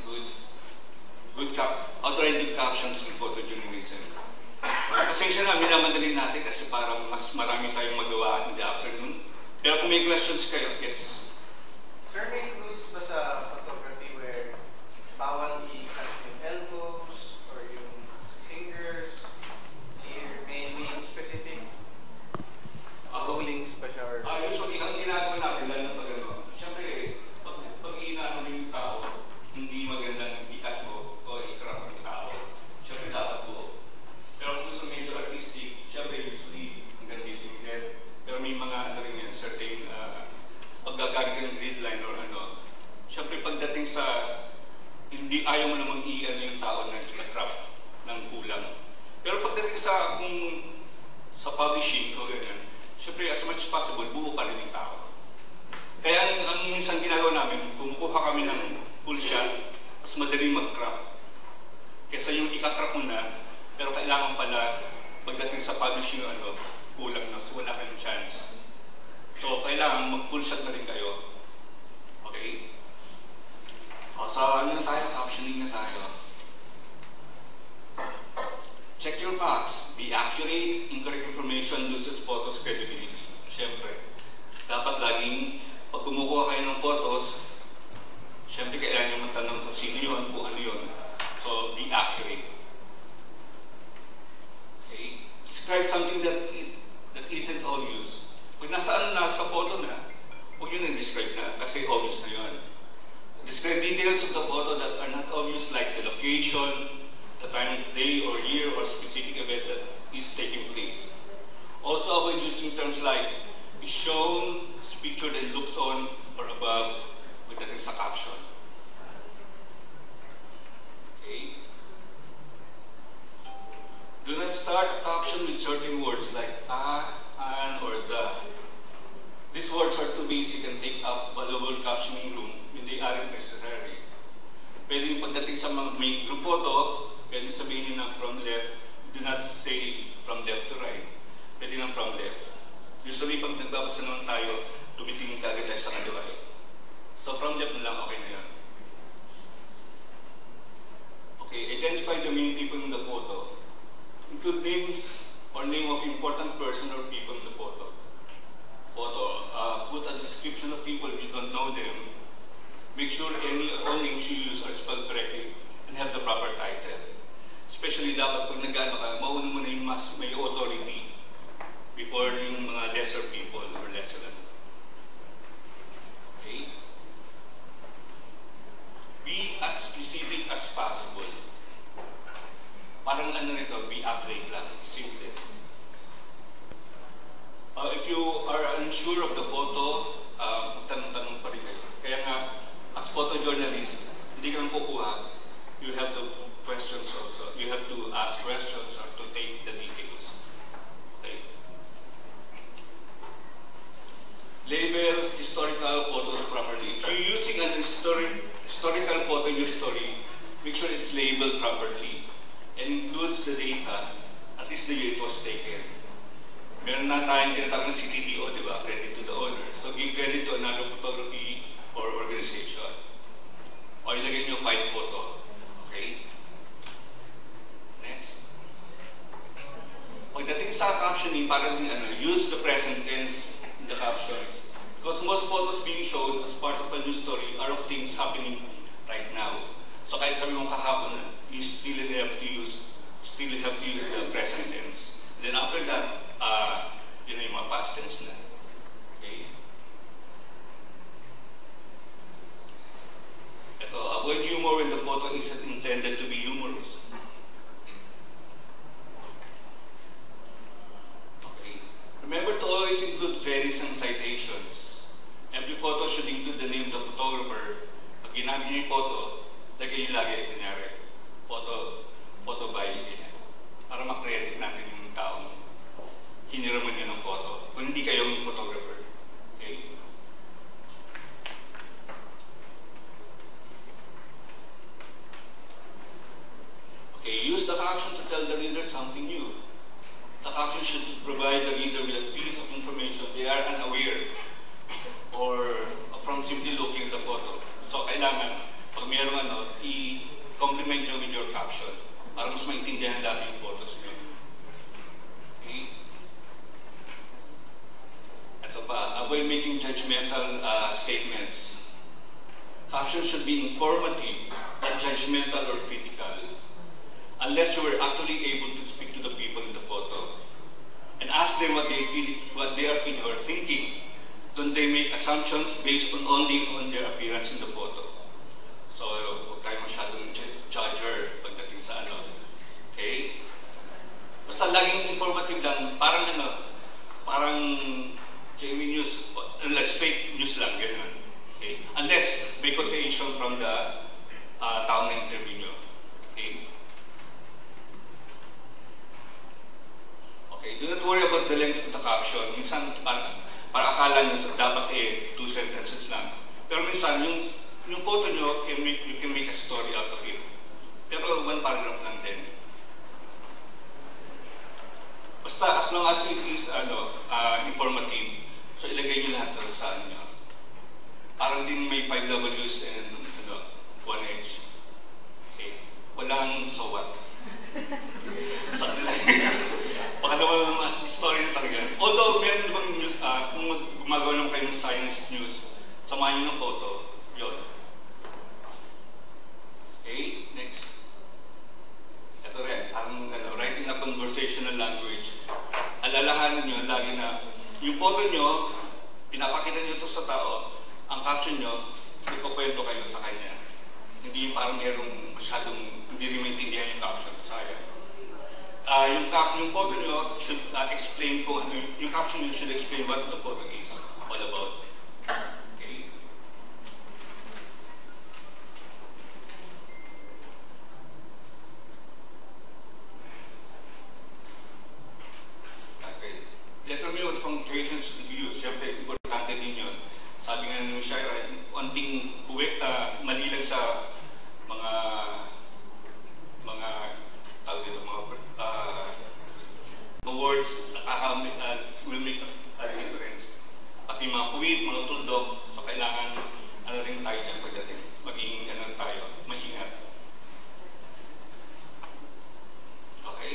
good captions in photojournalism. Pasensya na, minamadali natin kasi parang mas marami tayong magawa in the afternoon. Pero kung may questions kayo, yes. Sir, may rules ba sa photography where bawal i-cut yung elbows or yung fingers? May specific rulings ba siya? Usually, ang ginagawa natin, lalo na pag siyempre, pag inaano mo yung tao, hindi magandang i-cut mo o i-crop ang tao. Siyempre, dapat buo. Pero kung gusto medyo artistic, siyempre, usually, hanggang dito yung head. Pero may mga rin yan, certain paggagamit ka ng grid line or siyempre, pagdating sa hindi ayaw mo namang i-ano yung tao na i-crop ng kulang. Pero pagdating sa publishing o ganyan, siyempre, as much as possible, buo pa rin yung tao. Kaya ang minsan ginagawa namin, kumukuha kami ng full shot, mas madaling mag-crop. Kesa yung ika-crop mo na, pero kailangan pala, pagdating sa publishing, kulang na, so wala kayong chance. So, kailangan mag-full shot na rin kayo. Okay? So, na tayo? Captioning na tayo. Check your facts. Be accurate. Incorrect information loses photos credibility. Siyempre, dapat laging, pag kumukuha kayo ng photos, siyempre kailangan nyo matanong kung sino yun, kung ano yun. So, be accurate. Okay? Describe something that isn't obvious. Pag nasa photo na, huwag yun describe na, kasi obvious na yun. Describe details of the photo that are not obvious, like the location, the time, day, or year, or specific event that is taking place. Also, avoid using terms like is shown, is pictured, and looks on, or above, pagdating sa caption. Okay? Do not start a caption with certain words like an, or the. These words are too basic and take up valuable captioning room when they aren't necessary. Pwede yung pagdating sa may group photo, pwede sabihin nyo na from left, do not say from left to right. Pwede lang from left. Usually, pag nagbabasa naman tayo, tumitingin ka agad tayo sa kaliwa. So, from left na lang, okay na yan. Okay, identify the main people in the photo. Include names or name of important person or people in the photo. Put a description of people if you don't know them. Make sure all names you use are spelled correctly and have the proper title. Especially dapat pag nag-ano ka, mauna mo na yung mas may authority before yung mga lesser people or lesser than. Okay? Be as specific as possible. Parang ano nito, be accurate lang, simple. If you are unsure of the photo, tanong-tanong pa rin kayo. Kaya nga, as photojournalist, hindi ka lang kukuha, you have to questions also. You have to ask questions or to take the details. Okay. Label historical photos properly. If you're using an historical photo in your story, make sure it's labeled properly and includes the data, at least the year it was taken. Meron na tayong tinatawag na CTTO, di ba? Credit to the owner. So, give credit to another photography or organization. O ilagay nyo 5 photo. Okay? Next. Pagdating sa captioning, parang use the present tense in the captions. Because most photos being shown as part of a news story are of things happening right now. So kahit sabi mong kahapon, you still have to use the present tense. And then after that, yun na yung mga past tense na. Okay? Ito, avoid humor when the photo isn't intended to be humorous. credits and citations. Every photo should include the name of the photographer. Pag ginamit niyo yung photo, lagay niyo lagi, kunyari, photo by, ganyan. Para makreative natin yung taong hiniraman niyo ng photo. Kung hindi kayo yung photographer. Okay? Okay, use the caption to tell the reader something new. The caption should provide the reader with a piece of information they are unaware or from simply looking at the photo. So, kailangan, pag mayroong i-complement nyo with your caption para mas maintindihan lang yung photos nyo. Okay? Ito pa, avoid making judgmental statements. Captions should be informative, not judgmental or critical. Unless you were actually able to speak to the people in the photo and ask them what they are feeling or thinking. Don't they make assumptions based only on their appearance in the photo? So, huwag tayo masyadong judger pagdating sa ano. Okay? Basta laging informative lang, parang Jamie News, unless fake news lang, gano'n. Okay? Unless may quotation from the tao na interview nyo. Okay? Okay, do not worry about the length of the caption. Minsan, parang akala nyo dapat 2 sentences lang. Pero minsan, yung photo nyo, you can make a story out of it. Pero 1 paragraph lang din. Basta, as long as it is informative, so ilagay nyo lahat ng saan nyo. Parang din may 5 W's and 1 H. Okay? Walang so what. Saan lang. Baka naman story na talaga. Although, meron namang news, kung gumagawa naman kayo ng science news, samahan nyo ng photo, yun. Okay, next. Ito rin, writing a conversational language. Alalahanin nyo lagi na yung photo nyo, pinapakita nyo ito sa tao, ang caption nyo, ipakwento kayo sa kanya. Hindi yung parang merong masyadong hindi rin maintindihan yung caption. Sayang. Yung photo nyo should explain yung caption nyo should explain what the photo is all about. Okay? Okay. Determine what punctuations to use. Siyempre, importante din yun. Sabi nga ni Shira, konting mali lang sa mga words will make a difference. Pati mga kuwit, mga tuldok, so kailangan rin tayo dyan pagdating. Maging tayo, maingat. Okay?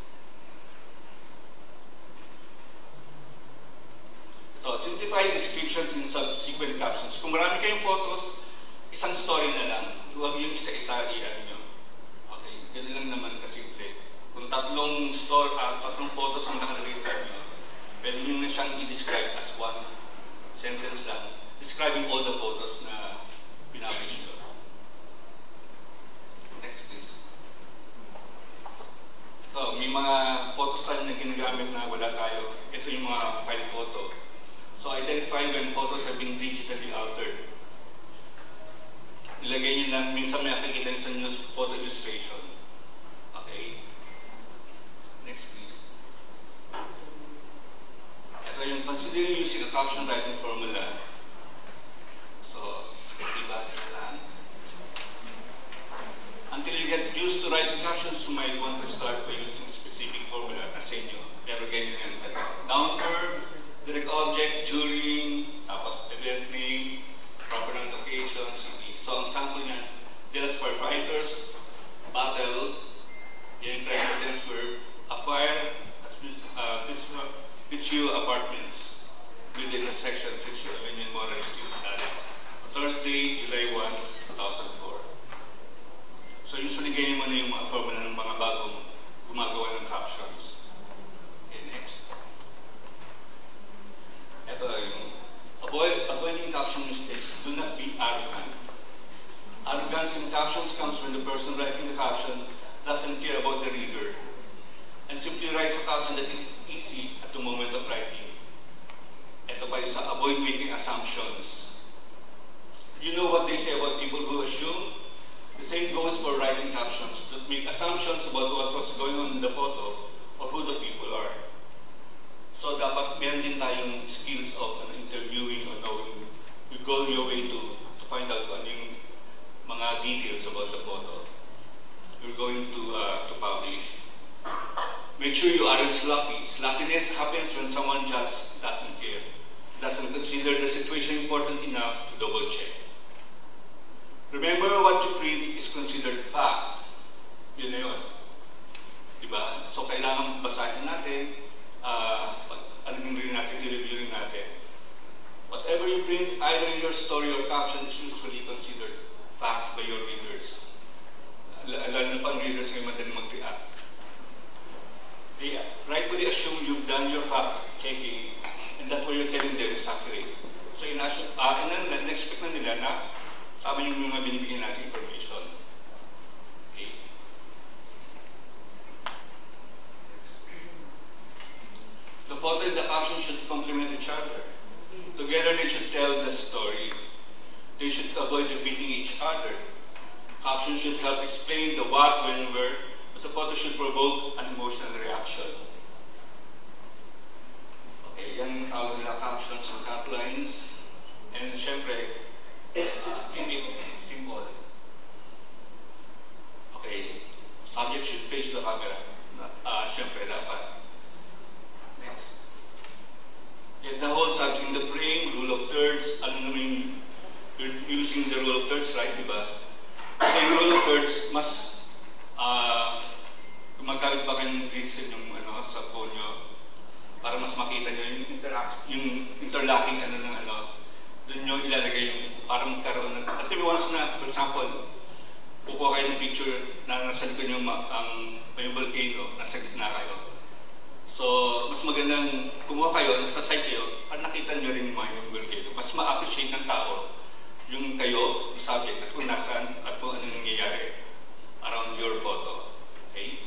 Ito, simplify descriptions in subsequent captions. Kung marami kayong photos, isang story na lang. Huwag yung isa-isa i-ano nyo. Okay, ganun lang naman kasimple. Kung tatlong photos ang nakalagay sa inyo, pwede nyo na siyang i-describe as 1 sentence lang, describing all the photos na pinabase nyo. Next, please. Ito, may mga photos tayo na ginagamit na wala tayo. Ito yung mga file photo. So, identify when photos have been digitally altered. Nilagay nyo lang, minsan may nakikita sa news photo illustration. Okay? Next, please. Ito yung considering using a caption writing formula. So, ibasa na lang. Until you get used to writing captions, you might want to start by using specific formula na sa inyo. Pero ganyan yan. Noun verb, direct object, during, tapos event name, proper noun location, city. So, ang sample niyan, jealous firefighters, battle, yan yung present tense verb, a fire at Fitzhugh Apartments with the intersection Fitzhugh Avenue and Morris Street, Dallas. Thursday, July 1, 2004. So usually ganyan mo na yung mga formula ng mga bagong gumagawa ng captions. Okay, next. Ito yung avoiding caption mistakes. Do not be arrogant. Arrogance in captions comes when the person writing the caption doesn't care about the reader and simply writes a caption that is easy at the moment of writing Sloppiness happens when someone just doesn't care, doesn't consider the situation important enough to double check. Remember, what you print is considered fact. Yun na yun. Diba? So kailangan basahin natin, anuhin rin natin, i-review rin natin. Whatever you print, either your story or caption, is usually considered fact by your readers. Lalo na pa ang readers ngayon madaling mag-react. They rightfully assume you've done your fact-checking and that what you're telling them is accurate. So in-expect na nila na tama yung mga binibigyan natin information. Okay. The photo and the caption should complement each other. Together they should tell the story. They should avoid repeating each other. Caption should help explain the what, when, where, but the photo should provoke an emotional reaction. Okay, yan yung tawag nila captions and catlines. And syempre, keep it simple. Okay, subject should face the camera. Syempre dapat. Next. Get the whole subject in the frame, rule of thirds. Ano naman you're using the rule of thirds, right, diba? So yung rule of thirds, mas gumagamit pa kayong grid yung sa phone nyo para mas makita nyo yung interlocking doon nyo ilalagay yung parang magkaroon ng, kasi once na, for example, kukuha kayo ng picture na nasa likod nyo may volcano, nasa gitna kayo. So, mas magandang kumuha kayo, nasa side kayo, para nakita nyo rin yung volcano. Mas ma-appreciate ng tao yung kayo, yung subject, at kung nasaan, at kung ano nangyayari around your photo. Okay?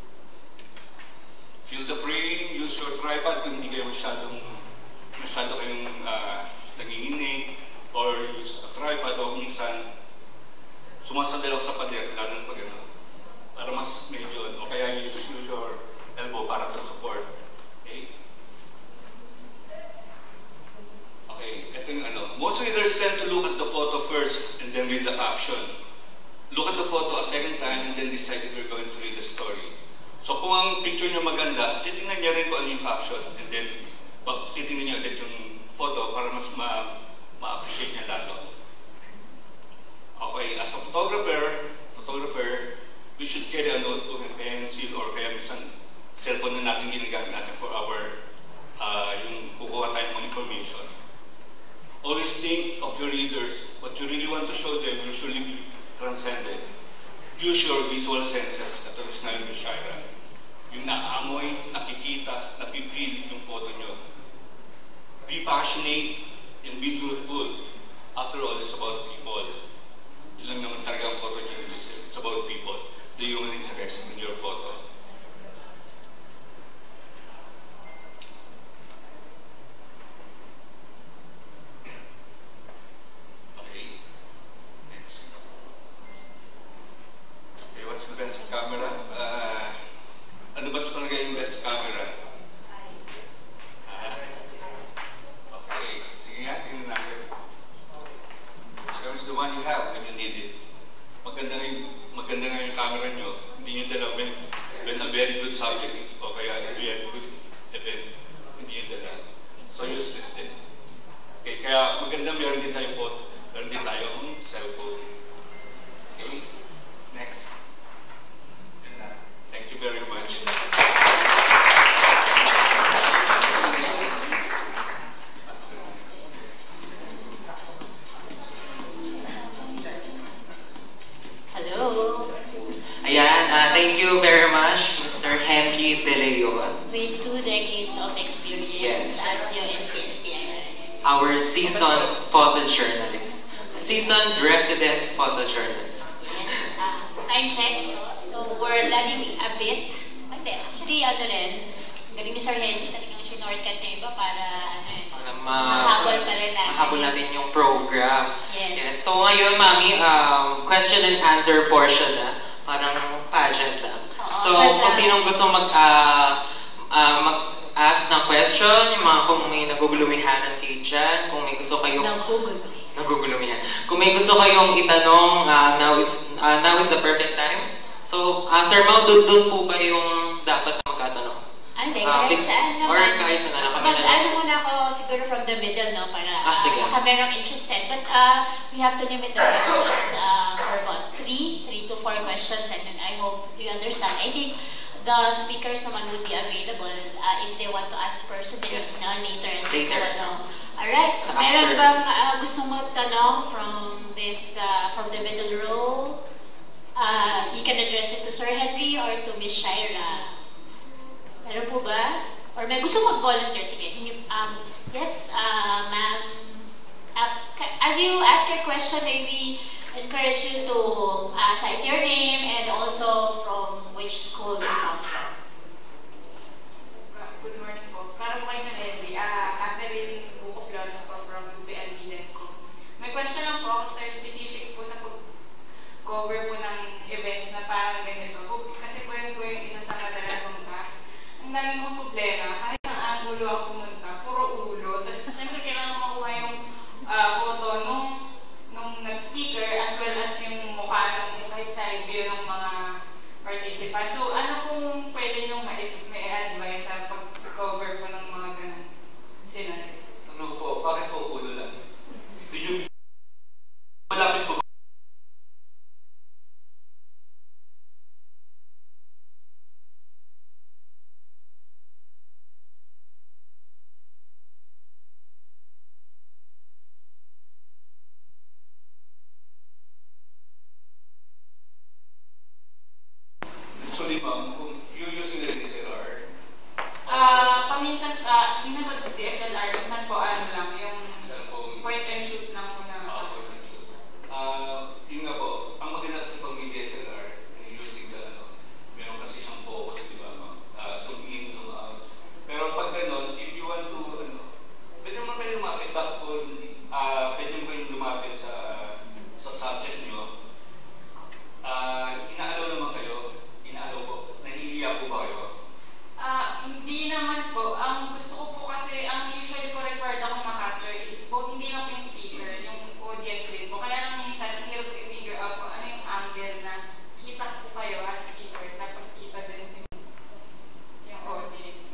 Fill the frame, use your tripod kung hindi kayo masyado kayong nanginginig, or use a tripod o minsan sumasandalaw sa pader, lalo na pag para mas medyo, o kaya use your elbow para to support. Okay? Okay, ito yung most readers tend to look at the photo first and then read the caption. Look at the photo a second time and then decide if you're going to read the story. So kung ang picture nyo maganda, titingnan nyo rin kung ano yung caption and then titingnan nyo ulit yung photo para mas ma-appreciate niya lalo. Okay, as a photographer, we should carry a notebook and pencil or kaya minsan cellphone na natin ginagamit natin for our yung kukuha tayong mga information. Always think of your readers. What you really want to show them usually be transcended. Use your visual senses, katulad na yung Shaira. Yung naamoy, nakikita, napipil yung photo nyo. Be passionate and be truthful. After all, it's about people. Yun lang naman talaga ang photojournalism. It's about people. The human interest in your photo. What's the best camera? Ano ba sa palagay yung best camera? Okay, sige nga, tingnan natin. Which one is the one you have when you need it? Maganda nga yung camera nyo. Hindi nyo dala when a very good subject is o kaya a very good event. Hindi nyo dala. So useless din. Okay, kaya maganda meron din tayong phone. Meron din tayong cellphone. Okay, next. Thank you very much. Hello. Ayan, thank you very much, Mr. Henry De Leon. With 2 decades of experience Yes. at USDSTI. Our seasoned photojournalist. Seasoned resident photojournalist. Yes, time check. So we're lagging a bit. Actually, galing ni Sir Henry, talagang shortcut niya iba para mahabol pa rin natin. Mahabol natin yung program. Yes. So ngayon, Mami, question and answer portion na. Parang pageant lang. So kung sinong gusto mag-ask ng question, yung mga kung may nagugulumihanan kayo dyan, kung may gusto kayong... Nagugulumihan. Kung may gusto kayong itanong, now is the perfect time. So, Sir Mau, doon po ba yung dapat na magkatanong? Hindi. Saan or naman? kahit saan na lang kami na lang. Ano muna ako siguro from the middle, no? Para sige. baka merong interested. But we have to limit the questions for about 3 to 4 questions, and then I hope you understand. I think the speakers naman would be available if they want to ask personally later as we go along. Alright, so meron bang gusto magtanong from this, from the middle row? You can address it to Sir Henry or to Miss Shaira. Meron po ba? Or may gusto mag-volunteer? Sige. Yes, ma'am. As you ask your question, maybe encourage you to cite your name and also from which school you come from. Good morning po. Para po kayo sa Henry. Catherine Buko Flores po from UPLB Denco. May question lang po ako, sir, specific po sa cover po ng events na parang ganito. Kasi po yung isa sa madalas kong task. Ang daming kong problema, kahit ang angulo ako pumunta, puro ulo. Tapos siyempre kailangan makuha yung photo nung nag-speaker as well as yung mukha ng kahit side view ng mga participants. So ano kung pwede nyo may-advise sa pag-cover po ng mga ganun scenario? Ano po, bakit po ulo lang? Did you malapit po? Sorry ma'am, kung you're using the DSLR? Minsan po DSLR, minsan po ano lang, yung Cellphone. point and shoot lang po na. Point and shoot. Yun nga po, ang maganda kasi pag may DSLR, using the, meron kasi siyang focus, di ba ma'am? Zoom in, zoom out. Pero pag gano'n, if you want to, pwede naman kayo lumapit, bakit po, pwede naman kayo lumapit sa subject nyo. Inaalaw naman kayo, nahihiya po ba kayo? Hindi naman po. Ang gusto ko po kasi, ang usually po required akong makapture is both, hindi lang po yung speaker, yung audience din po. Kaya lang minsan, ang hirap i-figure out po ano yung angle na kita po kayo as speaker, tapos kita din yung audience.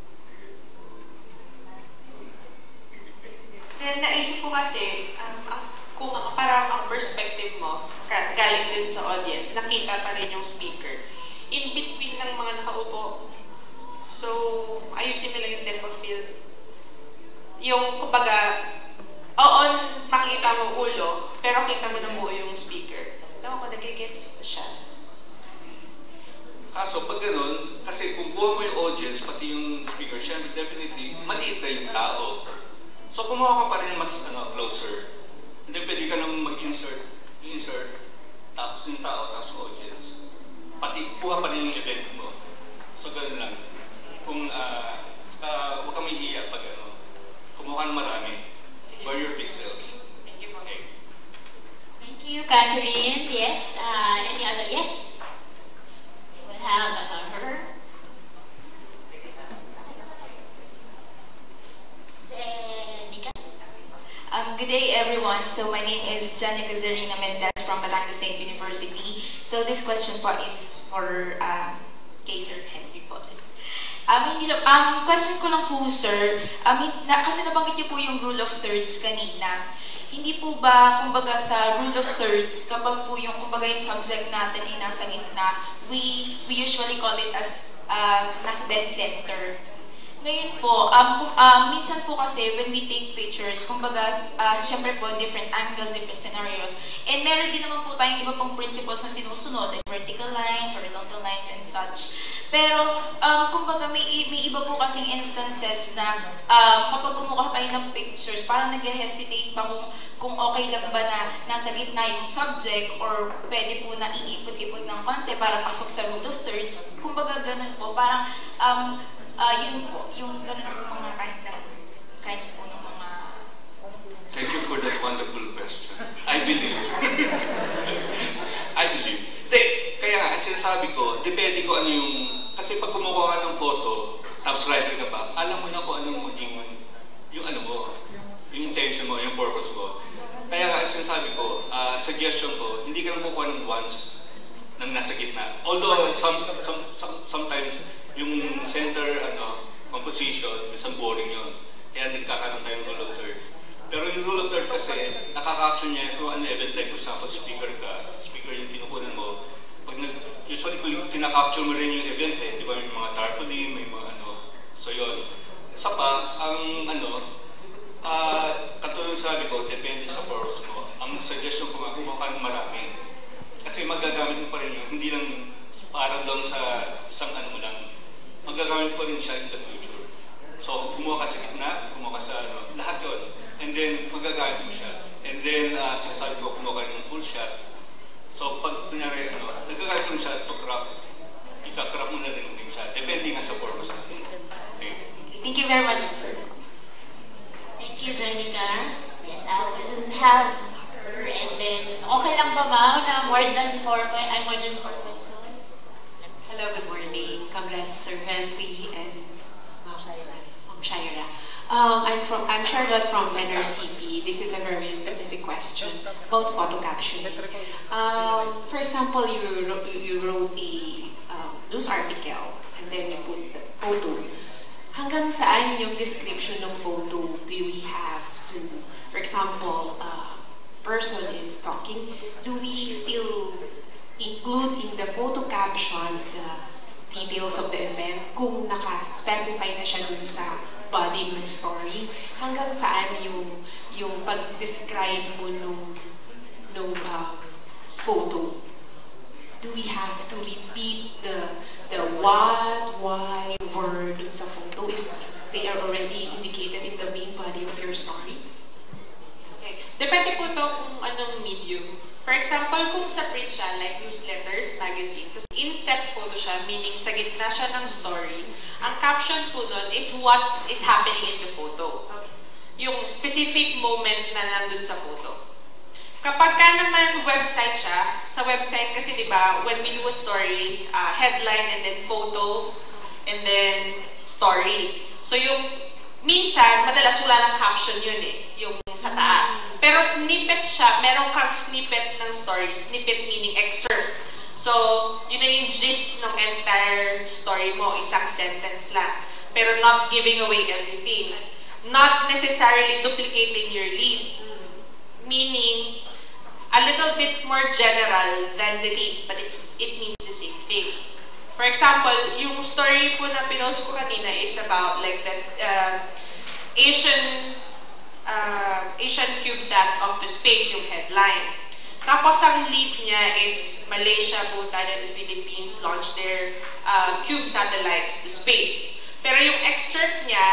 Then, naisip ko kasi, kung parang ang perspective mo, galing din sa audience, nakita pa rin yung speaker. In between ng mga nakaupo, so, ayusin nila yung depth of field. Yung, kumbaga, makikita mo ulo, pero kita mo na buo yung speaker. Alam ko, nagigets siya. Kaso, pag ganun, kasi kung buo mo yung audience, pati yung speaker, syempre, definitely, maliit na yung tao. So, kumuha ka pa rin mas closer. Hindi pwede ka nang mag-insert, tapos yung tao, tapos audience. Pati, kuha pa rin yung event mo. So, ganun lang. Kung, huwag ka mahihiya pag kumuha ng marami. Where your pixels. Thank you po. Okay. Thank you, Catherine. Yes. Any other? Yes. We'll have her. Jenica. Good day, everyone. So my name is Janica Zarina Mendez from Batangas State University. So this question po is for kay Sir Henry po. Question ko lang po, sir. Kasi nabanggit niyo po yung rule of thirds kanina. Hindi po ba, kumbaga sa rule of thirds, kapag po yung, kumbaga yung subject natin ay nasa gitna, we usually call it as nasa dead center. Ngayon po, minsan po kasi when we take pictures, kumbaga, syempre po, different angles, different scenarios. And meron din naman po tayong iba pang principles na sinusunod, like vertical lines, horizontal lines, and such. Pero, kumbaga, may iba po kasing instances na kapag kumuha tayo ng pictures, parang nag-hesitate pa kung okay lang ba na nasa gitna yung subject or pwede po na iipot-ipot ng konti para pasok sa rule of thirds. Kumbaga, ganun po. Parang, yun po, yung ganun po mga kinds po ng mga... Thank you for that wonderful question. I believe. I believe. Kaya nga, sinasabi ko, depende ko ano yung... Kasi pag kumukuha ka ng photo, tapos writer ka pa, alam mo na kung ano mo yung ano mo, yung intention mo, yung purpose mo. Kaya nga, sinasabi ko, suggestion ko, hindi ka lang kukuha ng once nang nasa gitna. Although, sometimes, yung center, position, isang boring yun. Kaya nagkakaroon tayo ng rule of third. Pero yung rule of third kasi, nakaka-action niya kung ano event, like for example, speaker yung pinukunan mo. Usually kung kinaka-capture mo rin yung event di ba, may mga tarpaulin, may mga ano. So yun. Isa pa, ang katulad sabi ko, depende sa purpose mo. Ang suggestion ko nga, kumuha ka ng marami. Kasi magagamit mo pa rin yun, hindi lang para doon sa isang ano mo lang. Magagamit pa rin siya in the future. So, kumuha ka sa gitna, kumuha ka sa ano, lahat yun. And then, magagamit mo siya. And then, sinasabi ko, kumuha ka ng full shot. So, pag kunyari, nagagamit mo siya to crop, ika-crop mo na rin din siya. Depende nga sa purpose natin. Okay. Thank you very much, sir. Thank you, Jenica. Yes, I will have her, and then, okay lang ba na more than 4 questions? Hello, good morning. Congrats, Sir Henry and Ma'am Shaira. I'm Charlotte from NRCP. This is a very specific question about photo captioning. For example, you wrote a news article and then you put the photo. Hanggang saan yung description ng photo do we have to, for example, person is talking, do we still include in the photo caption the details of the event kung naka-specify na siya dun sa body ng story? Hanggang saan yung pag-describe mo nung photo? Do we have to repeat the what, why, word dun sa photo if they are already indicated in the main body of your story? Depende po ito kung anong medium. For example, kung sa print siya, like newsletters, magazine, tapos inset photo siya, meaning sa gitna siya ng story, ang caption po nun is what is happening in the photo. Yung specific moment na nandun sa photo. Kapag ka naman website siya, sa website kasi diba, when we do a story, headline and then photo, and then story. So yung minsan, madalas wala ng caption yun yung sa taas. Pero snippet siya, meron kang snippet ng story. Snippet meaning excerpt. So, yun na yung gist ng entire story mo, isang sentence lang. Pero not giving away everything. Not necessarily duplicating your lead. Meaning, a little bit more general than the lead, but it means the same thing. For example, yung story po na pinost ko kanina is about like the Asian CubeSats off to space, yung headline. Tapos ang lead niya is Malaysia, Bhutan, and the Philippines launched their cube satellites to space. Pero yung excerpt niya,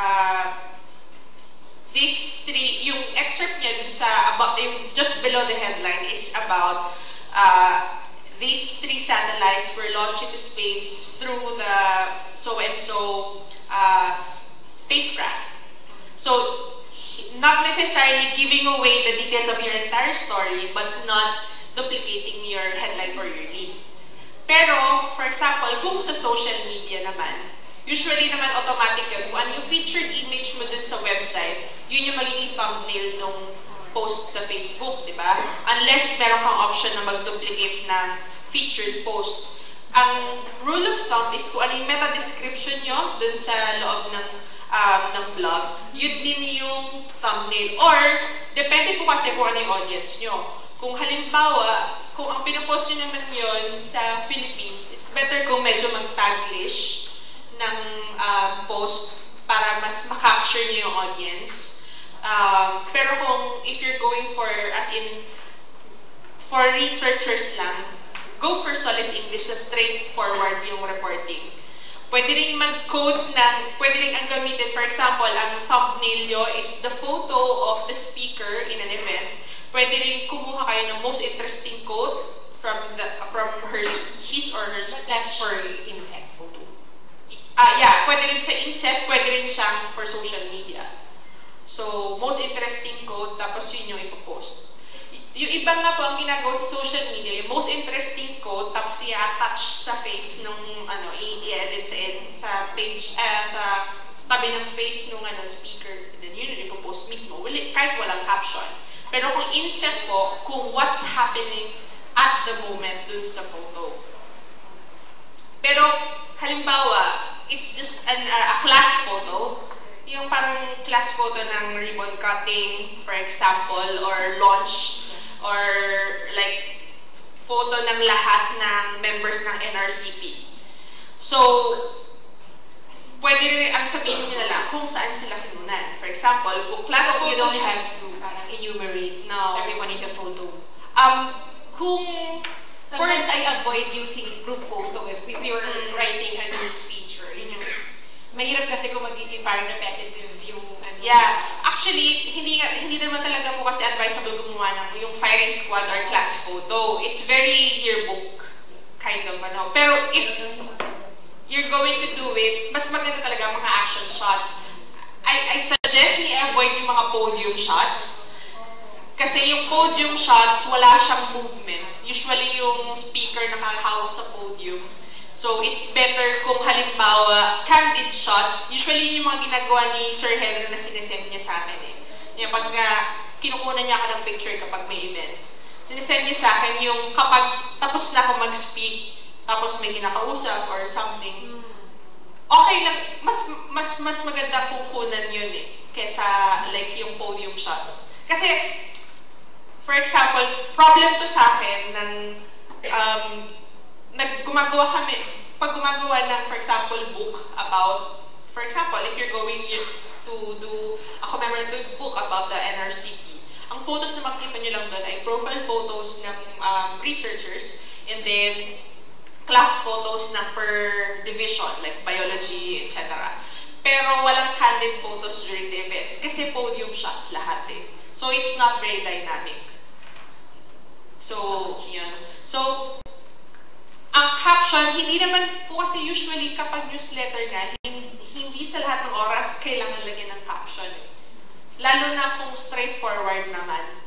yung excerpt niya dun sa, yung just below the headline is about these 3 satellites were launched into space through the so-and-so spacecraft. So, not necessarily giving away the details of your entire story, but not duplicating your headline or your lead. Pero, for example, kung sa social media naman, usually naman automatic yun. Kung ano yung featured image mo dun sa website, yun yung magiging thumbnail nung post sa Facebook, di ba? Unless meron kang option na mag-duplicate ng featured post. Ang rule of thumb is kung ano yung meta description nyo dun sa loob ng blog, yun din yung thumbnail. Or, depende po kasi kung ano yung audience nyo. Kung halimbawa, kung ang pinapost nyo naman yun sa Philippines, it's better kung medyo mag-taglish ng post para mas ma-capture nyo yung audience. Pero kung if you're going for, as in, for researchers lang, go for solid English, straightforward yung reporting. Pwede rin mag-code ng, pwede rin ang gamitin, for example, ang thumbnail nyo is the photo of the speaker in an event. Pwede rin kumuha kayo ng most interesting quote from his or her speech. That's for inset photo. Yeah, pwede rin sa inset, pwede rin siyang for social media. So, most interesting quote, tapos yun yung ipopost. Yung iba nga po ang ginagawa sa social media, yung most interesting quote, tapos i-attach sa face nung, i-edit sa page, sa tabi ng face nung speaker, and then yun yung ipopost mismo, kahit walang caption. Pero kung inset po, kung what's happening at the moment dun sa photo. Pero, halimbawa, it's just a class photo. Yung parang class photo ng ribbon cutting, for example, or launch, or like photo ng lahat ng members ng NRCP. So, pwede rin ang sabihin nyo na lang kung saan sila kinunan. For example, kung class photo... You don't have to parang enumerate everyone in the photo. Sometimes I avoid using group photo if you're writing a news speech or you just... Mahirap kasi kung magiging parang repetitive yung ano. Yeah. Actually, hindi naman talaga po kasi advisable gumawa ng yung firing squad or class photo. It's very yearbook kind of ano. Pero if you're going to do it, mas maganda talaga mga action shots. I suggest ni-avoid yung mga podium shots. Kasi yung podium shots, wala siyang movement. Usually yung speaker nakahawak sa podium. So, it's better kung halimbawa, candid shots, usually yung mga ginagawa ni Sir Henry na sinesend niya sa akin eh. Yung pag kinukunan niya ako ng picture kapag may events. Sinesend niya sa akin yung kapag tapos na ako mag-speak, tapos may kinakausap or something, okay lang, mas maganda kukunan yun eh, kesa like yung podium shots. Kasi, for example, problem to sa akin ng gumagawa kami, pag gumagawa ng, for example, book about, for example, if you're going to do a commemorative book about the NRCP, ang photos na makikita nyo lang doon ay profile photos ng researchers and then class photos na per division, like biology, etc. Pero walang candid photos during the events kasi podium shots lahat eh. So, it's not very dynamic. So, yun. So, ang caption, hindi naman po kasi usually kapag newsletter nga, hindi sa lahat ng oras kailangan lagyan ng caption. Lalo na kung straightforward naman.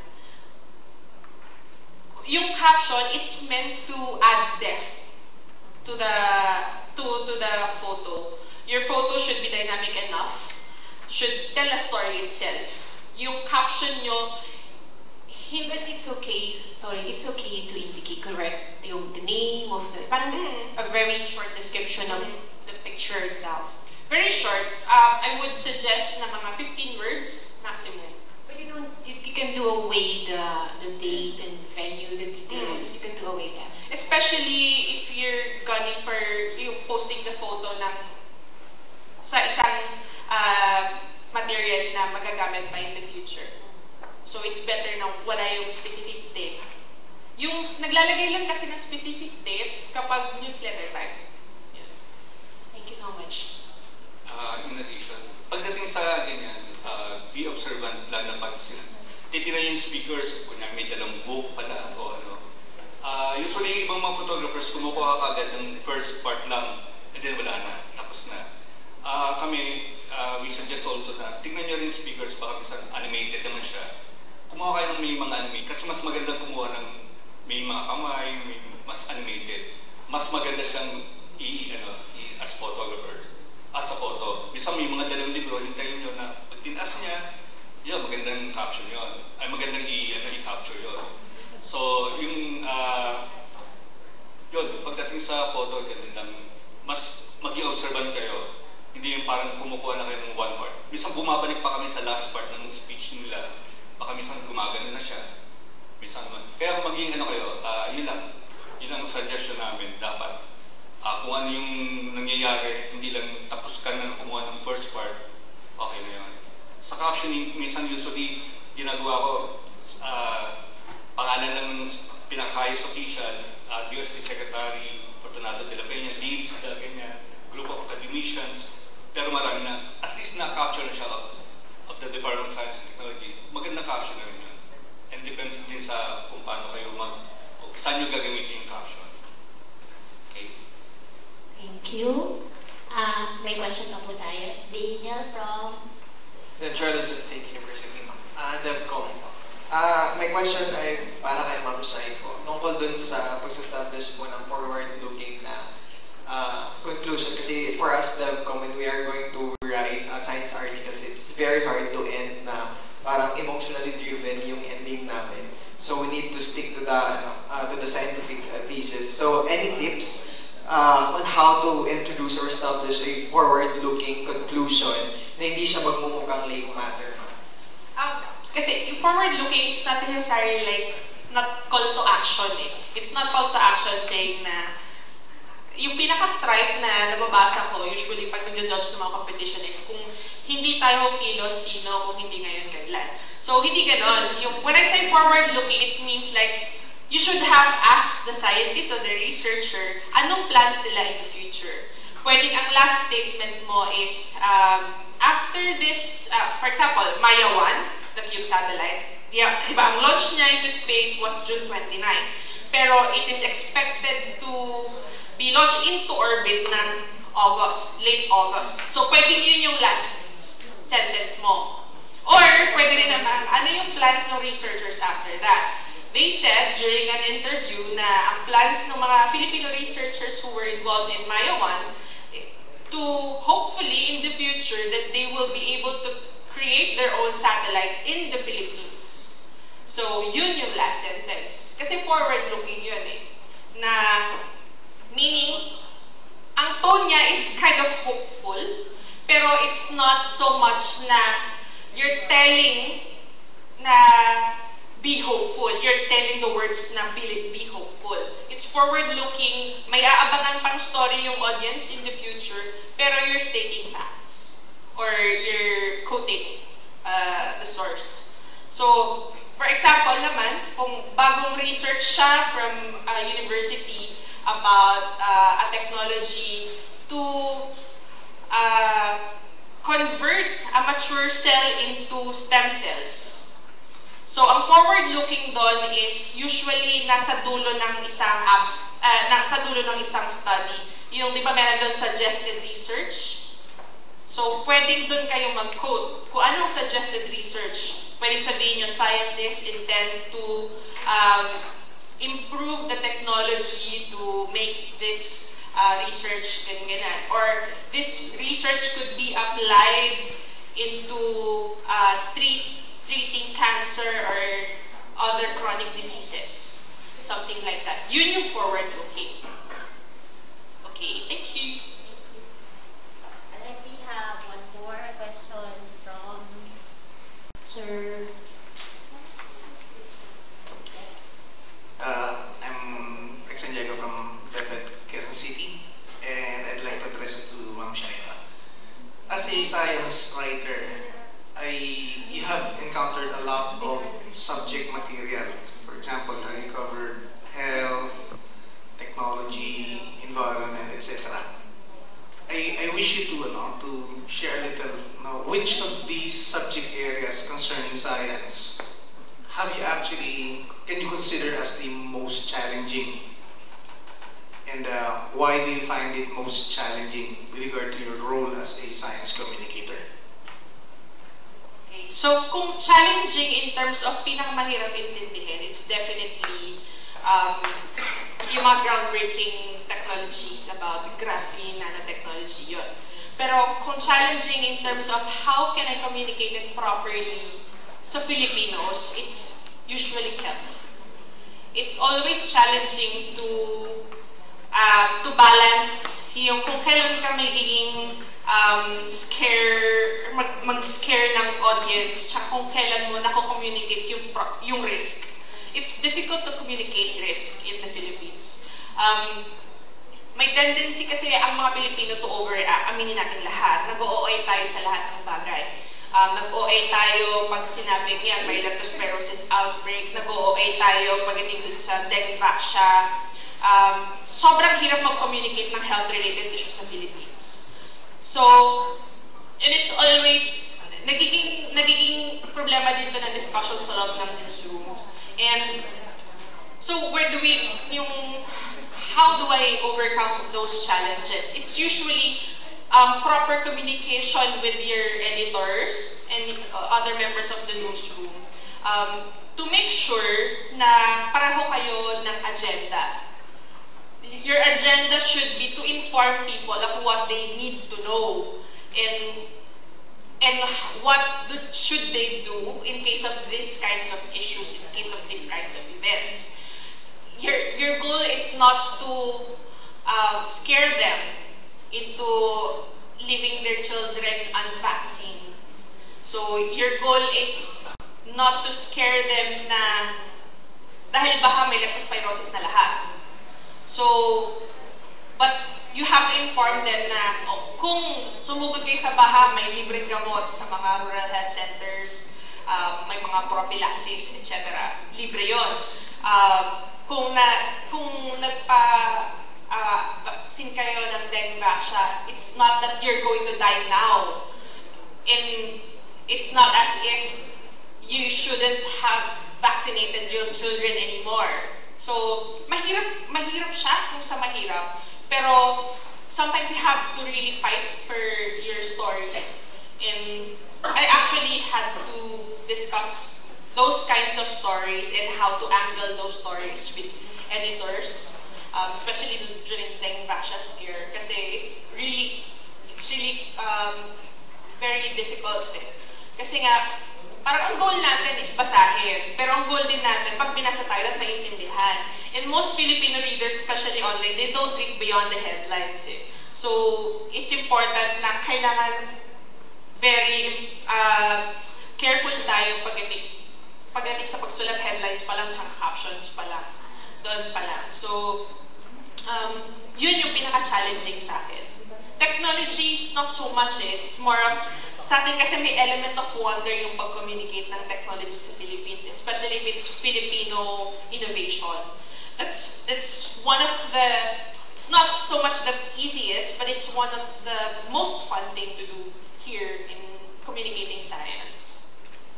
Yung caption, it's meant to add depth to the photo. Your photo should be dynamic enough, should tell a story itself. Yung caption nyo, but it's okay, it's okay to indicate correct yung the name of the, parang a very short description of the picture itself. Very short. I would suggest na mga 15 words maximum. But you can do away the date and venue, the details. You can do away that. Especially if you're gunning for yung posting the photo ng sa isang material na magagamit pa in the future. So, it's better na wala yung specific date. Yung naglalagay lang kasi ng specific date kapag newsletter time. Yeah. Thank you so much. In addition, pagdating sa ganyan, be observant lang na pag sila. Titignan yung speakers, kung may dalang book pala o ano. Usually, ibang mga photographers, kumukuha ka agad ng first part lang, and then wala na, tapos na. Kami, we suggest also na tignan nyo rin speakers, baka minsan animated naman siya. Kumuha kayo ng may mga animated, kasi mas magandang kumuha ng may mga kamay, may mas animated. Mas maganda siyang as photographer, as a photo. Minsan may mga dalawang libro, hintayin nyo na pag tinaas niya, yun, magandang caption yun. Ay, magandang i-capture yun. So, yung, yun, pagdating sa photo, ganun lang, mas mag-i-observant kayo. Hindi yung parang kumukuha na kayo ng one part. Minsan bumabalik pa kami sa last part ng speech nila. Baka minsan gumagano na siya. Minsan naman. Kaya maging kayo, yun lang. Yun lang ang suggestion namin. Dapat, kung ano yung nangyayari, hindi lang tapos ka na kumuha ng first part, okay na yun. Sa captioning, minsan usually, ginagawa ko, pangalan lang ng pinaka-highest official, UST Secretary Fortunato de la Peña, leads, ganyan, group of academicians, pero marami na, at least na-capture na siya of the Department of Science and Technology. Magandang caption na rin yun. And depends din sa kung paano kayo saan nyo gagamitin yung caption. Okay? Thank you. May question na po tayo. Daniel from Central Luzon State University. DevCom. My question ay para kay Ma'am Shai po. Tungkol dun sa pag-establish po ng forward-looking na conclusion. Kasi for us, DevCom, when we are going to write science articles, it's very hard to end na parang emotionally driven yung ending namin. So we need to stick to the scientific pieces. So any tips on how to introduce or establish a na hindi siya magmumukhang late matter? Kasi yung forward-looking is not necessarily like, not call to action eh. It's not call to action saying na, yung pinaka-tripe na nababasa ko, usually pag nag-judge ng mga competition is kung hindi tayo kilos, sino, kung hindi ngayon, kailan. So, hindi ganon. When I say forward-looking, it means like, you should have asked the scientist or the researcher, anong plans nila in the future? Pwedeng ang last statement mo is, after this, for example, Maya 1, the CUBE satellite, diba, ang launch niya into space was June 29. Pero it is expected to be launched into orbit ng August, late August. So, pwedeng yun yung last sentence mo. Or, pwede rin naman, ano yung plans ng researchers after that? They said during an interview na ang plans ng mga Filipino researchers who were involved in Maya 1 to hopefully in the future that they will be able to create their own satellite in the Philippines. So, yun yung last sentence. Kasi forward-looking yun eh. Na, meaning, ang tone niya is kind of hopeful, pero it's not so much na you're telling na be hopeful. You're telling the words na be hopeful. It's forward-looking, may aabangan pang story yung audience in the future, pero you're stating facts. Or you're quoting the source. So, for example naman, kung bagong research siya from a university about a technology to convert a mature cell into stem cells. So, ang forward-looking doon is usually nasa dulo ng isang study. Yung, di ba meron doon suggested research? So, pwedeng doon kayo mag-quote. Kung anong suggested research, pwedeng sabihin nyo, scientists intend to improve the technology to make this research ganyan. Or this research could be applied into treating cancer or other chronic diseases. Something like that. Yun yung forward-looking. Okay, thank you. Sir. I'm Rex Santiago from Depet, Quezon City, and I'd like to address it to Ma'am Shaira. As a science writer, you have encountered a lot of subject material. For example, you covered health, technology, environment, etc. I wish you to share a little, which of these subject areas concerning science can you consider as the most challenging? And why do you find it most challenging with regard to your role as a science communicator? Okay, so kung challenging in terms of pinakamahirap intindihin, it's definitely yung mga groundbreaking technologies about graphene, nanotechnology, yun. Pero kung challenging in terms of how can I communicate it properly sa Filipinos, it's usually health. It's always challenging to balance yung kung kailan ka magiging mag-scare ng audience, tsaka kung kailan mo nako-communicate yung risk. It's difficult to communicate risk in the Philippines. May tendency kasi ang mga Pilipino to aminin natin lahat. Nag-OA tayo sa lahat ng bagay. Nag-OA tayo pag sinabing yan, may leptospirosis outbreak. Nag-OA tayo pag itigod sa dengue siya. Sobrang hirap mag-communicate ng health-related issues sa Philippines. So, and it's always, nagiging problema dito ng discussion sa loob ng newsrooms. And so how do I overcome those challenges? It's usually proper communication with your editors and other members of the newsroom to make sure na pareho kayo ng agenda. Your agenda should be to inform people of what they need to know and what should they do in case of these kinds of issues, in case of these kinds of events. Your goal is not to scare them into leaving their children unvaccinated. So your goal is not to scare them na dahil baka may leptospirosis na lahat. So, but you have to inform them na kung sumugod kayo sa baha, may libreng gamot sa mga rural health centers, may mga prophylaxis, etc. Libre yun. Kung nagpa-vaccine kayo ng dengue vaccine, it's not that you're going to die now. And it's not as if you shouldn't have vaccinated your children anymore. So, mahirap siya kung sa mahirap. Pero, sometimes you have to really fight for your story. And I actually had to discuss those kinds of stories and how to angle those stories with editors, especially during dengue vaccine scare, kasi it's really very difficult. Kasi nga, parang ang goal natin is basahin, pero ang goal din natin, pag binasa tayo, at maintindihan. And most Filipino readers, especially online, they don't read beyond the headlines. So, it's important na kailangan very careful tayo pagdating sa pagsulat headlines pa lang, tsaka captions pa lang, doon pa lang. So, yun yung pinaka-challenging sa akin. Technology is not so much, it's more of, sa atin kasi may element of wonder yung pag-communicate ng technology sa Philippines, especially if it's Filipino innovation. That's one of the, it's not so much the easiest, but it's one of the most fun thing to do here in communicating science.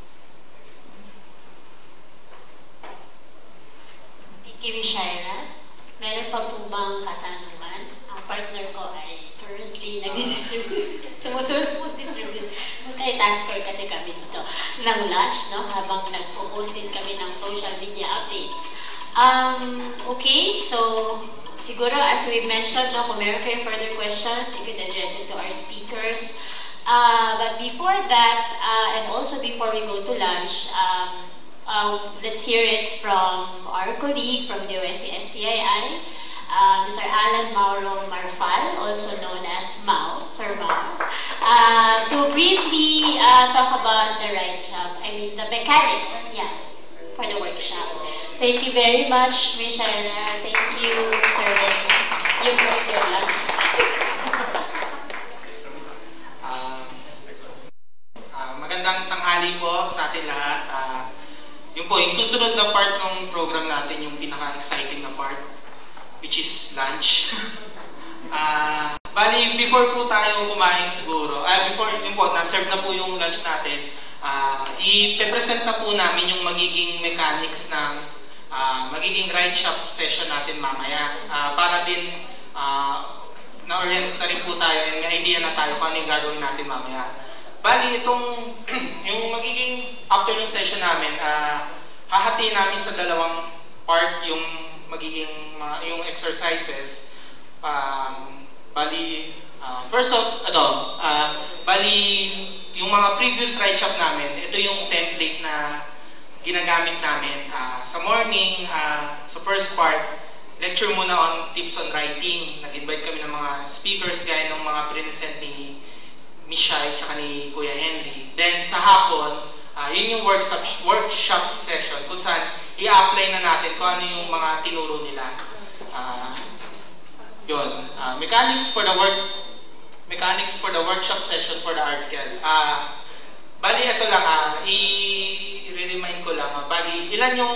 Thank you, Shaira. Meron pa po bang katanungan? Ang partner ko ay currently nag-distribute. Tumutulong mag-distribute. Multitasker kasi kami dito ng lunch, no? Habang nag-post din kami ng social media updates. Okay, so siguro as we mentioned, no, kung meron kayo further questions, you could address it to our speakers. But before that, and also before we go to lunch, let's hear it from our colleague from the DOST-STII, Mr. Alan Mauro Marfal, also known as Mau, Sir Mau, to briefly talk about the the mechanics, for the workshop. Thank you very much, Ms. Shaira. Thank you, Sir Lenny. You brought your lunch. Magandang tanghali po sa atin lahat. Yun po, yung susunod na part ng program natin, yung pinaka-exciting na part, which is lunch. Bali, before po tayo kumain siguro, before yun po, na-serve na po yung lunch natin, i-present na po namin yung magiging mechanics ng magiging ride shop session natin mamaya. Para din na-orient na rin po tayo and may idea na tayo kung ano yung gagawin natin mamaya. Bali, itong yung magiging afternoon session namin, hahatiin namin sa dalawang part yung magiging yung exercises. Bali, first of, bali, yung mga previous ride shop namin, ito yung template na ginagamit namin. Sa morning, sa first part, lecture muna on tips on writing. Nag-invite kami ng mga speakers gaya ng mga present ni Miss Shai at ni Kuya Henry. Then sa hapon, yun yung workshop session kung saan i-apply na natin kung ano yung mga tinuro nila. Yun. Mechanics for the workshop session for the article. Bali, ito lang, i-remind ko lang. Bali,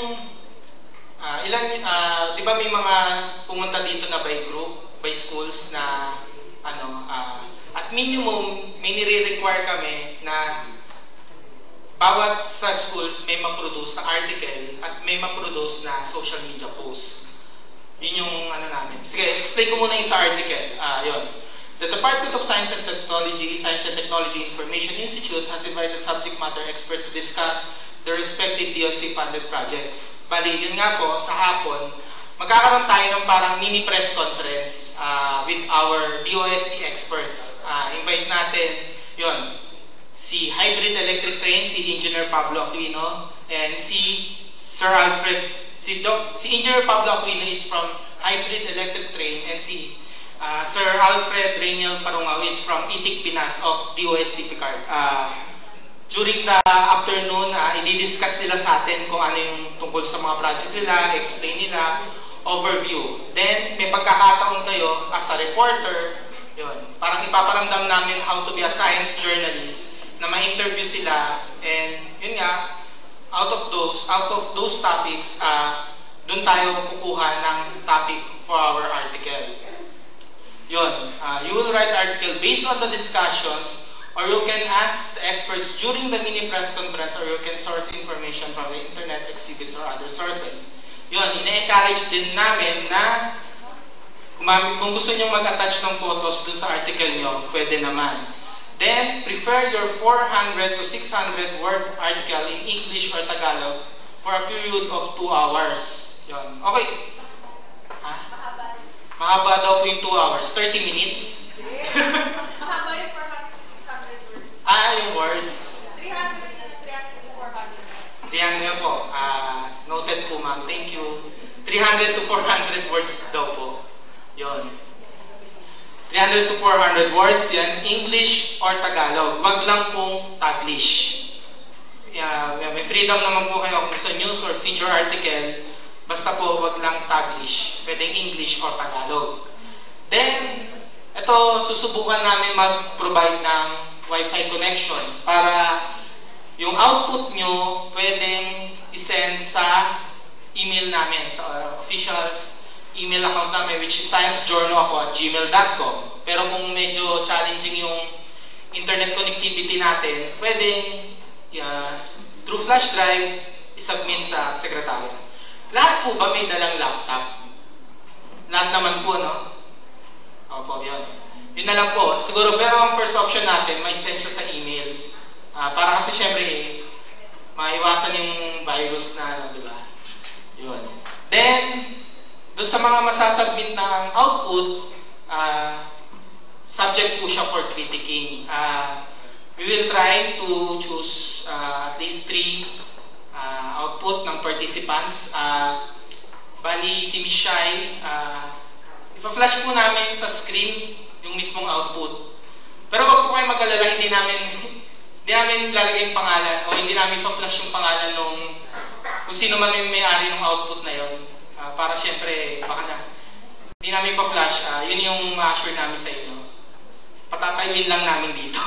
di ba may mga pumunta dito na by group, by schools na, at minimum, may nire-require kami na bawat sa schools may ma-produce na article at may ma-produce na social media post. Yun yung namin. Sige, explain ko muna yung sa article. Yun. The Department of Science and Technology Information Institute has invited subject matter experts to discuss the respective DOST-funded projects. Bali, yun nga po, sa hapon, magkakaroon tayo ng parang mini press conference with our DOST experts. Invite natin, yun, si Hybrid Electric Train, si Engineer Pablo Aquino, and si Sir Alfred, si Engineer Pablo Aquino is from Hybrid Electric Train, and si Sir Alfred Rainiel Parungaw is from ITIC Pinas of DOST Picard. during the afternoon, i-discuss nila sa atin kung ano yung tungkol sa mga projects nila, explain nila, overview. Then, may pagkakataon kayo as a reporter, yun, parang ipaparamdam namin how to be a science journalist, na ma-interview sila, and yun nga, out of those topics, doon tayo kukuha ng topic for our article. Yun, you will write article based on the discussions, or you can ask the experts during the mini press conference, or you can source information from the internet, exhibits, or other sources. Yun, ina-encourage din namin na kung gusto nyo mag-attach ng photos dun sa article nyo, pwede naman. Then, prepare your 400 to 600 word article in English or Tagalog for a period of 2 hours. Yun. Okay. Mahaba daw po yung 2 hours. 30 minutes. Mahaba yung 400 to 600 words. Yung words. 300 to 400. 300 yan po. Noted po, ma'am. Thank you. 300 to 400 words daw po. Yun. 300 to 400 words yan. English or Tagalog. Wag lang pong Taglish. May freedom naman po kayo kung sa news or feature article. Basta po, wag lang Taglish. Pwedeng English or Tagalog. Then, ito, susubukan namin mag-provide ng Wi-Fi connection para yung output nyo pwedeng isend sa email namin, sa officials email account namin, which is sciencejournal@gmail.com. Pero kung medyo challenging yung internet connectivity natin, pwedeng through flash drive, isubmit sa sekretarya. Lahat po ba may dalang laptop? Lahat naman po, no? Opo, yun. Yun na lang po. Siguro, pero ang first option natin, may send siya sa email. Para kasi syempre, maiwasan yung virus na, di ba? Yun. Then, doon sa mga masasubmit ng output, subject po siya for critiquing. We will try to choose at least 3 output ng participants. Bali, si Michelle, ipa-flash po namin sa screen yung mismong output. Pero wag po kayo mag-alala, hindi namin lalagay yung pangalan o hindi namin ipa-flash yung pangalan nung kung sino man yung may-ari ng output na yun. Para syempre, baka na hindi namin ipa-flash, yun yung ma-assure namin sa inyo. Patatayuin lang namin dito.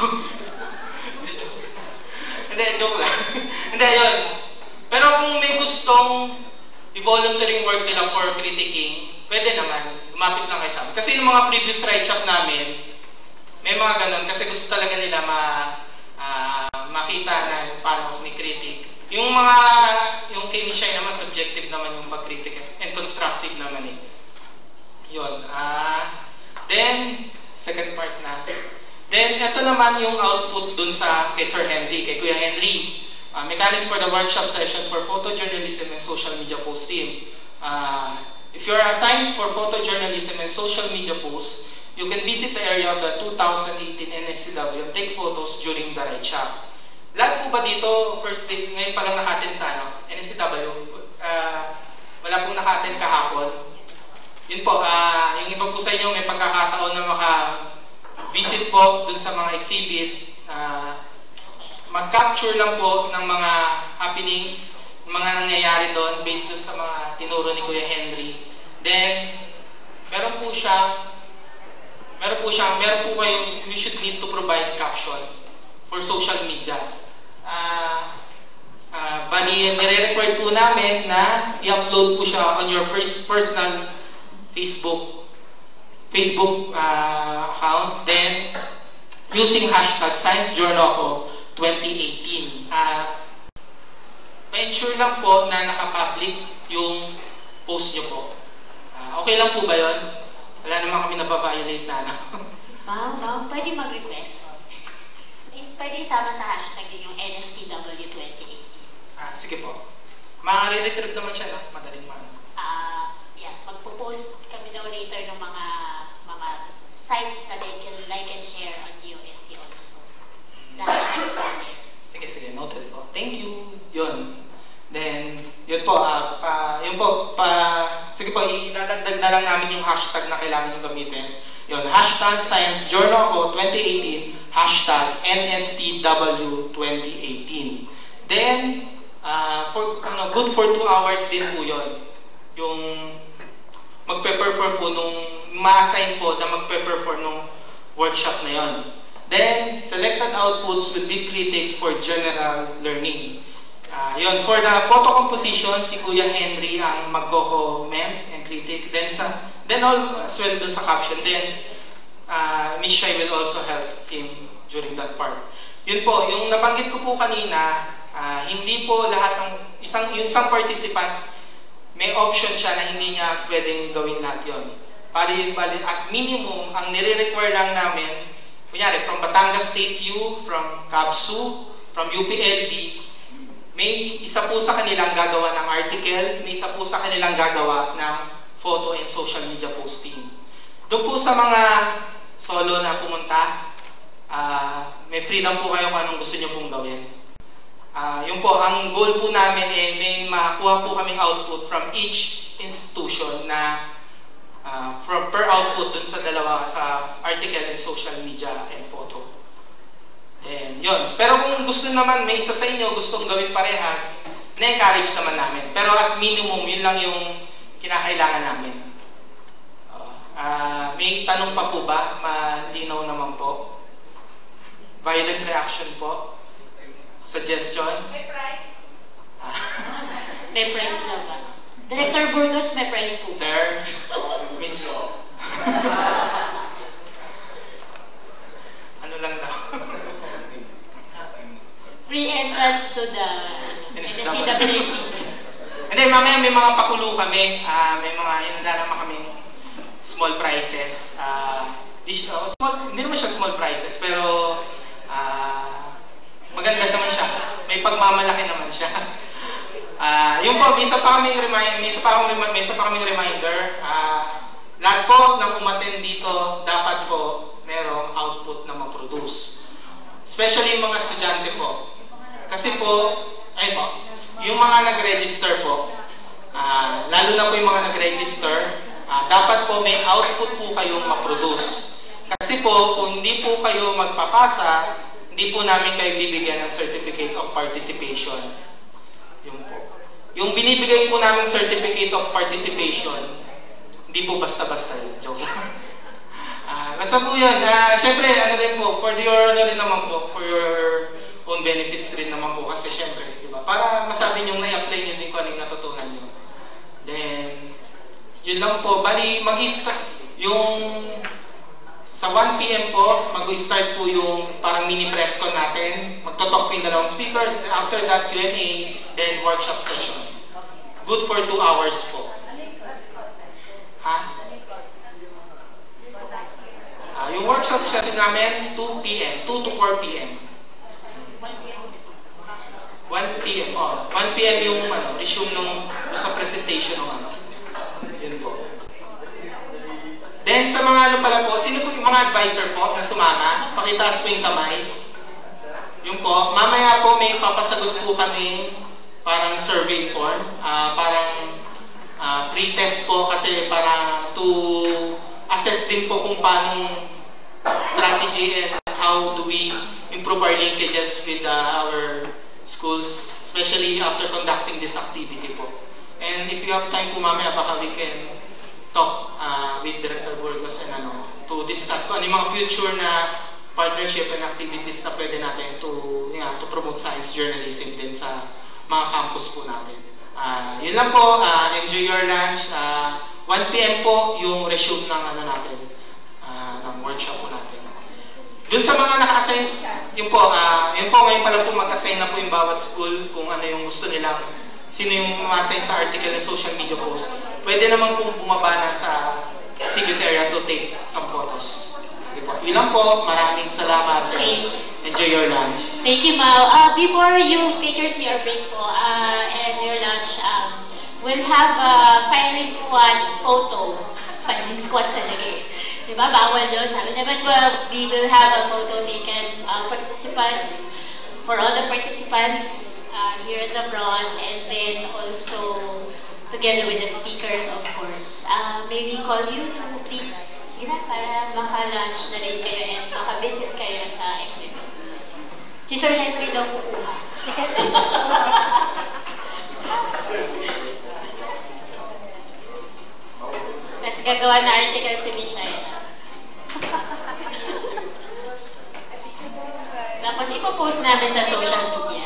Hindi, joke lang. Hindi, yun. Pero kung may gustong i-volunteering work nila for critiquing, pwede naman. Lumapit lang kayo sa amin. Kasi yung mga previous ride shop namin, may mga ganun. Kasi gusto talaga nila makita na paano may critic. Yung kay Michelle naman, subjective naman yung pag-critic and constructive naman eh. Yun. Then, second part na. Then, ito naman yung output dun kay Sir Henry, kay Kuya Henry. Mechanics for the workshop session for photojournalism and social media posting. If you are assigned for photojournalism and social media posts, you can visit the area of the 2018 NSCW and take photos during the ride shop. Lahat po ba dito, first day, ngayon pa lang naka-attend sa NSCW? Wala pong naka-attend kahapon. Yun po, yung iba po sa inyo may pagkakataon na maka-visit po dun sa mga exhibit. Mag-capture lang po ng mga happenings, mga nangyayari doon based dun sa mga tinuro ni Kuya Henry. Then, meron po kayo, you should need to provide caption for social media. Bali, nire-record po namin na i-upload po siya on your personal Facebook account. Then, using hashtag ScienceJournal2018. Pa-ensure lang po na naka-public yung post nyo po. Okay lang po ba yun? Wala naman kami nababiolate na. Ma'am, pwede mag-request. Pwede isama sa hashtag din yung NSTW2018. Sige po. Ma-retrieve naman siya, no? Madaling magpo-post kami daw later ng mga sites na they can like and share on DOST also. The hashtags from there. Sige, noted po. Thank you. Yun. Then, yun po, sige po, idadagdag na lang namin yung hashtag na kailangan nyo gamitin. Yun, hashtag ScienceJournal2018 #NSTW2018. Then, good for 2 hours din po yun. Yung magpe-perform po nung ma-assign po na magpe-perform nung workshop na yon. Then, selected outputs will be critic for general learning. Yun, for the photo composition, si Kuya Henry ang magko-comment and critic. Then all as well dun sa caption. Then, Miss Shai will also help him during that part. Yun po, yung nabanggit ko po kanina, hindi po lahat ng yung isang participant may option siya na hindi niya pwedeng gawin lahat yun. At minimum, ang nire-require lang namin, kunyari, from Batangas State U, from CABSU, from UPLB, may isa po sa kanilang gagawa ng article, may isa po sa kanilang gagawa ng photo and social media posting. Doon po sa mga solo na pumunta, may freedom po kayo kung anong gusto nyo pong gawin. Yun po, ang goal po namin may makuha po kaming output from each institution na per output dun sa dalawa, sa article and social media and photo. And yun. Pero kung gusto naman, may isa sa inyo gustong gawin parehas, na-encourage naman namin. Pero at minimum, yun lang yung kinakailangan namin. May tanong pa po ba? Malinaw naman po. Violent reaction po. Suggestion? May prize. May prize na ba? Director Burgos, may prize po. Sir, Miss... ano lang daw? Free entrance to the NSTWC. Hindi, mamaya may mga pakulo kami. May mga, inanda naman kami small prizes. Hindi naman siya small prizes, pero maganda naman siya. May pagmamalaki naman siya. Yung po, may isa pa kaming reminder. Lahat po ng umattend dito, dapat po merong output na ma-produce. Especially yung mga estudyante po. Kasi po, yung mga nag-register po, lalo na po yung mga nag-register, dapat po may output po kayong ma-produce. Kasi po, kung hindi po kayo magpapasa, hindi po namin kayo bibigyan ng Certificate of Participation. Yun po. Yung binibigay po namin Certificate of Participation, hindi po basta-basta yun. Joke. Basta po yun. Siyempre, ano rin po, for your own benefits rin naman po. Kasi siyempre, diba? Para masabi nyo na-apply nyo din kung ano yung natutunan nyo. Then, yun lang po. Bali, mag-start yung sa 1 PM po, mag-start po yung parang mini press con natin. Magtotalk po yung dalawang speakers. After that, Q&A, then workshop session. Good for 2 hours po. Ha? Yung workshop session namin, 2 PM, 2 to 4 PM. 1 PM, 1 PM yung resume nung sa presentation ng Yun po. Then sa mga pala po, sino po yung mga advisor po na sumama? Pakitaas po yung kamay. Yung po, mamaya po may papasagot po kami parang survey form, parang pre-test po kasi para to assess din po kung paano strategy and how do we improve our linkages with our schools, especially after conducting this activity po. And if you have time po mamaya, baka we can talk with Director Burgos and to discuss kung ano yung mga future na partnership and activities na pwede natin to promote science journalism din sa mga campus po natin. Yun lang po, enjoy your lunch. 1 PM po yung resume ng natin, ng workshop po natin. Dun sa mga naka-assign, yun po ngayon pa lang po mag-assign na po yung bawat school kung ano yung gusto nilang, sino yung ma-assign sa article and social media post. Pwede naman po bumaba na sa exhibit area to take some photos. Sige po. Yun lang po. Maraming salamat. Okay. Enjoy your lunch. Thank you, Mau. Before you take your break po and your lunch, we'll have a firing squad photo. Firing squad talaga eh. Diba? Bawal yun. Sabi niya, but we will have a photo taken for all the participants here at the front, and then also together with the speakers, of course. May we call you to please Sige na, para maka-lunch na rin kayo and maka-visit kayo sa exhibit. Si Sir Henry daw kukuha. Tapos gagawa na article si Michelle. Tapos ipopost namin sa social media.